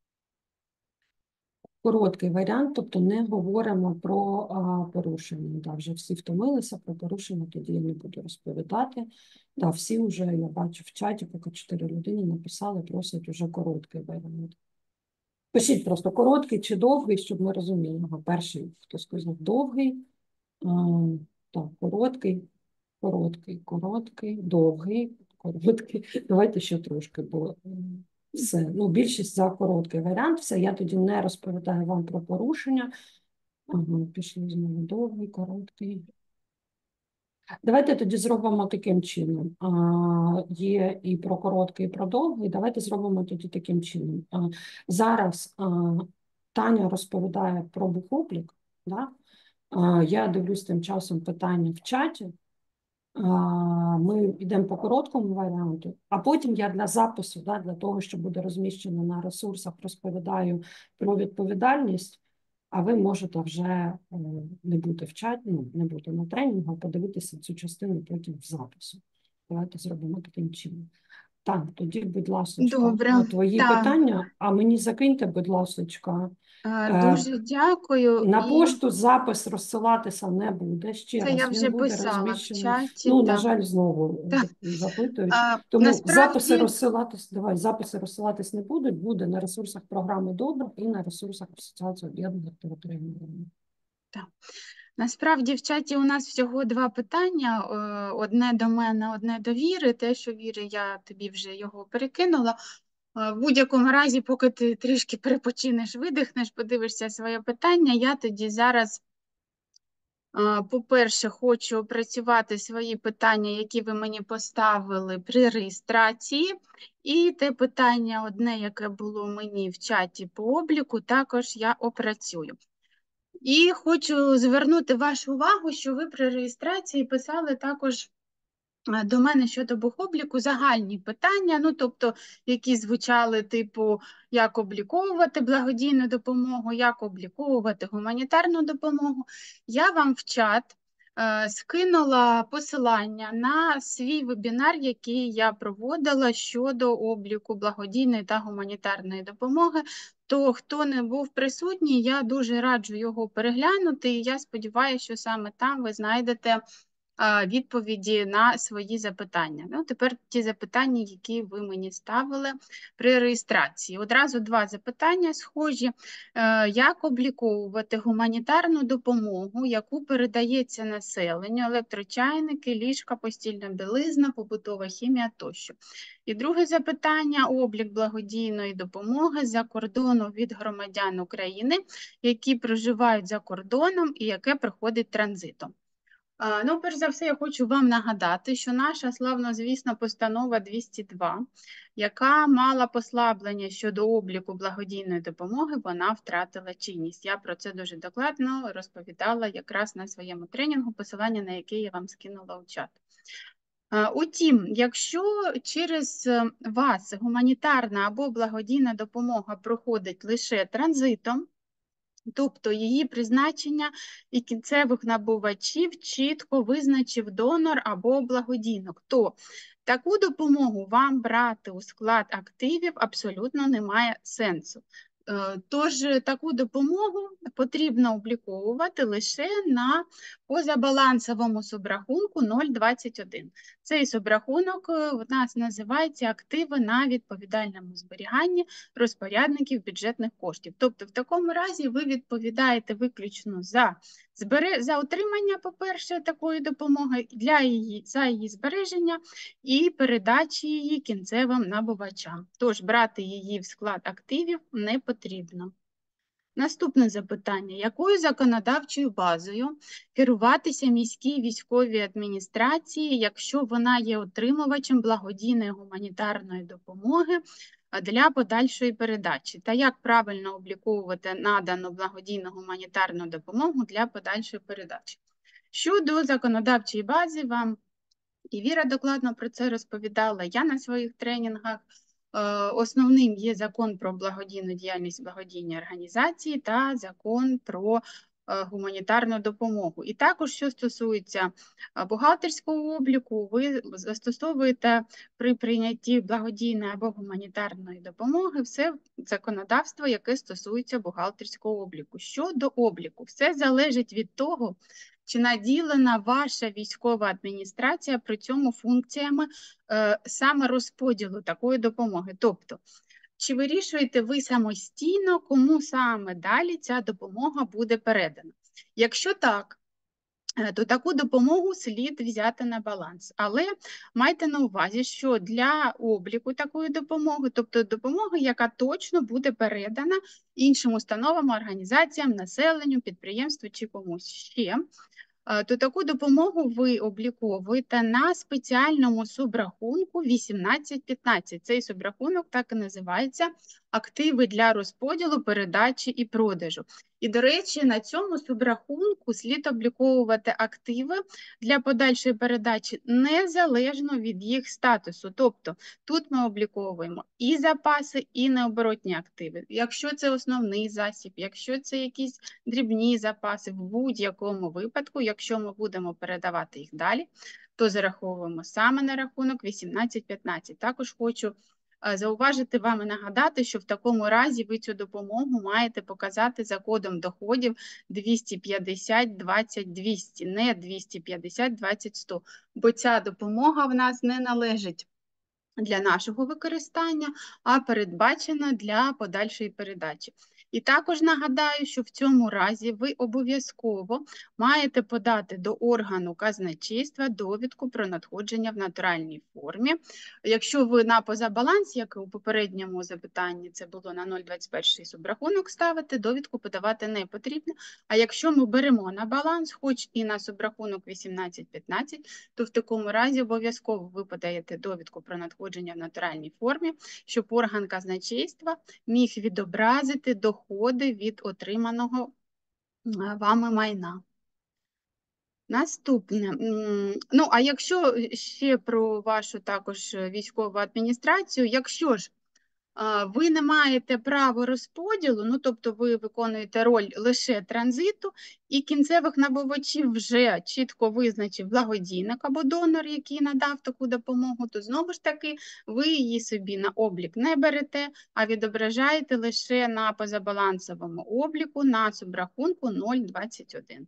Короткий варіант, тобто не говоримо про порушення. Да, вже всі втомилися про порушення, тоді я не буду розповідати. Да, всі вже, я бачу в чаті, поки 4 людини написали, просять уже короткий варіант. Пишіть просто короткий чи довгий, щоб ми розуміли. Ага, перший, хто сказав, довгий. Так, короткий, довгий, короткий. Давайте ще трошки, бо все. Ну, більшість за короткий варіант. Все, я тоді не розповідаю вам про порушення. Ага, пішли знову довгий, короткий. Давайте тоді зробимо таким чином. Є і про короткий, і про довгий. Давайте зробимо тоді таким чином. Зараз Таня розповідає про бухоблік. Да? Я дивлюсь тим часом питання в чаті. Ми йдемо по короткому варіанту, а потім я для запису, да, для того, що буде розміщено на ресурсах, розповідаю про відповідальність, а ви можете вже не бути в чаті, ну, не бути на тренінгу, а подивитися цю частину потім в запису. Давайте зробимо таким чином. Так, тоді, будь ласка, Добре, твої так. питання, а мені закиньте, будь ласка, Дуже дякую. на І пошту запис розсилатися не буде. Ще це я раз, він вже буде писала в розміщений. чаті. Ну, на Так, жаль, знову так. запитують. Тому Насправді, записи розсилатись не будуть, буде на ресурсах програми «Добре» і на ресурсах Асоціації об'єднаних територіальних громад. так. Насправді в чаті у нас всього 2 питання. Одне до мене, одне до Віри. Те, що Віри, я тобі вже його перекинула. В будь-якому разі, поки ти трішки перепочинеш, видихнеш, подивишся своє питання, я тоді зараз, по-перше, хочу опрацювати свої питання, які ви мені поставили при реєстрації. І те питання одне, яке було мені в чаті по обліку, також я опрацюю. І хочу звернути вашу увагу, що ви при реєстрації писали також до мене щодо бухобліку загальні питання, ну, тобто, які звучали, типу, як обліковувати благодійну допомогу, як обліковувати гуманітарну допомогу. Я вам в чат скинула посилання на свій вебінар, який я проводила щодо обліку благодійної та гуманітарної допомоги. То, хто не був присутній, я дуже раджу його переглянути, і я сподіваюся, що саме там ви знайдете відповіді на свої запитання. Ну, тепер ті запитання, які ви мені ставили при реєстрації. Одразу 2 запитання схожі. Як обліковувати гуманітарну допомогу, яку передається населенню, електрочайники, ліжка, постільна білизна, побутова хімія тощо? І друге запитання – облік благодійної допомоги за кордону від громадян України, які проживають за кордоном і яке проходить транзитом. Ну, перш за все, я хочу вам нагадати, що наша славнозвісна постанова 202, яка мала послаблення щодо обліку благодійної допомоги, вона втратила чинність. Я про це дуже докладно розповідала якраз на своєму тренінгу, посилання на яке я вам скинула у чат. Утім, якщо через вас гуманітарна або благодійна допомога проходить лише транзитом, тобто її призначення і кінцевих набувачів чітко визначив донор або благодійник, то таку допомогу вам брати у склад активів абсолютно немає сенсу. Тож таку допомогу потрібно обліковувати лише на позабалансовому субрахунку 0,21. Цей субрахунок у нас називається активи на відповідальному зберіганні розпорядників бюджетних коштів. Тобто в такому разі ви відповідаєте виключно за отримання, по-перше, такої допомоги, за її збереження і передачі її кінцевим набувачам. Тож брати її в склад активів не потрібно. Наступне запитання. Якою законодавчою базою керуватися міській військовій адміністрації, якщо вона є отримувачем благодійної гуманітарної допомоги для подальшої передачі? Та як правильно обліковувати надану благодійну гуманітарну допомогу для подальшої передачі? Щодо законодавчої бази, вам і Віра докладно про це розповідала, я на своїх тренінгах. Основним є закон про благодійну діяльність благодійної організації та закон про гуманітарну допомогу. І також, що стосується бухгалтерського обліку, ви застосовуєте при прийнятті благодійної або гуманітарної допомоги все законодавство, яке стосується бухгалтерського обліку. Щодо обліку, все залежить від того, чи наділена ваша військова адміністрація при цьому функціями саме розподілу такої допомоги. Тобто, чи вирішуєте ви самостійно, кому саме далі ця допомога буде передана? Якщо так, то таку допомогу слід взяти на баланс. Але майте на увазі, що для обліку такої допомоги, тобто допомоги, яка точно буде передана іншим установам, організаціям, населенню, підприємству чи комусь ще, то таку допомогу ви обліковуєте на спеціальному субрахунку 1815. Цей субрахунок так і називається «Активи для розподілу, передачі і продажу». І, до речі, на цьому субрахунку слід обліковувати активи для подальшої передачі незалежно від їх статусу. Тобто тут ми обліковуємо і запаси, і необоротні активи. Якщо це основний засіб, якщо це якісь дрібні запаси, в будь-якому випадку, якщо ми будемо передавати їх далі, то зараховуємо саме на рахунок 1815. Також хочу зауважити вам і нагадати, що в такому разі ви цю допомогу маєте показати за кодом доходів 250 20 200, не 250 20 100, бо ця допомога в нас не належить для нашого використання, а передбачена для подальшої передачі. І також нагадаю, що в цьому разі ви обов'язково маєте подати до органу казначейства довідку про надходження в натуральній формі. Якщо ви на позабаланс, як і у попередньому запитанні це було на 0,21 субрахунок ставити, довідку подавати не потрібно. А якщо ми беремо на баланс, хоч і на субрахунок 1815, то в такому разі обов'язково ви подаєте довідку про надходження в натуральній формі, щоб орган казначейства міг відобразити доходи від отриманого вами майна. Наступне. Ну, а якщо ще про вашу також військову адміністрацію, якщо ж ви не маєте права розподілу, ну, тобто ви виконуєте роль лише транзиту, і кінцевих набувачів вже чітко визначив благодійник або донор, який надав таку допомогу, то знову ж таки ви її собі на облік не берете, а відображаєте лише на позабалансовому обліку на субрахунку 0,21.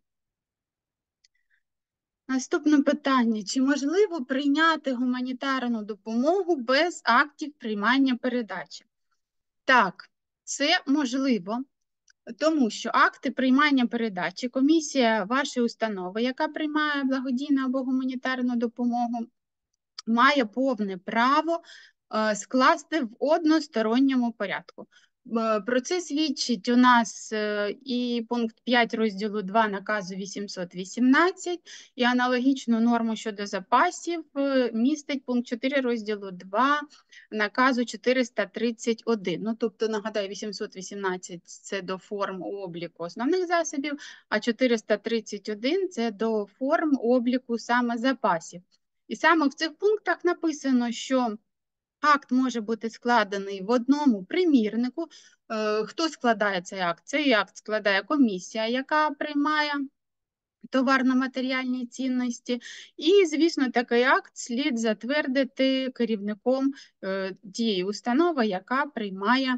Наступне питання. Чи можливо прийняти гуманітарну допомогу без актів приймання передачі? Так, це можливо, тому що акти приймання передачі, комісія вашої установи, яка приймає благодійну або гуманітарну допомогу, має повне право скласти в односторонньому порядку. Про це свідчить у нас і пункт 5 розділу 2 наказу 818, і аналогічну норму щодо запасів містить пункт 4 розділу 2 наказу 431. Ну, тобто, нагадаю, 818 – це до форм обліку основних засобів, а 431 – це до форм обліку саме запасів. І саме в цих пунктах написано, що акт може бути складений в одному примірнику. Хто складає цей акт? Цей акт складає комісія, яка приймає товарно-матеріальні цінності. І, звісно, такий акт слід затвердити керівником тієї установи, яка приймає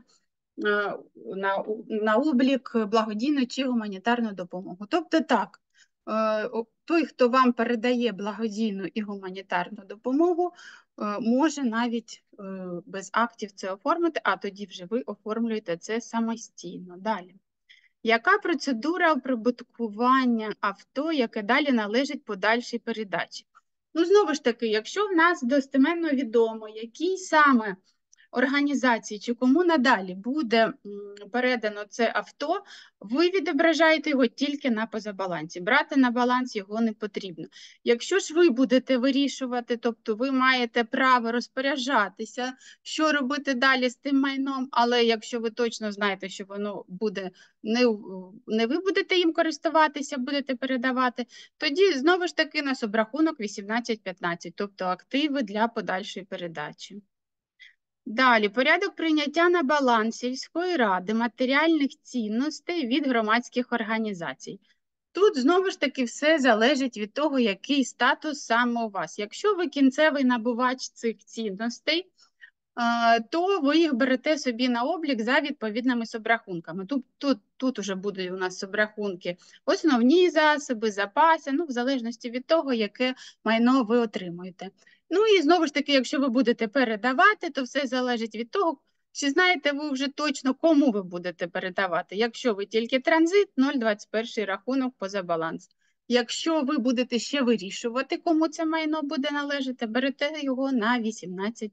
на облік благодійну чи гуманітарну допомогу. Тобто так, той, хто вам передає благодійну і гуманітарну допомогу, може навіть без актів це оформити, а тоді вже ви оформлюєте це самостійно. Далі. Яка процедура оприбуткування авто, яке далі належить подальшій передачі? Ну, знову ж таки, якщо в нас достеменно відомо, який саме організації чи кому надалі буде передано це авто, ви відображаєте його тільки на позабалансі. Брати на баланс його не потрібно. Якщо ж ви будете вирішувати, тобто ви маєте право розпоряджатися, що робити далі з тим майном, але якщо ви точно знаєте, що воно буде, не ви будете їм користуватися, будете передавати, тоді знову ж таки на субрахунок 18-15, тобто активи для подальшої передачі. Далі, порядок прийняття на баланс сільської ради матеріальних цінностей від громадських організацій. Тут, знову ж таки, все залежить від того, який статус саме у вас. Якщо ви кінцевий набувач цих цінностей, то ви їх берете собі на облік за відповідними субрахунками. Тут уже будуть у нас субрахунки основні засоби, запаси, ну, в залежності від того, яке майно ви отримуєте. Ну і знову ж таки, якщо ви будете передавати, то все залежить від того, чи знаєте ви вже точно, кому ви будете передавати. Якщо ви тільки транзит, 0,21 рахунок поза баланс. Якщо ви будете ще вирішувати, кому це майно буде належати, берете його на 18-15.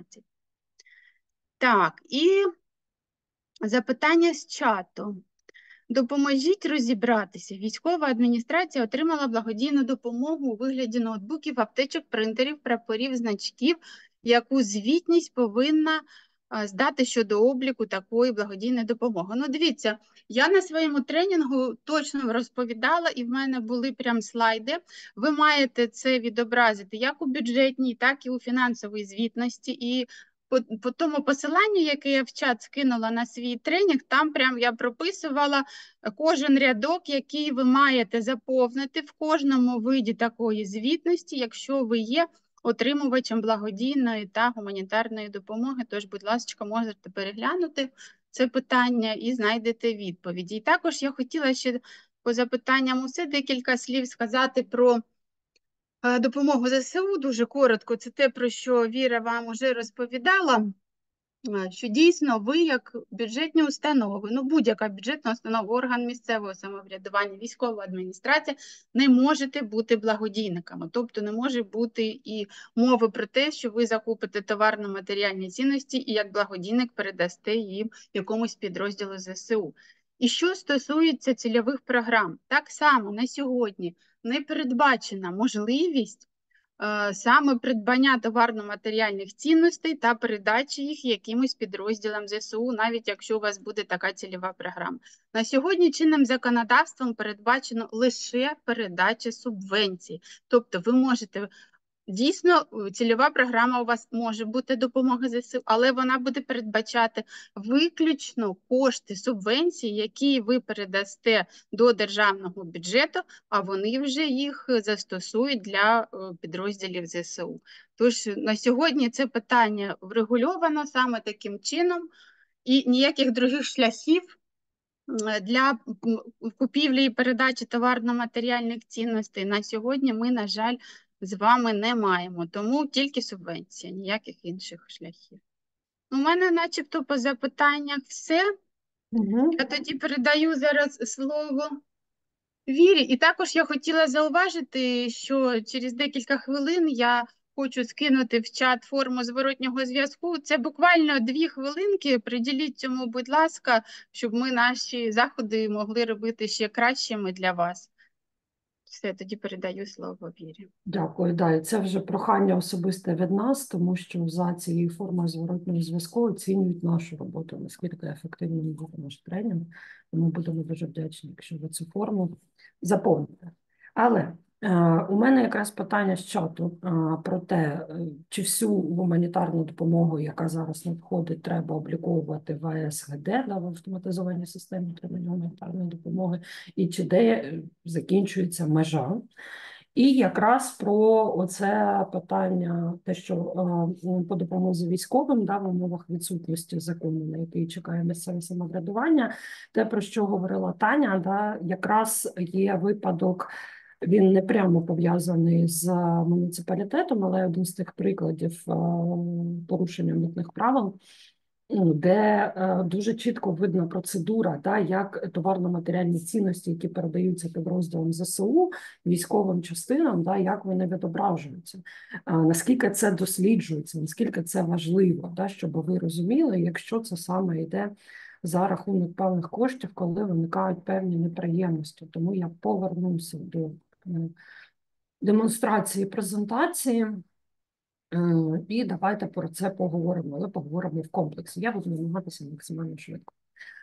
Так, і запитання з чату. Допоможіть розібратися. Військова адміністрація отримала благодійну допомогу у вигляді ноутбуків, аптечок, принтерів, прапорів, значків. Яку звітність повинна здати щодо обліку такої благодійної допомоги? Ну, дивіться, я на своєму тренінгу точно розповідала, і в мене були прям слайди. Ви маєте це відобразити як у бюджетній, так і у фінансовій звітності. І по тому посиланню, яке я в чат скинула на свій тренінг, там прям я прописувала кожен рядок, який ви маєте заповнити в кожному виді такої звітності, якщо ви є отримувачем благодійної та гуманітарної допомоги. Тож, будь ласка, можете переглянути це питання і знайдете відповіді. І також я хотіла ще по запитанням усе декілька слів сказати про допомогу ЗСУ дуже коротко. Це те, про що Віра вам уже розповідала, що дійсно ви, як бюджетні установи, ну будь-яка бюджетна установа, орган місцевого самоврядування, військова адміністрація, не можете бути благодійниками. Тобто не може бути і мови про те, що ви закупите товарно-матеріальні цінності і як благодійник передасте їм якомусь підрозділу ЗСУ. І що стосується цільових програм, так само на сьогодні не передбачена можливість саме придбання товарно-матеріальних цінностей та передачі їх якимось підрозділам ЗСУ, навіть якщо у вас буде така цільова програма. На сьогодні чинним законодавством передбачено лише передача субвенцій. Тобто ви можете дійсно, цільова програма у вас може бути допомога ЗСУ, але вона буде передбачати виключно кошти субвенції, які ви передасте до державного бюджету, а вони вже їх застосують для підрозділів ЗСУ. Тож на сьогодні це питання врегульовано саме таким чином, і ніяких других шляхів для купівлі і передачі товарно-матеріальних цінностей на сьогодні ми, на жаль, з вами не маємо, тому тільки субвенція, ніяких інших шляхів. У мене начебто по запитаннях все. Я тоді передаю зараз слово Вірі. І також я хотіла зауважити, що через декілька хвилин я хочу скинути в чат форму зворотнього зв'язку. Це буквально 2 хвилинки. Приділіть цьому, будь ласка, щоб ми наші заходи могли робити ще кращими для вас. Все, тоді передаю слово Вірі. Дякую, да, і це вже прохання особисте від нас, тому що за цією формою зворотнього зв'язку оцінюють нашу роботу, наскільки ефективним був наш тренінг. Тому будемо дуже вдячні, якщо ви цю форму заповните. Але у мене якраз питання з чату про те, чи всю гуманітарну допомогу, яка зараз надходить, треба обліковувати в АСГД, да, в автоматизованій системі отримання гуманітарної допомоги, і чи де закінчується межа. І якраз про оце питання, те, що по допомозі військовим, да, в умовах відсутності закону, на який чекає місцеве самоврядування, те, про що говорила Таня, да, якраз є випадок, він не прямо пов'язаний з муніципалітетом, але один з тих прикладів порушення митних правил, де дуже чітко видна процедура, да, як товарно-матеріальні цінності, які передаються підрозділам ЗСУ, військовим частинам, да, як вони відображуються, наскільки це досліджується, наскільки це важливо, да, щоб ви розуміли, якщо це саме йде за рахунок певних коштів, коли виникають певні неприємності. Тому я повернуся до демонстрації презентації. І давайте про це поговоримо, але поговоримо в комплексі. Я буду намагатися максимально швидко.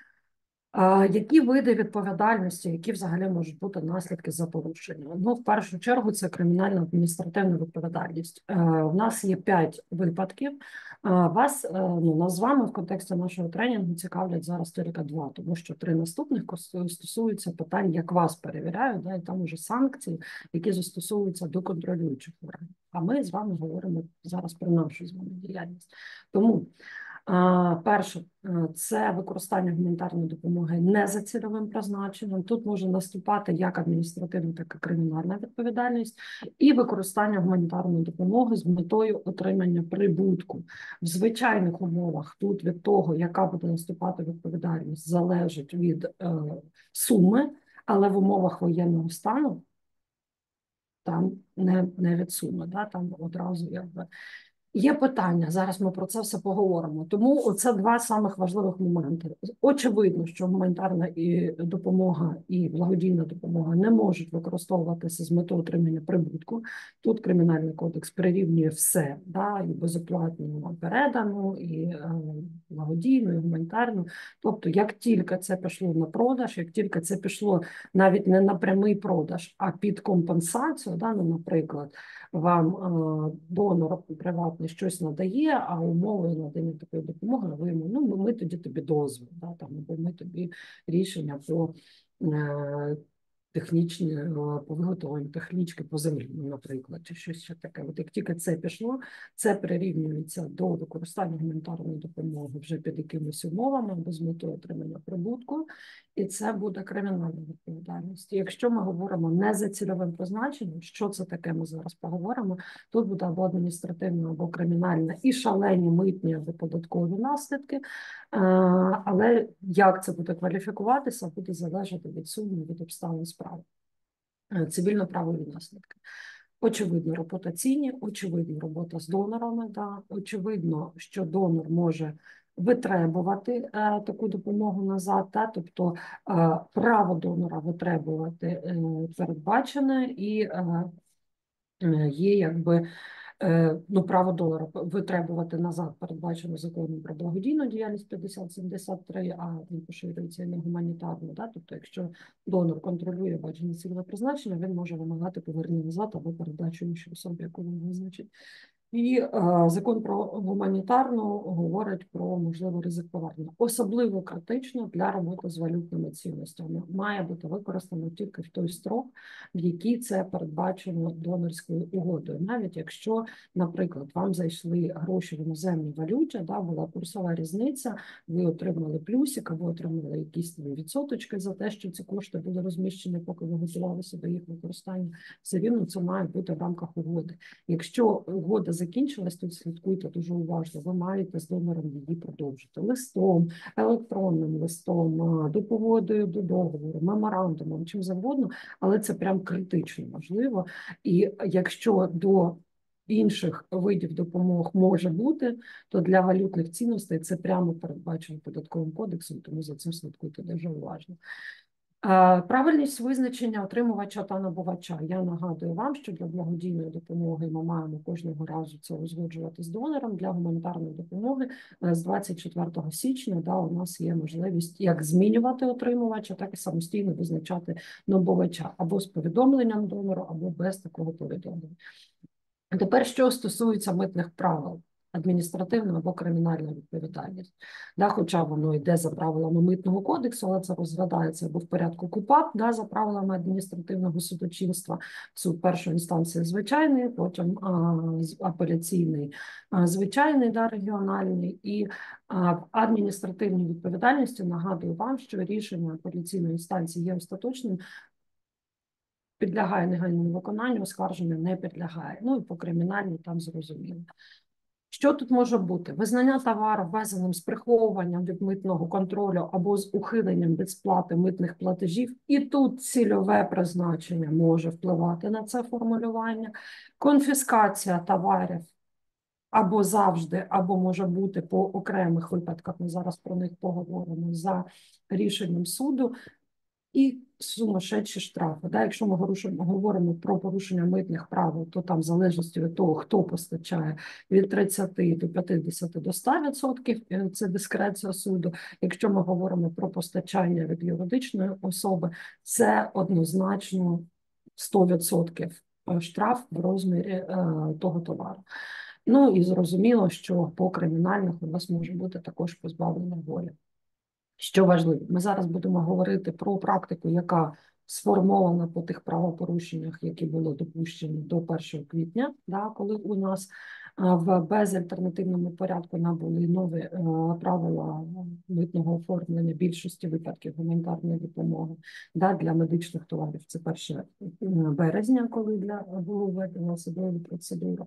Які види відповідальності, які взагалі можуть бути наслідки за порушення? Ну, в першу чергу, це кримінальна адміністративна відповідальність. У нас є 5 випадків. Нас з вами в контексті нашого тренінгу цікавлять зараз тільки 2, тому що 3 наступних стосуються питань, як вас перевіряють, да, і там уже санкції, які застосовуються до контролюючих органів. А ми з вами говоримо зараз про нашу з вами діяльність. Тому перше, це використання гуманітарної допомоги не за цільовим призначенням. Тут може наступати як адміністративна, так і кримінальна відповідальність, і використання гуманітарної допомоги з метою отримання прибутку. В звичайних умовах тут від того, яка буде наступати відповідальність, залежить від суми, але в умовах воєнного стану там не від суми, да, там одразу якби. Є питання, зараз ми про це все поговоримо. Тому це 2 самих важливих моменти. Очевидно, що гуманітарна допомога і благодійна допомога не можуть використовуватися з метою отримання прибутку. Тут Кримінальний кодекс прирівнює все, да, і безоплатну передану, і благодійну, і гуманітарну. Тобто, як тільки це пішло на продаж, як тільки це пішло навіть не на прямий продаж, а під компенсацію, да, ну, наприклад, вам донор приватний щось надає, а умовою надання такої допомоги ви йому, ну, ми тоді тобі дозвіл, да, там, або ми тобі рішення про технічні, по виготовленню технічки по землі, наприклад, чи щось ще таке. От як тільки це пішло, це прирівнюється до використання гуманітарної допомоги вже під якимись умовами, або з метою отримання прибутку, і це буде кримінальна відповідальність. Якщо ми говоримо не за цільовим призначенням, що це таке, ми зараз поговоримо, тут буде або адміністративна, або кримінальна, і шалені митні або податкові наслідки, але як це буде кваліфікуватися, буде залежати від суми, від обставин справи. Цивільно-правові наслідки. Очевидно, репутаційні, очевидно, робота з донорами, да, очевидно, що донор може витребувати таку допомогу назад, да, тобто право донора витребувати передбачене і є якби право донора витребувати назад передбачено законом про благодійну діяльність 5073, а він поширюється і на гуманітарну. Да? Тобто, якщо донор контролює бачення цільове призначення, він може вимагати повернення назад або передачу іншій особі, яку він визначить. І закон про гуманітарну говорить про можливий ризик повернення. Особливо критично для роботи з валютними цінностями. Має бути використано тільки в той строк, в який це передбачено донорською угодою. Навіть якщо, наприклад, вам зайшли гроші в іноземній валюті, да, була курсова різниця, ви отримали плюсик, або отримали якісь відсоточки за те, що ці кошти були розміщені, поки ви готувалися до їх використання. Все рівно це має бути в рамках угоди. Якщо угода закінчилась, тут слідкуйте дуже уважно. Ви маєте з донором її продовжити листом, електронним листом, доповодою до договору, меморандумом, чим завгодно, але це прям критично важливо. І якщо до інших видів допомог може бути, то для валютних цінностей це прямо передбачено податковим кодексом, тому за цим слідкуйте дуже уважно. Правильність визначення отримувача та набувача. Я нагадую вам, що для благодійної допомоги ми маємо кожного разу це узгоджувати з донором. Для гуманітарної допомоги з 24 січня у нас є можливість як змінювати отримувача, так і самостійно визначати набувача або з повідомленням донору, або без такого повідомлення. Тепер, що стосується митних правил. Адміністративна або кримінальна відповідальність. Хоча воно йде за правилами Митного кодексу, але це розглядається або в порядку КУпАП, за правилами адміністративного судочинства, суд першої інстанції звичайний, потім апеляційний звичайний, регіональний. І в адміністративній відповідальності нагадую вам, що рішення апеляційної інстанції є остаточним, підлягає негайному виконанню, оскарження не підлягає. І по кримінальній там зрозуміло. Що тут може бути? Визнання товару ввезеним з приховуванням від митного контролю або з ухиленням від сплати митних платежів. І тут цільове призначення може впливати на це формулювання. Конфіскація товарів або завжди, або може бути по окремих випадках, ми зараз про них поговоримо, за рішенням суду. І сумасшедші штрафи. Якщо ми говоримо про порушення митних правил, то там в залежності від того, хто постачає, від 30 до 50 до 100%, це дискреція суду. Якщо ми говоримо про постачання від юридичної особи, це однозначно 100% штраф в розмірі того товару. І зрозуміло, що по кримінальних у нас може бути також позбавлення волі. Що важливо, ми зараз будемо говорити про практику, яка сформована по тих правопорушеннях, які були допущені до 1 квітня, коли у нас в безальтернативному порядку набули нові правила митного оформлення більшості випадків гуманітарної допомоги для медичних товарів. Це 1 березня, коли було введено судову процедуру.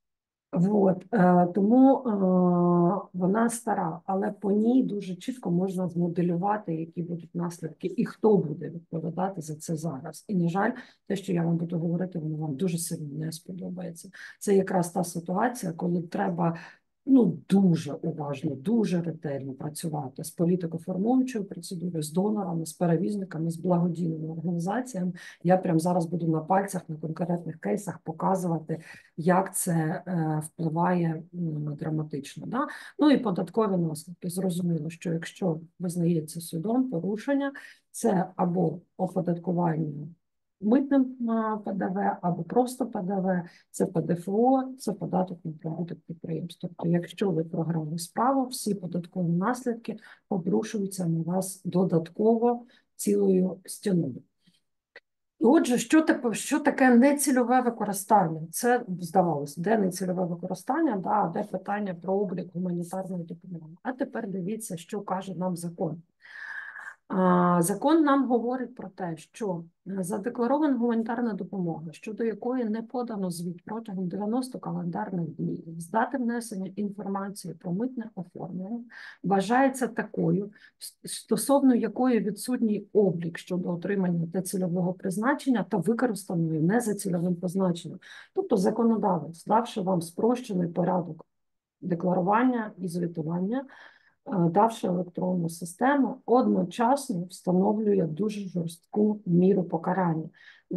Тому вона стара, але по ній дуже чітко можна змоделювати, які будуть наслідки і хто буде відповідати за це зараз. І, на жаль, те, що я вам буду говорити, воно вам дуже сильно не сподобається. Це якраз та ситуація, коли треба дуже уважно, дуже ретельно працювати з політико-формуючою процедурою, з донорами, з перевізниками, з благодійними організаціями. Я прямо зараз буду на пальцях, на конкретних кейсах показувати, як це впливає драматично. І податкові наслідки. Зрозуміло, що якщо визнається судом порушення, це або оподаткування митним ПДВ або просто ПДВ, це ПДФО, це податок на прибуток підприємств. Тобто, якщо ви програли справу, всі податкові наслідки обрушуються на вас додатково цілою стіною. Отже, що таке нецільове використання? Це, здавалося, де нецільове використання, а де питання про облік гуманітарної допомоги. А тепер дивіться, що каже нам закон. Закон нам говорить про те, що задекларована гуманітарна допомога, щодо якої не подано звіт протягом 90 календарних днів, з дати внесення інформації про митне оформлення, вважається такою, стосовно якої відсутній облік щодо отримання та цільового призначення та використаної не за цільовим призначенням. Тобто законодавець, давши вам спрощений порядок декларування і звітування, давши електронну систему, одночасно встановлює дуже жорстку міру покарання.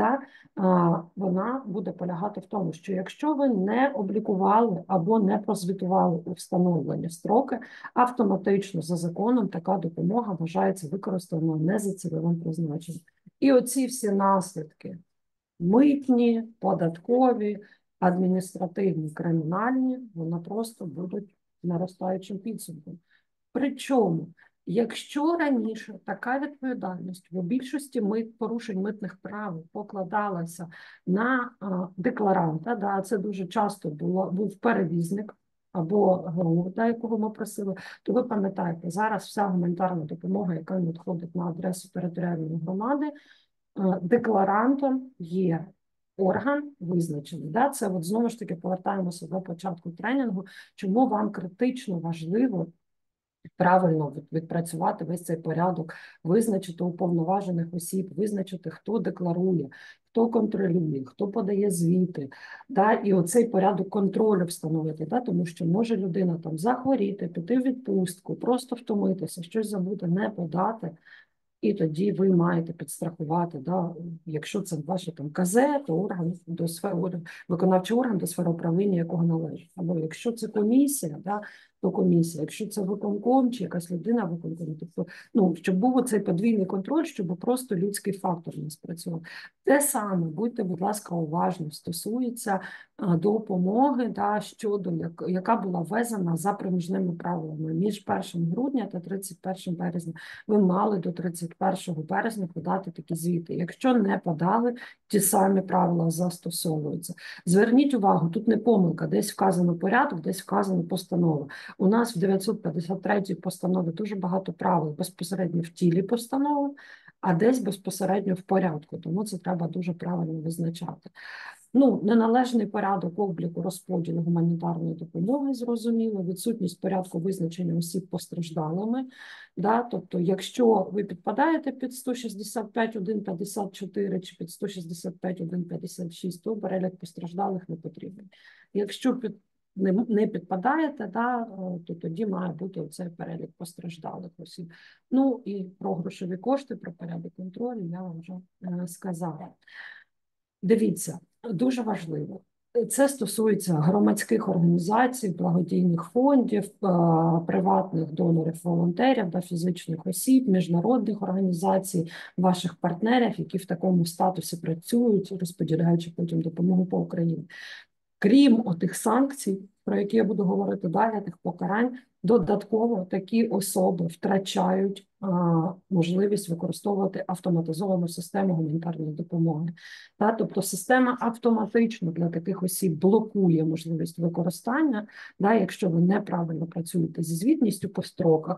Вона буде полягати в тому, що якщо ви не облікували або не прозвітували у встановлені строки, автоматично за законом така допомога вважається використаною не за цільовим призначенням. І оці всі наслідки митні, податкові, адміністративні, кримінальні, вони просто будуть наростаючим підсумком. Причому, якщо раніше така відповідальність в більшості порушень митних правил покладалася на декларанта, це дуже часто був перевізник або ГО, якого ми просили, то ви пам'ятаєте, зараз вся гуманітарна допомога, яка надходить на адресу територіальної громади, декларантом є орган визначений. Це знову ж таки повертаємося до початку тренінгу, чому вам критично важливо правильно відпрацювати весь цей порядок, визначити уповноважених осіб, визначити, хто декларує, хто контролює, хто подає звіти, да, і оцей порядок контролю встановити, да, тому що може людина там захворіти, піти в відпустку, просто втомитися, щось забути, не подати. І тоді ви маєте підстрахувати, да, якщо це ваше там КЗ, то орган до сфери, виконавчий орган до сфери управління, якого належить. Або якщо це комісія, да, то комісія, якщо це виконком чи якась людина виконком, тобто, ну, щоб був цей подвійний контроль, щоб просто людський фактор не спрацював. Те саме, будьте, будь ласка, уважні, стосується допомоги, да, щодо яка була ввезена за проміжними правилами між 1 грудня та 31 березня. Ви мали до 31 березня подати такі звіти. Якщо не подали, ті самі правила застосовуються. Зверніть увагу, тут не помилка, десь вказано порядок, десь вказано постанова. У нас в 953 постанові дуже багато правил безпосередньо в тілі постанови, а десь безпосередньо в порядку, тому це треба дуже правильно визначати. Ну, неналежний порядок обліку розподілу гуманітарної допомоги, зрозуміло, відсутність порядку визначення осіб постраждалими. Да? Тобто, якщо ви підпадаєте під 165.154 чи під 165.156, то перелік постраждалих не потрібен. Якщо не підпадаєте, да, то тоді має бути оцей перелік постраждалих осіб. Ну і про грошові кошти, про порядок контролю я вам вже сказала. Дивіться, дуже важливо. Це стосується громадських організацій, благодійних фондів, приватних донорів, волонтерів та фізичних осіб, міжнародних організацій, ваших партнерів, які в такому статусі працюють, розподіляючи потім допомогу по Україні. Крім отих санкцій, про які я буду говорити далі, тих покарань, додатково такі особи втрачають можливість використовувати автоматизовану систему гуманітарної допомоги. Тобто система автоматично для таких осіб блокує можливість використання, якщо ви неправильно працюєте зі звітністю по строках.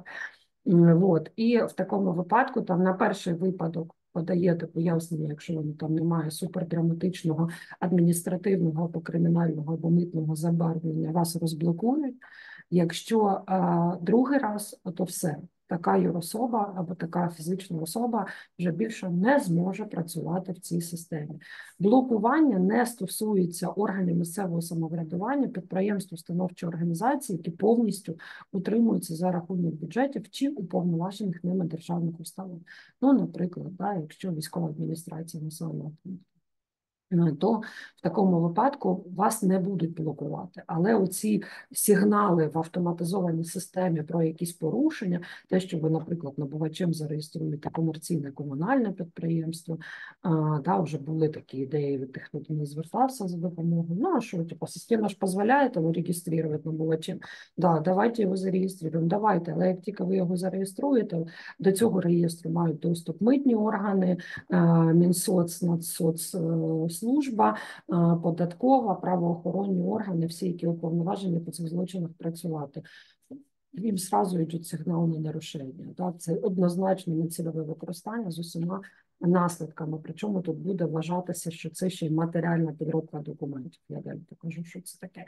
І в такому випадку там на перший випадок подаєте пояснення, якщо там немає супердраматичного адміністративного або кримінального або митного забарвлення, вас розблокують. Якщо другий раз, то все, така юрособа або така фізична особа вже більше не зможе працювати в цій системі. Блокування не стосується органів місцевого самоврядування, підприємств, установ чи організацій, які повністю утримуються за рахунок бюджетів чи уповноважених ними державних установ. Ну, наприклад, якщо військова адміністрація населеного пункту, то в такому випадку вас не будуть блокувати. Але оці сигнали в автоматизованій системі про якісь порушення, те, що ви, наприклад, набувачем зареєструєте комерційне комунальне підприємство, вже були такі ідеї від тих, хто до не звертався за допомогою. Ну, а що, система ж дозволяє тому реєструвати набувачем? Давайте його зареєструємо, давайте. Але як тільки ви його зареєструєте, до цього реєстру мають доступ митні органи, Мінсоц, Нацсоц, служба, податкова, правоохоронні органи, всі, які уповноважені по цих злочинах працювати. Їм зразу йдуть сигнал на нарушення. Це однозначно нецільове використання з усіма наслідками. Причому тут буде вважатися, що це ще й матеріальна підробка документів. Я далі покажу, що це таке.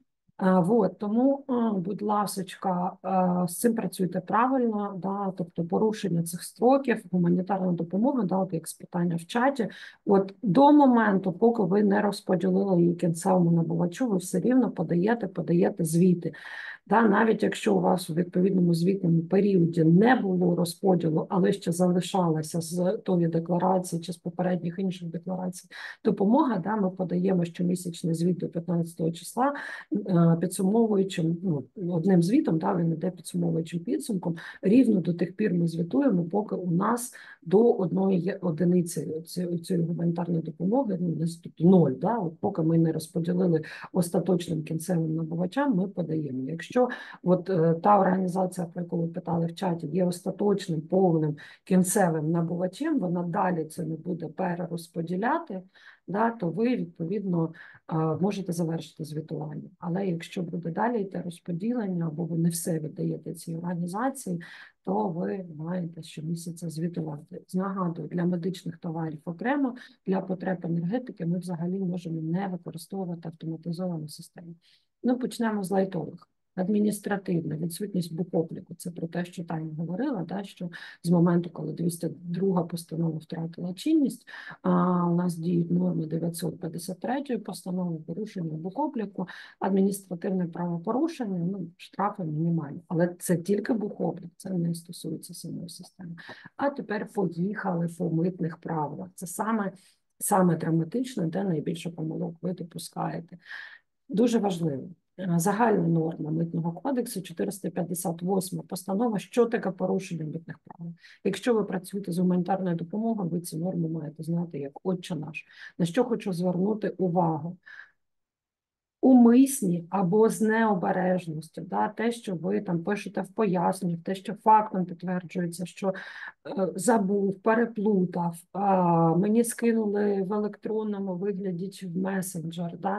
Тому, будь ласочка, з цим працюйте правильно, тобто порушення цих строків, гуманітарна допомога, як з питання в чаті, до моменту, поки ви не розподілили її кінцевому набувачу, ви все рівно подаєте звіти. Навіть якщо у вас у відповідному звітному періоді не було розподілу, але ще залишалася з тої декларації чи з попередніх інших декларацій допомога, ми подаємо щомісячний звіт до 15 числа, підсумовуючим, одним звітом, він йде підсумовуючим підсумком, рівно до тих пір ми звітуємо, поки у нас до одної одиниці цієї гуманітарної допомоги, тобто 0, поки ми не розподілили остаточним кінцевим набувачам, ми подаємо. Якщо та організація, про яку ви питали в чаті, є остаточним, повним, кінцевим набувачем, вона далі це не буде перерозподіляти, то ви, відповідно, можете завершити звітування. Але якщо буде далі йти розподілення, або ви не все віддаєте цій організації, то ви маєте щомісяця звітувати. Нагадую, для медичних товарів окремо, для потреб енергетики ми взагалі можемо не використовувати автоматизовану систему. Почнемо з лайтових. Адміністративна відсутність бухобліку. Це про те, що Таня говорила, да, що з моменту, коли 202 постанова втратила чинність, у нас діють норми 953 постанови, порушення бухобліку, адміністративне правопорушення, ну, штрафи мінімальні. Але це тільки бухоблік, це не стосується самої системи. А тепер поїхали по митних правилах. Це саме драматично, де найбільше помилок ви допускаєте. Дуже важливо. Загальна норма Митного кодексу 458 постанова, що таке порушення митних правил. Якщо ви працюєте з гуманітарною допомогою, ви ці норми маєте знати як отче наш. На що хочу звернути увагу? Умисні або з необережністю, да, те, що ви там пишете в поясненнях, те, що фактом підтверджується, що забув, переплутав, мені скинули в електронному вигляді чи в месенджер, да,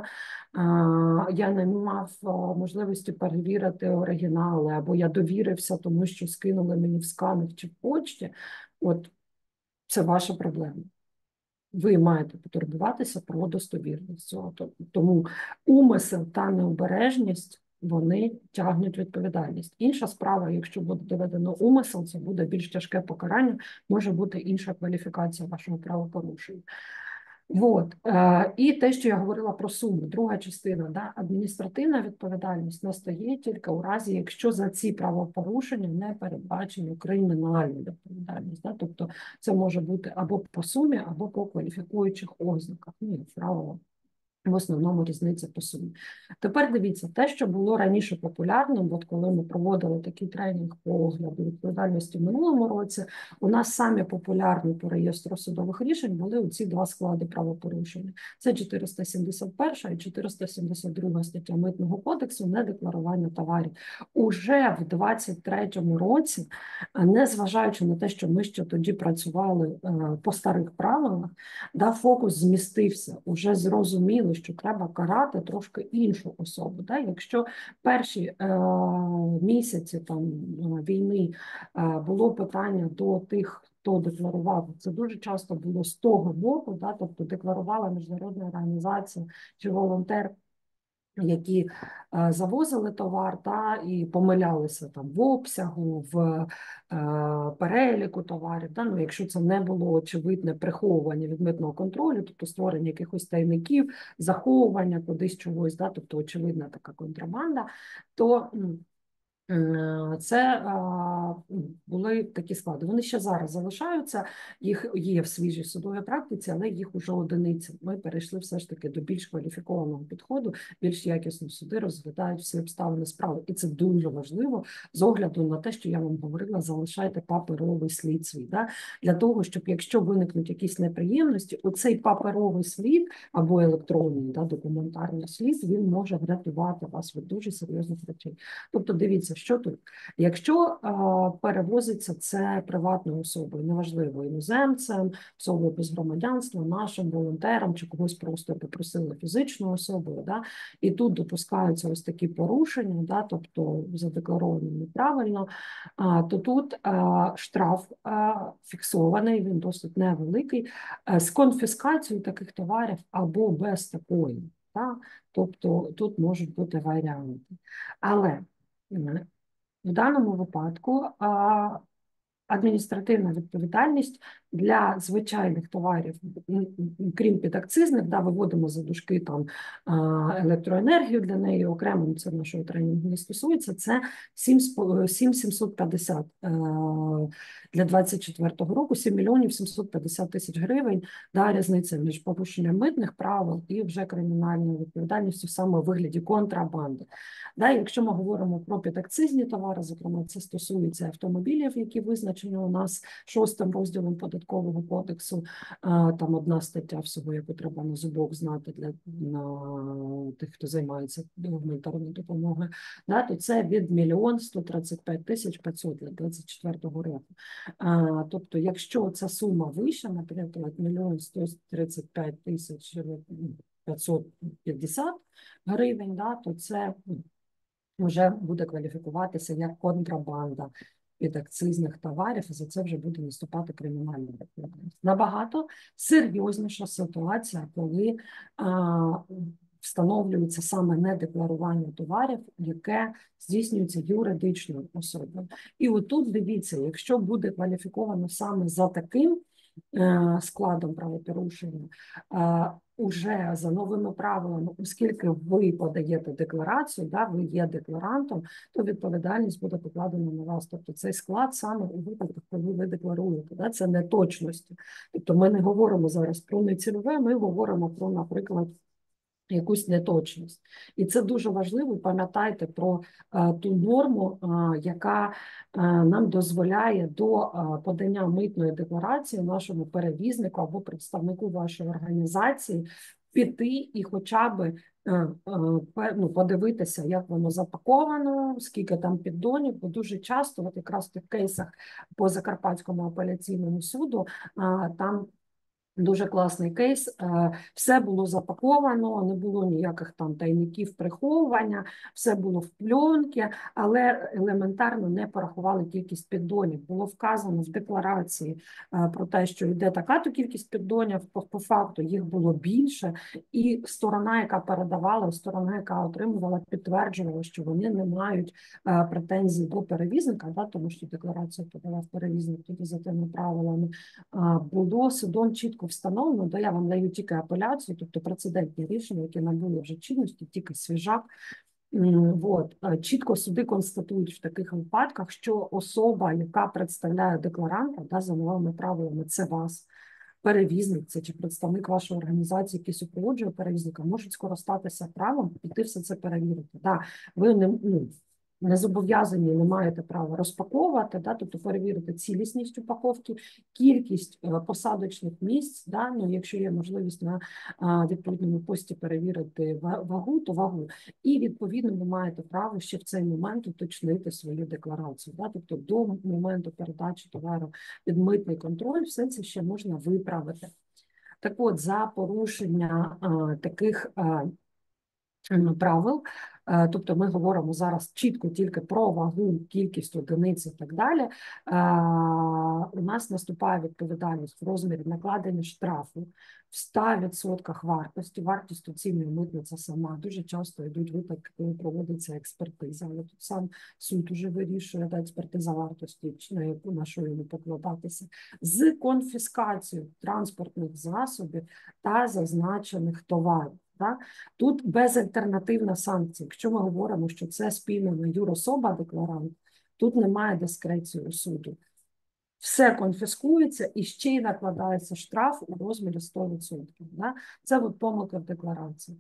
я не мав можливості перевірити оригінали, або я довірився, тому що скинули мені в сканах чи в почті, от це ваша проблема. Ви маєте потурбуватися про достовірність цього. Тому умисел та необережність, вони тягнуть відповідальність. Інша справа, якщо буде доведено умисел, це буде більш тяжке покарання, може бути інша кваліфікація вашого правопорушення. Вот. І те, що я говорила про суму, друга частина, да, адміністративна відповідальність настає тільки у разі, якщо за ці правопорушення не передбачено кримінальну відповідальність. Да, тобто це може бути або по сумі, або по кваліфікуючих ознаках. Ну, правило. В основному різниця по сумі. Тепер дивіться, те, що було раніше популярним, от коли ми проводили такий тренінг по огляду відповідальності в минулому році, у нас самі популярні по реєстру судових рішень були оці два склади правопорушення. Це 471 і 472 стаття Митного кодексу недекларування товарів. Уже в 2023 році, незважаючи на те, що ми ще тоді працювали по старих правилах, да, фокус змістився, уже зрозуміло, що треба карати трошки іншу особу. Да? Якщо перші місяці там, війни було питання до тих, хто декларував, це дуже часто було з того боку, да? Тобто декларувала міжнародна організація чи волонтер, які завозили товар, та, і помилялися там в обсягу, в переліку товарів. Та, ну, якщо це не було очевидне приховування від митного контролю, тобто створення якихось тайників, заховування кудись чогось, да, тобто очевидна така контрабанда, то це були такі склади. Вони ще зараз залишаються, їх є в свіжій судовій практиці, але їх уже одиниці. Ми перейшли все ж таки до більш кваліфікованого підходу, більш якісно суди розглядають всі обставини справи. І це дуже важливо з огляду на те, що я вам говорила, залишайте паперовий слід свій. Да? Для того, щоб якщо виникнуть якісь неприємності, оцей паперовий слід або електронний, да, документарний слід, він може врятувати вас від дуже серйозних речей. Тобто дивіться, що тут? Якщо перевозиться це приватною особою, неважливо, іноземцем, особою без громадянства, нашим волонтером, чи когось просто попросили фізичною особою, да, і тут допускаються ось такі порушення, да, тобто задекларовані неправильно, то тут штраф фіксований, він досить невеликий, з конфіскацією таких товарів або без такої. Да, тобто тут можуть бути варіанти. Але в даному випадку адміністративна відповідальність для звичайних товарів, крім підакцизних, да, виводимо за дужки там електроенергію для неї окремо, це нашого тренінгу не стосується, це 7750 для 2024 року, 7 мільйонів 750 тисяч гривень, да, різниця між порушенням митних правил і вже кримінальною відповідальністю саме у вигляді контрабанди. Да, якщо ми говоримо про підакцизні товари, зокрема, це стосується автомобілів, які визначені у нас 6 розділом Податкового кодексу, там одна стаття всього, яку треба на зубок знати для тих, хто займається гуманітарною допомогою, да, то це від 1 135 500 для 2024 року. Тобто, якщо ця сума вища, наприклад, 1 135 550 гривень, да, то це вже буде кваліфікуватися як контрабанда підакцизних товарів, і за це вже буде наступати кримінальна відповідальність. Набагато серйозніша ситуація, коли встановлюється саме недекларування товарів, яке здійснюється юридичною особою. І отут дивіться, якщо буде кваліфіковано саме за таким складом правопорушення, уже за новими правилами, оскільки ви подаєте декларацію, да, ви є декларантом, то відповідальність буде покладена на вас. Тобто цей склад саме у випадках, коли ви декларуєте, да, це неточності. Тобто ми не говоримо зараз про нецільове, ми говоримо про, наприклад, якусь неточність. І це дуже важливо, пам'ятайте про ту норму, яка нам дозволяє до подання митної декларації нашому перевізнику або представнику вашої організації піти і хоча б подивитися, як воно запаковано, скільки там піддонів, бо дуже часто, от якраз в тих кейсах по Закарпатському апеляційному суду, там дуже класний кейс. Все було запаковано, не було ніяких там тайників приховування, все було в пленці, але елементарно не порахували кількість піддонів. Було вказано в декларації про те, що йде така-то кількість піддонів, по факту їх було більше, і сторона, яка передавала, сторона, яка отримувала, підтверджувала, що вони не мають претензій до перевізника, да, тому що декларацію подавав перевізник тоді за тими правилами. Було судом чітко встановлено, да, я вам даю тільки апеляцію, тобто прецедентні рішення, які набули вже чинності, тільки свіжак. Чітко суди констатують в таких випадках, що особа, яка представляє декларанта, да, за новими правилами, це вас, перевізник, це чи представник вашої організації, який супроводжує перевізника, можуть скористатися правом піти все це перевірити. Да, ви не зобов'язані, не маєте права розпаковувати, да, тобто перевірити цілісність упаковки, кількість посадочних місць, да, ну, якщо є можливість на відповідному пості перевірити вагу, то вагу. І, відповідно, ви маєте право ще в цей момент уточнити свою декларацію. Да, тобто до моменту передачі товару під митний контроль все це ще можна виправити. Так от, за порушення таких правил, тобто ми говоримо зараз чітко тільки про вагу, кількість одиниць і так далі, у нас наступає відповідальність в розмірі накладення штрафу в 100% вартості. Вартість суцільної митниця сама. Дуже часто йдуть випадки, коли проводиться експертиза, але тут сам суд уже вирішує, да, експертиза вартості, на що йому покладатися, з конфіскацією транспортних засобів та зазначених товарів. Так? Тут безальтернативна санкція. Якщо ми говоримо, що це спіймана юрособа декларант, тут немає дискреції у суду. Все конфіскується і ще й накладається штраф у розмірі 100%. Да? Це от помилка в декларації.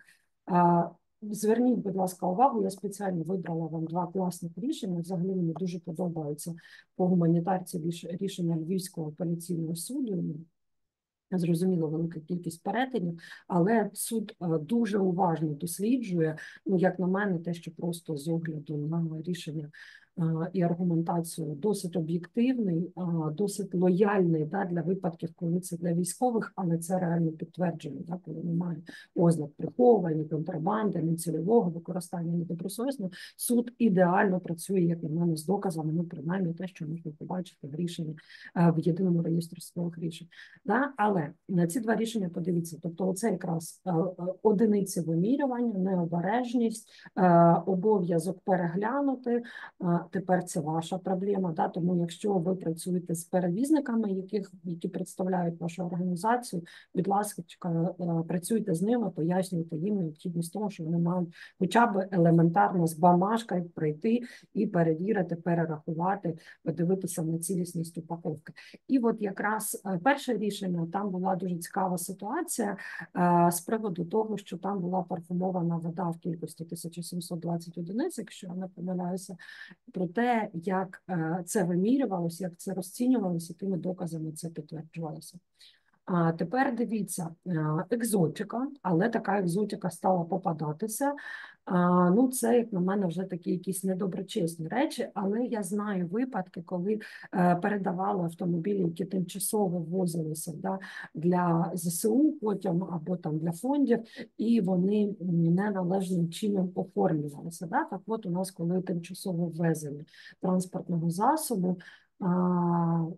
Зверніть, будь ласка, увагу, я спеціально вибрала вам два класних рішення. Взагалі мені дуже подобаються по гуманітарці рішення Львівського апеляційного суду. Зрозуміло, велика кількість перетинів, але суд дуже уважно досліджує, ну, як на мене, те, що просто з огляду на рішення і аргументацію досить об'єктивний, досить лояльний, да, для випадків, коли це для військових, але це реально підтверджено, да, коли немає ознак приховування, контрабанди, нецільового використання недобросовісно. Суд ідеально працює, як на мене, з доказами, ну, принаймні те, що можна побачити в рішенні в єдиному реєстрі судових рішень. Да? Але на ці два рішення подивіться, тобто оце якраз одиниці вимірювання, необережність, обов'язок переглянути, тепер це ваша проблема, да? Тому якщо ви працюєте з перевізниками, які представляють вашу організацію, будь ласка, працюйте з ними, пояснюйте їм необхідність того, що вони мають хоча б елементарно з бумажкою прийти і перевірити, перерахувати, подивитися на цілісність упаковки. І от якраз перше рішення, там була дуже цікава ситуація з приводу того, що там була парфумована вода в кількості 1720 одиниць, якщо я не помиляюся, про те, як це вимірювалося, як це розцінювалося, якими доказами це підтверджувалося. А тепер дивіться, екзотика, але така екзотика стала попадатися. Ну, це, як на мене, вже такі якісь недоброчесні речі, але я знаю випадки, коли передавали автомобілі, які тимчасово ввозилися, да, для ЗСУ потім або там для фондів, і вони неналежним чином оформлювалися. Да? Так от у нас, коли тимчасово ввезення транспортного засобу,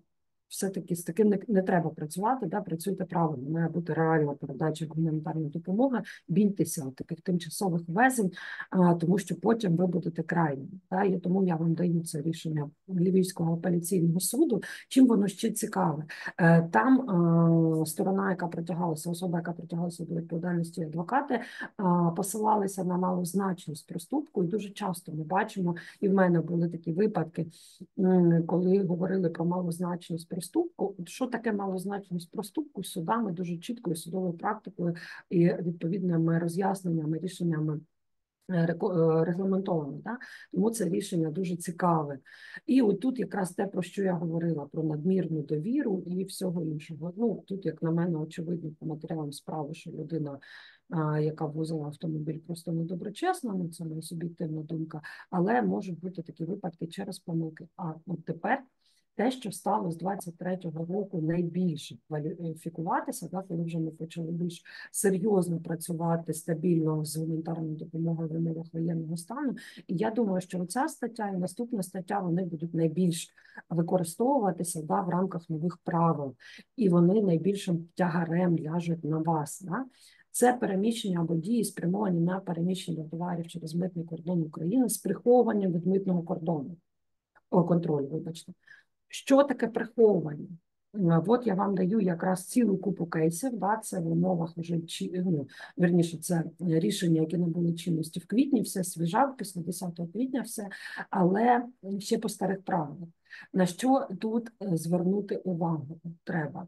все-таки з таким не треба працювати, да, працюйте правильно, має бути реальна передача гуманітарної допомоги, бійтеся таких тимчасових везень, тому що потім ви будете крайні. Да, і тому я вам даю це рішення Львівського апеляційного суду. Чим воно ще цікаве? Там сторона, яка притягалася, особа, яка притягалася до відповідальності, адвокати, посилалися на малозначність проступку, і дуже часто ми бачимо, і в мене були такі випадки, коли говорили про малозначність проступку. Що таке малозначність проступку? Судами дуже чіткою судовою практикою і відповідними роз'ясненнями, рішеннями регламентовано, да? Тому це рішення дуже цікаве. І отут якраз те, про що я говорила, про надмірну довіру і всього іншого. Ну, тут, як на мене, очевидно, по матеріалам справи, що людина, яка возила автомобіль, просто недоброчесна, ну це моя суб'єктивна думка, але можуть бути такі випадки через помилки. А от тепер те, що стало з 23-го року найбільше кваліфікуватися, да, коли вже ми почали більш серйозно працювати стабільно з гуманітарною допомогою в умовах воєнного стану. І я думаю, що ця стаття і наступна стаття, вони будуть найбільш використовуватися, да, в рамках нових правил. І вони найбільшим тягарем ляжуть на вас. Да. Це переміщення або дії, спрямовані на переміщення товарів через митний кордон України з приховуванням від митного кордону. Контролю, вибачте. Що таке приховування? От я вам даю якраз цілу купу кейсів, да, це в умовах вже, верніше, це рішення, які набули чинності в квітні, все свіжав, після 10 квітня все, але ще по старих правилах. На що тут звернути увагу треба?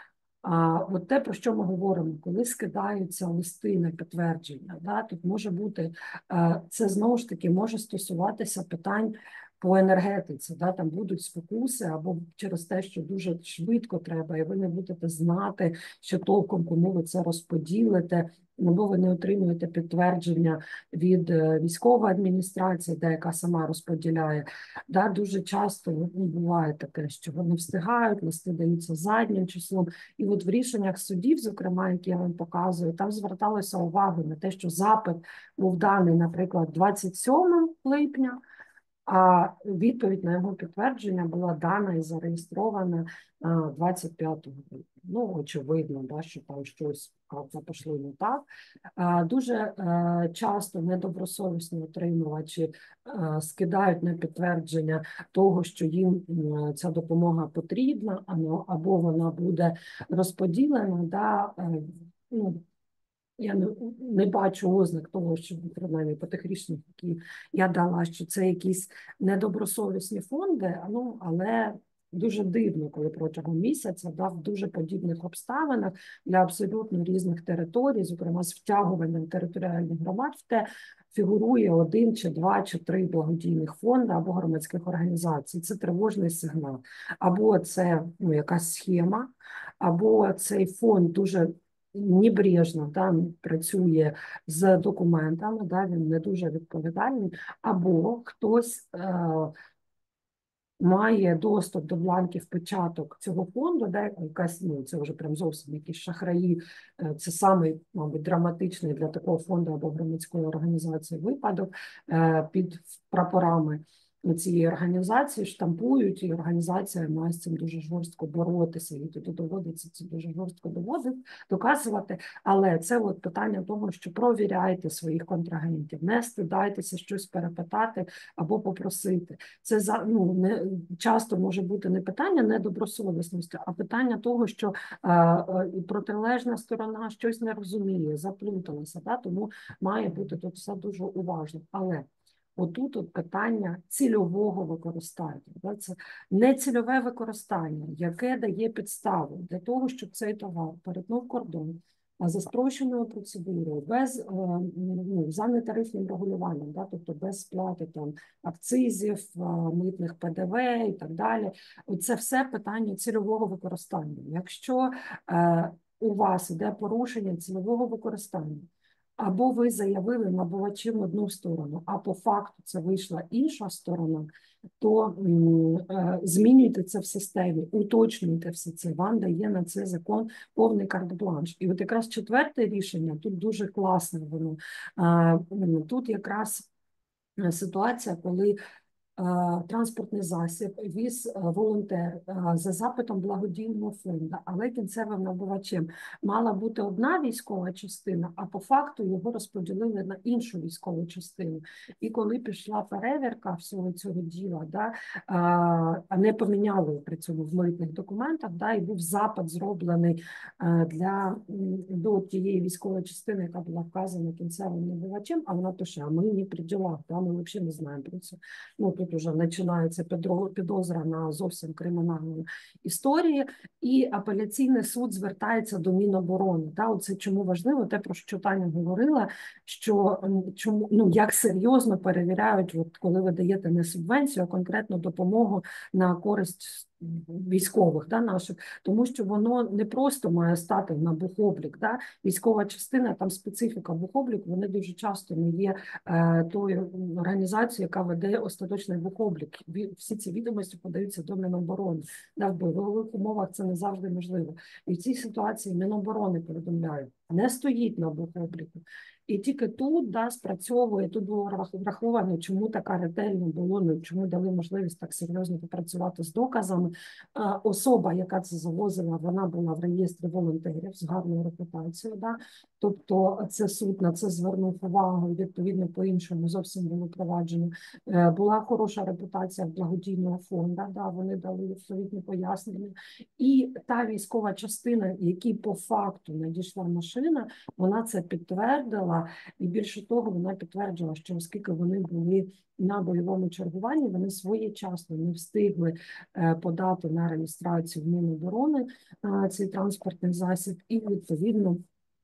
От те, про що ми говоримо, коли скидаються листи на підтвердження, да, тут може бути, це знову ж таки може стосуватися питань по енергетиці, да, там будуть спокуси або через те, що дуже швидко треба, і ви не будете знати, що толком кому ви це розподілите, або ви не отримуєте підтвердження від військової адміністрації, де яка сама розподіляє. Да, дуже часто буває таке, що вони встигають, листи даються заднім числом. І от в рішеннях судів, зокрема, які я вам показую, там зверталося увагу на те, що запит був даний, наприклад, 27 липня, а відповідь на його підтвердження була дана і зареєстрована 25 липня. Ну, очевидно, да, що там щось пішло не так. Дуже часто недобросовісні отримувачі скидають на підтвердження того, що їм ця допомога потрібна, або вона буде розподілена, да, ну, я не бачу ознак того, що, принаймні, по тих рішеннях, які я дала, що це якісь недобросовісні фонди, ну, але дуже дивно, коли протягом місяця, да, в дуже подібних обставинах для абсолютно різних територій, зокрема з втягуванням територіальних громад, в те фігурує 1 чи 2 чи 3 благодійних фонди або громадських організацій. Це тривожний сигнал. Або це якась схема, або цей фонд дуже небрежно там працює з документами, да, він не дуже відповідальний, або хтось має доступ до бланків печаток цього фонду, де якась, це вже прям зовсім якісь шахраї, це самий, мабуть, драматичний для такого фонду або громадської організації випадок під прапорами цієї організації штампують, і організація має з цим дуже жорстко боротися, і тоді доводиться це дуже жорстко доказувати. Але це от питання того, що провіряйте своїх контрагентів, не стидайтеся щось перепитати або попросити. Це не часто може бути не питання недобросовісності, а питання того, що протилежна сторона щось не розуміє, заплуталася, да? Тому має бути тут все дуже уважно. Але отут от питання цільового використання. Це нецільове використання, яке дає підставу для того, щоб цей товар перетнув кордон за спрощеною процедурою, за нетарифним регулюванням, да, тобто без сплати там, акцизів, митних ПДВ і так далі. Це все питання цільового використання. Якщо у вас іде порушення цільового використання, або ви заявили набувачем одну сторону, а по факту це вийшла інша сторона, то змінюйте це в системі, уточнюйте все це, вам дає на це закон повний карт-бланш. І от якраз 4-те рішення, тут дуже класне воно. Тут якраз ситуація, коли транспортний засіб віз волонтер за запитом благодійного фонду, але кінцевим набувачем мала бути одна військова частина, а по факту його розподілили на іншу військову частину. І коли пішла перевірка всього цього діла, да, а не поміняли при цьому в митних документах, да, і був запит зроблений до тієї військової частини, яка була вказана кінцевим набувачем, а вона пише, а ми не при ділах, да, ми взагалі не знаємо про це. Ну, тут вже починається підозра на зовсім кримінальні історії, і апеляційний суд звертається до Міноборони. Да, оце чому важливо, те, про що Таня говорила, що чому, ну, як серйозно перевіряють, от, коли ви даєте не субвенцію, а конкретно допомогу на користь військових, да, наших, тому що воно не просто має стати на бухоблік. Да? Військова частина, там специфіка бухобліку, вони дуже часто не є тою організацією, яка веде остаточний бухоблік. Всі ці відомості подаються до Міноборони. Да, в бойових умовах це не завжди можливо. І в цій ситуації Міноборони повідомляють, не стоїть на бухобліку. І тільки тут, да, спрацьовує, тут було враховано, чому така ретельно було, ну, чому дали можливість так серйозно попрацювати з доказами. Особа, яка це завозила, вона була в реєстрі волонтерів з гарною репутацією. Да? Тобто це суд на це звернув увагу, відповідно, по-іншому зовсім було проваджено. Була хороша репутація благодійного фонду, да? Вони дали відповідні пояснення. І та військова частина, якій по факту надійшла машина, вона це підтвердила, і більше того, вона підтвердила, що оскільки вони були на бойовому чергуванні, вони своєчасно не встигли подати на реєстрацію в Міноборони цей транспортний засіб, і відповідно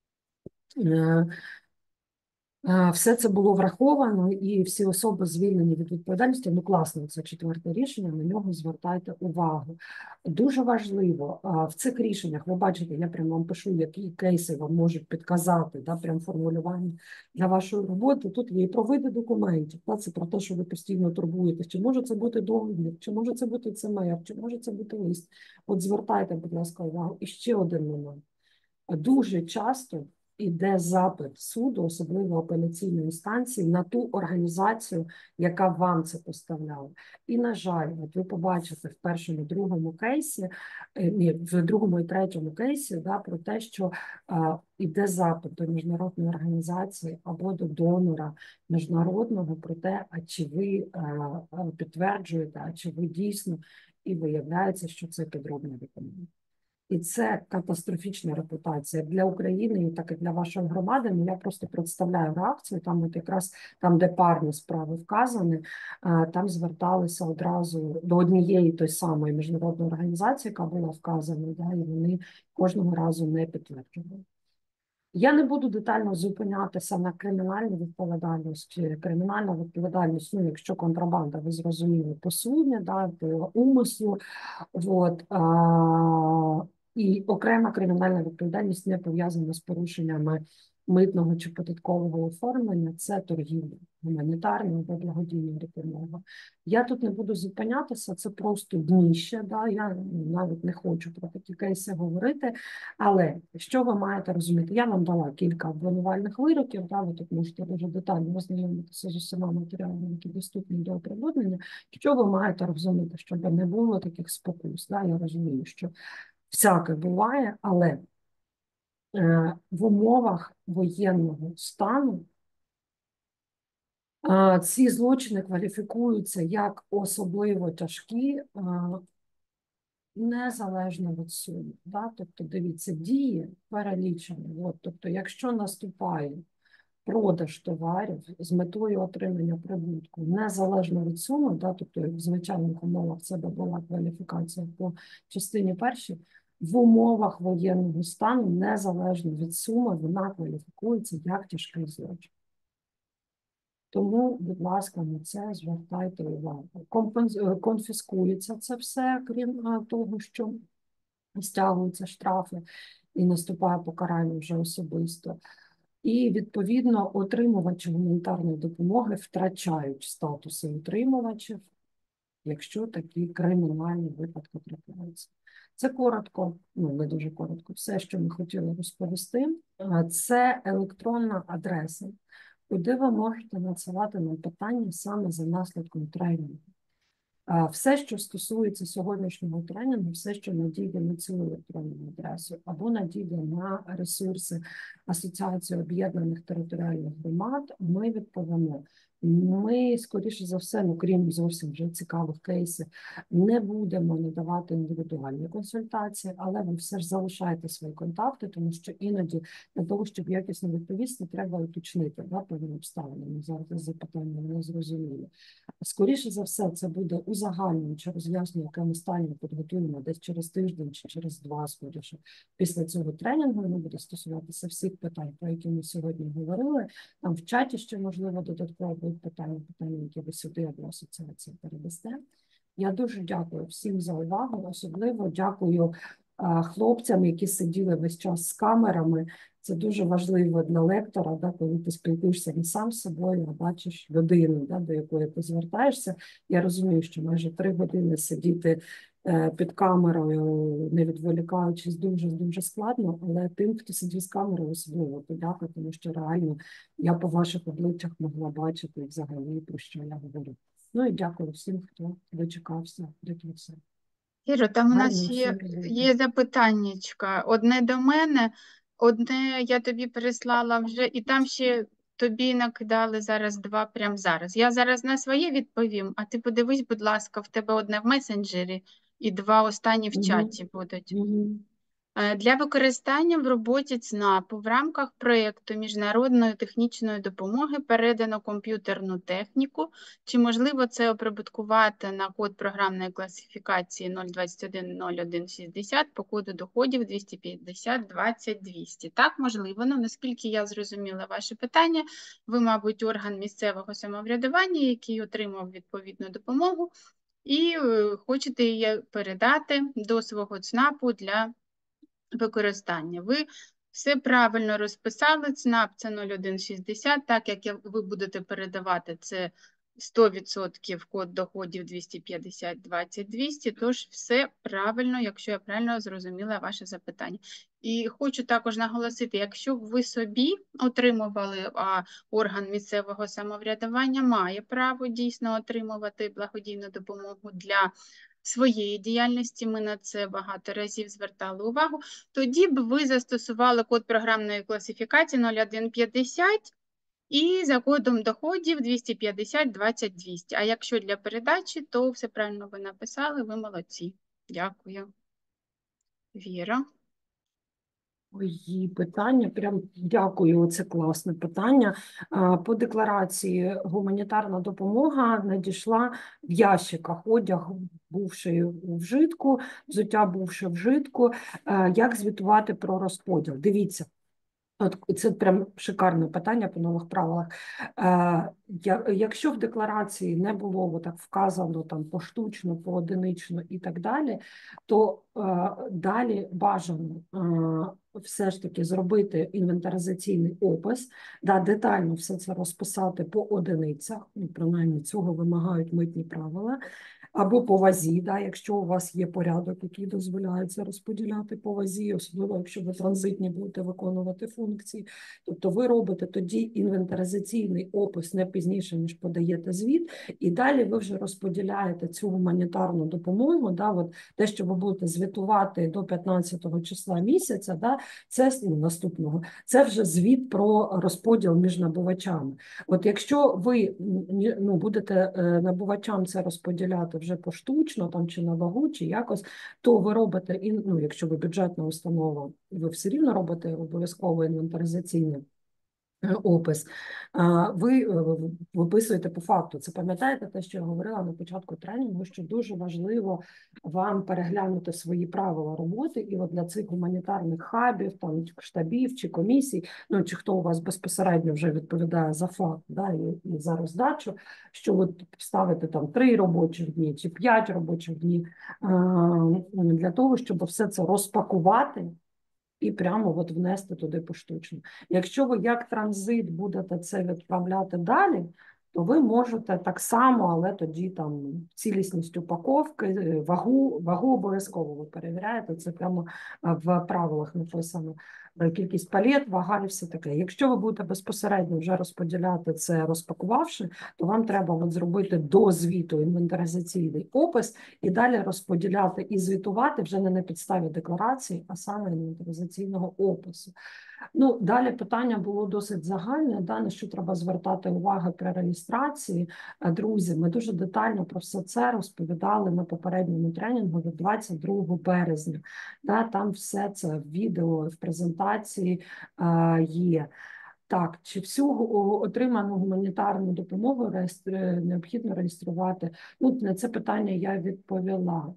все це було враховано, і всі особи звільнені від відповідальності. Ну, класно, це 4-те рішення, на нього звертайте увагу. Дуже важливо, в цих рішеннях, ви бачите, я прямо вам пишу, які кейси вам можуть підказати, да, прям формулювання для вашої роботи. Тут є і про види документів, да, це про те, що ви постійно турбуєтесь, чи може це бути договір, чи може це бути ЦМР, чи може це бути лист. От звертайте, будь ласка, увагу. І ще один момент. Дуже часто іде запит суду, особливо апеляційної інстанції, на ту організацію, яка вам це поставляла. І, на жаль, от ви побачите в першому, другому кейсі, в другому і третьому кейсі, да, про те, що іде запит до міжнародної організації або до донора міжнародного про те, а чи ви підтверджуєте, а чи ви дійсно, і виявляється, що це підробне документ. І це катастрофічна репутація для України, і так і для вашої громади. Ну, я просто представляю реакцію, там от якраз там, де парні справи вказані, там зверталися одразу до однієї той самої міжнародної організації, яка була вказана, да, і вони кожного разу не підтверджували. Я не буду детально зупинятися на кримінальній відповідальності. Кримінальна відповідальність, ну, якщо контрабанда, ви зрозуміли, посудня, да, по умислу, от, і окрема кримінальна відповідальність не пов'язана з порушеннями митного чи податкового оформлення, це торгівля, гуманітарна або благодійна допомога. Я тут не буду зупинятися, це просто дніще, да? Я навіть не хочу про такі кейси говорити, але що ви маєте розуміти? Я вам дала кілька обвинувальних вироків, да? Ви тут можете дуже детально ознайомитися з усіма матеріалами, які доступні до оприлюднення. Що ви маєте розуміти, щоб не було таких спокус? Да? Я розумію, що всяке буває, але в умовах воєнного стану ці злочини кваліфікуються як особливо тяжкі, незалежно від суми. Да? Тобто, дивіться, дії перелічені. От, тобто, якщо наступає продаж товарів з метою отримання прибутку, незалежно від суми, да? Тобто, в звичайних умовах це була кваліфікація по частині першій, в умовах воєнного стану, незалежно від суми, вона кваліфікується як тяжкий злочин. Тому, будь ласка, на це звертайте увагу. Конфіскується це все, крім того, що стягуються штрафи і наступає покарання вже особисто. І, відповідно, отримувачі гуманітарної допомоги втрачають статуси отримувачів, якщо такі кримінальні випадки трапляються. Це коротко, ну не дуже коротко, все, що ми хотіли розповісти. Це електронна адреса, куди ви можете надсилати нам питання саме за наслідком тренінгу. Все, що стосується сьогоднішнього тренінгу, все, що надійде на цю електронну адресу або надійде на ресурси Асоціації об'єднаних територіальних громад, ми відповімо. Ми, скоріше за все, ну крім зовсім вже цікавих кейсів, не будемо надавати індивідуальні консультації, але ви все ж залишаєте свої контакти, тому що іноді для того, щоб якісно відповісти, треба уточнити певні обставини. Ми зараз запитання не зрозуміли. Скоріше за все, це буде узагальнююче роз'яснення, яке ми стані підготуємо десь через тиждень чи через два, скоріше. Після цього тренінгу воно буде стосуватися всіх питань, про які ми сьогодні говорили. Там в чаті ще, можливо, додатково будуть питання, які ви сюди або асоціації передасте. Я дуже дякую всім за увагу, особливо дякую хлопцям, які сиділи весь час з камерами. Це дуже важливо для лектора, да, коли ти спілкуєшся не сам з собою, а бачиш людину, да, до якої ти звертаєшся. Я розумію, що майже 3 години сидіти під камерою, не відволікаючись, дуже складно, але тим, хто сидів з камерою, особливо подяка, тому що реально я по ваших обличчях могла бачити взагалі, про що я говорю. Ну і дякую всім, хто дочекався до кінця. Іро, там у нас Гарно є, всім роботи. є запитаннячка. Одне до мене, одне я тобі переслала вже, і там ще тобі накидали зараз 2 прямо зараз. Я зараз на своє відповім, а ти подивись, будь ласка, в тебе одне в месенджері і 2 останні в чаті будуть. Для використання в роботі ЦНАПу в рамках проєкту міжнародної технічної допомоги передано комп'ютерну техніку. Чи можливо це оприбуткувати на код програмної класифікації 0210160 по коду доходів 250 20 200? Так, можливо. Ну, наскільки я зрозуміла ваше питання, ви, мабуть, орган місцевого самоврядування, який отримав відповідну допомогу, і хочете її передати до свого ЦНАПу для використання. Ви все правильно розписали, ЦНАП це 0160, так як ви будете передавати це 100% код доходів 250 20 200, тож все правильно, якщо я правильно зрозуміла ваше запитання. І хочу також наголосити, якщо ви собі отримували, а орган місцевого самоврядування має право дійсно отримувати благодійну допомогу для своєї діяльності, ми на це багато разів звертали увагу, тоді б ви застосували код програмної класифікації 0150 і за кодом доходів 250 20 200. А якщо для передачі, то все правильно ви написали, ви молодці. Дякую. Віра. Ой, питання, прям дякую, це класне питання. По декларації гуманітарна допомога надійшла в ящиках, одяг бувший у вжитку, взуття бувше в вжитку. Як звітувати про розподіл? Дивіться. От це прям шикарне питання по нових правилах. Якщо в декларації не було так вказано там поштучно, поодинично і так далі, то далі бажано все ж таки зробити інвентаризаційний опис, да, детально все це розписати по одиницях, ну, принаймні цього вимагають митні правила, або по вазі, да, якщо у вас є порядок, який дозволяє це розподіляти по вазі, особливо якщо ви транзитні будете виконувати функції, тобто ви робите тоді інвентаризаційний опис не пізніше, ніж подаєте звіт, і далі ви вже розподіляєте цю гуманітарну допомогу, да, от те, що ви будете звітувати до 15 числа місяця, да, це наступного, це вже звіт про розподіл між набувачами. От якщо ви будете набувачам це розподіляти вже поштучно, там чи на вагу, чи якось, то ви робите, якщо ви бюджетна установа, ви все рівно робите обов'язково інвентаризаційний опис, ви виписуєте по факту. Це пам'ятаєте те, що я говорила на початку тренінгу, що дуже важливо вам переглянути свої правила роботи, і от для цих гуманітарних хабів, там, штабів чи комісій, ну, чи хто у вас безпосередньо вже відповідає за факт, да, і за роздачу, що от ставите там 3 робочих дні чи 5 робочих дні, для того, щоб все це розпакувати, і прямо от внести туди поштучно. Якщо ви як транзит будете це відправляти далі, то ви можете так само, але тоді там цілісність упаковки, вагу обов'язково ви перевіряєте, це прямо в правилах написано. кількість палет, вага і все таке. Якщо ви будете безпосередньо вже розподіляти це, розпакувавши, то вам треба от зробити до звіту інвентаризаційний опис і далі розподіляти і звітувати вже не на підставі декларації, а саме інвентаризаційного опису. Ну, далі питання було досить загальне, да, на що треба звертати увагу при реєстрації. Друзі, ми дуже детально про все це розповідали на попередньому тренінгу від 22 березня. Да, там все це в відео, в презентації є. Так, чи всю отриману гуманітарну допомогу необхідно реєструвати? Ну, на це питання я відповіла.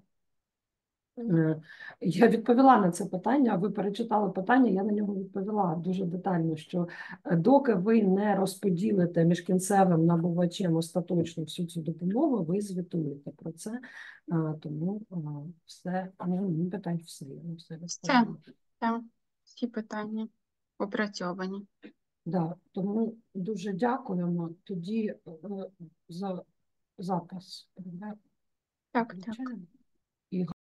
Я відповіла на це питання, ви перечитали питання, я на нього відповіла дуже детально, що доки ви не розподілите між кінцевим набувачем остаточно всю цю допомогу, ви звітуєте про це, тому все, питань все, я все Все, відповіла. так, всі питання опрацьовані. Да, тому дуже дякуємо тоді за запис. Так, так. І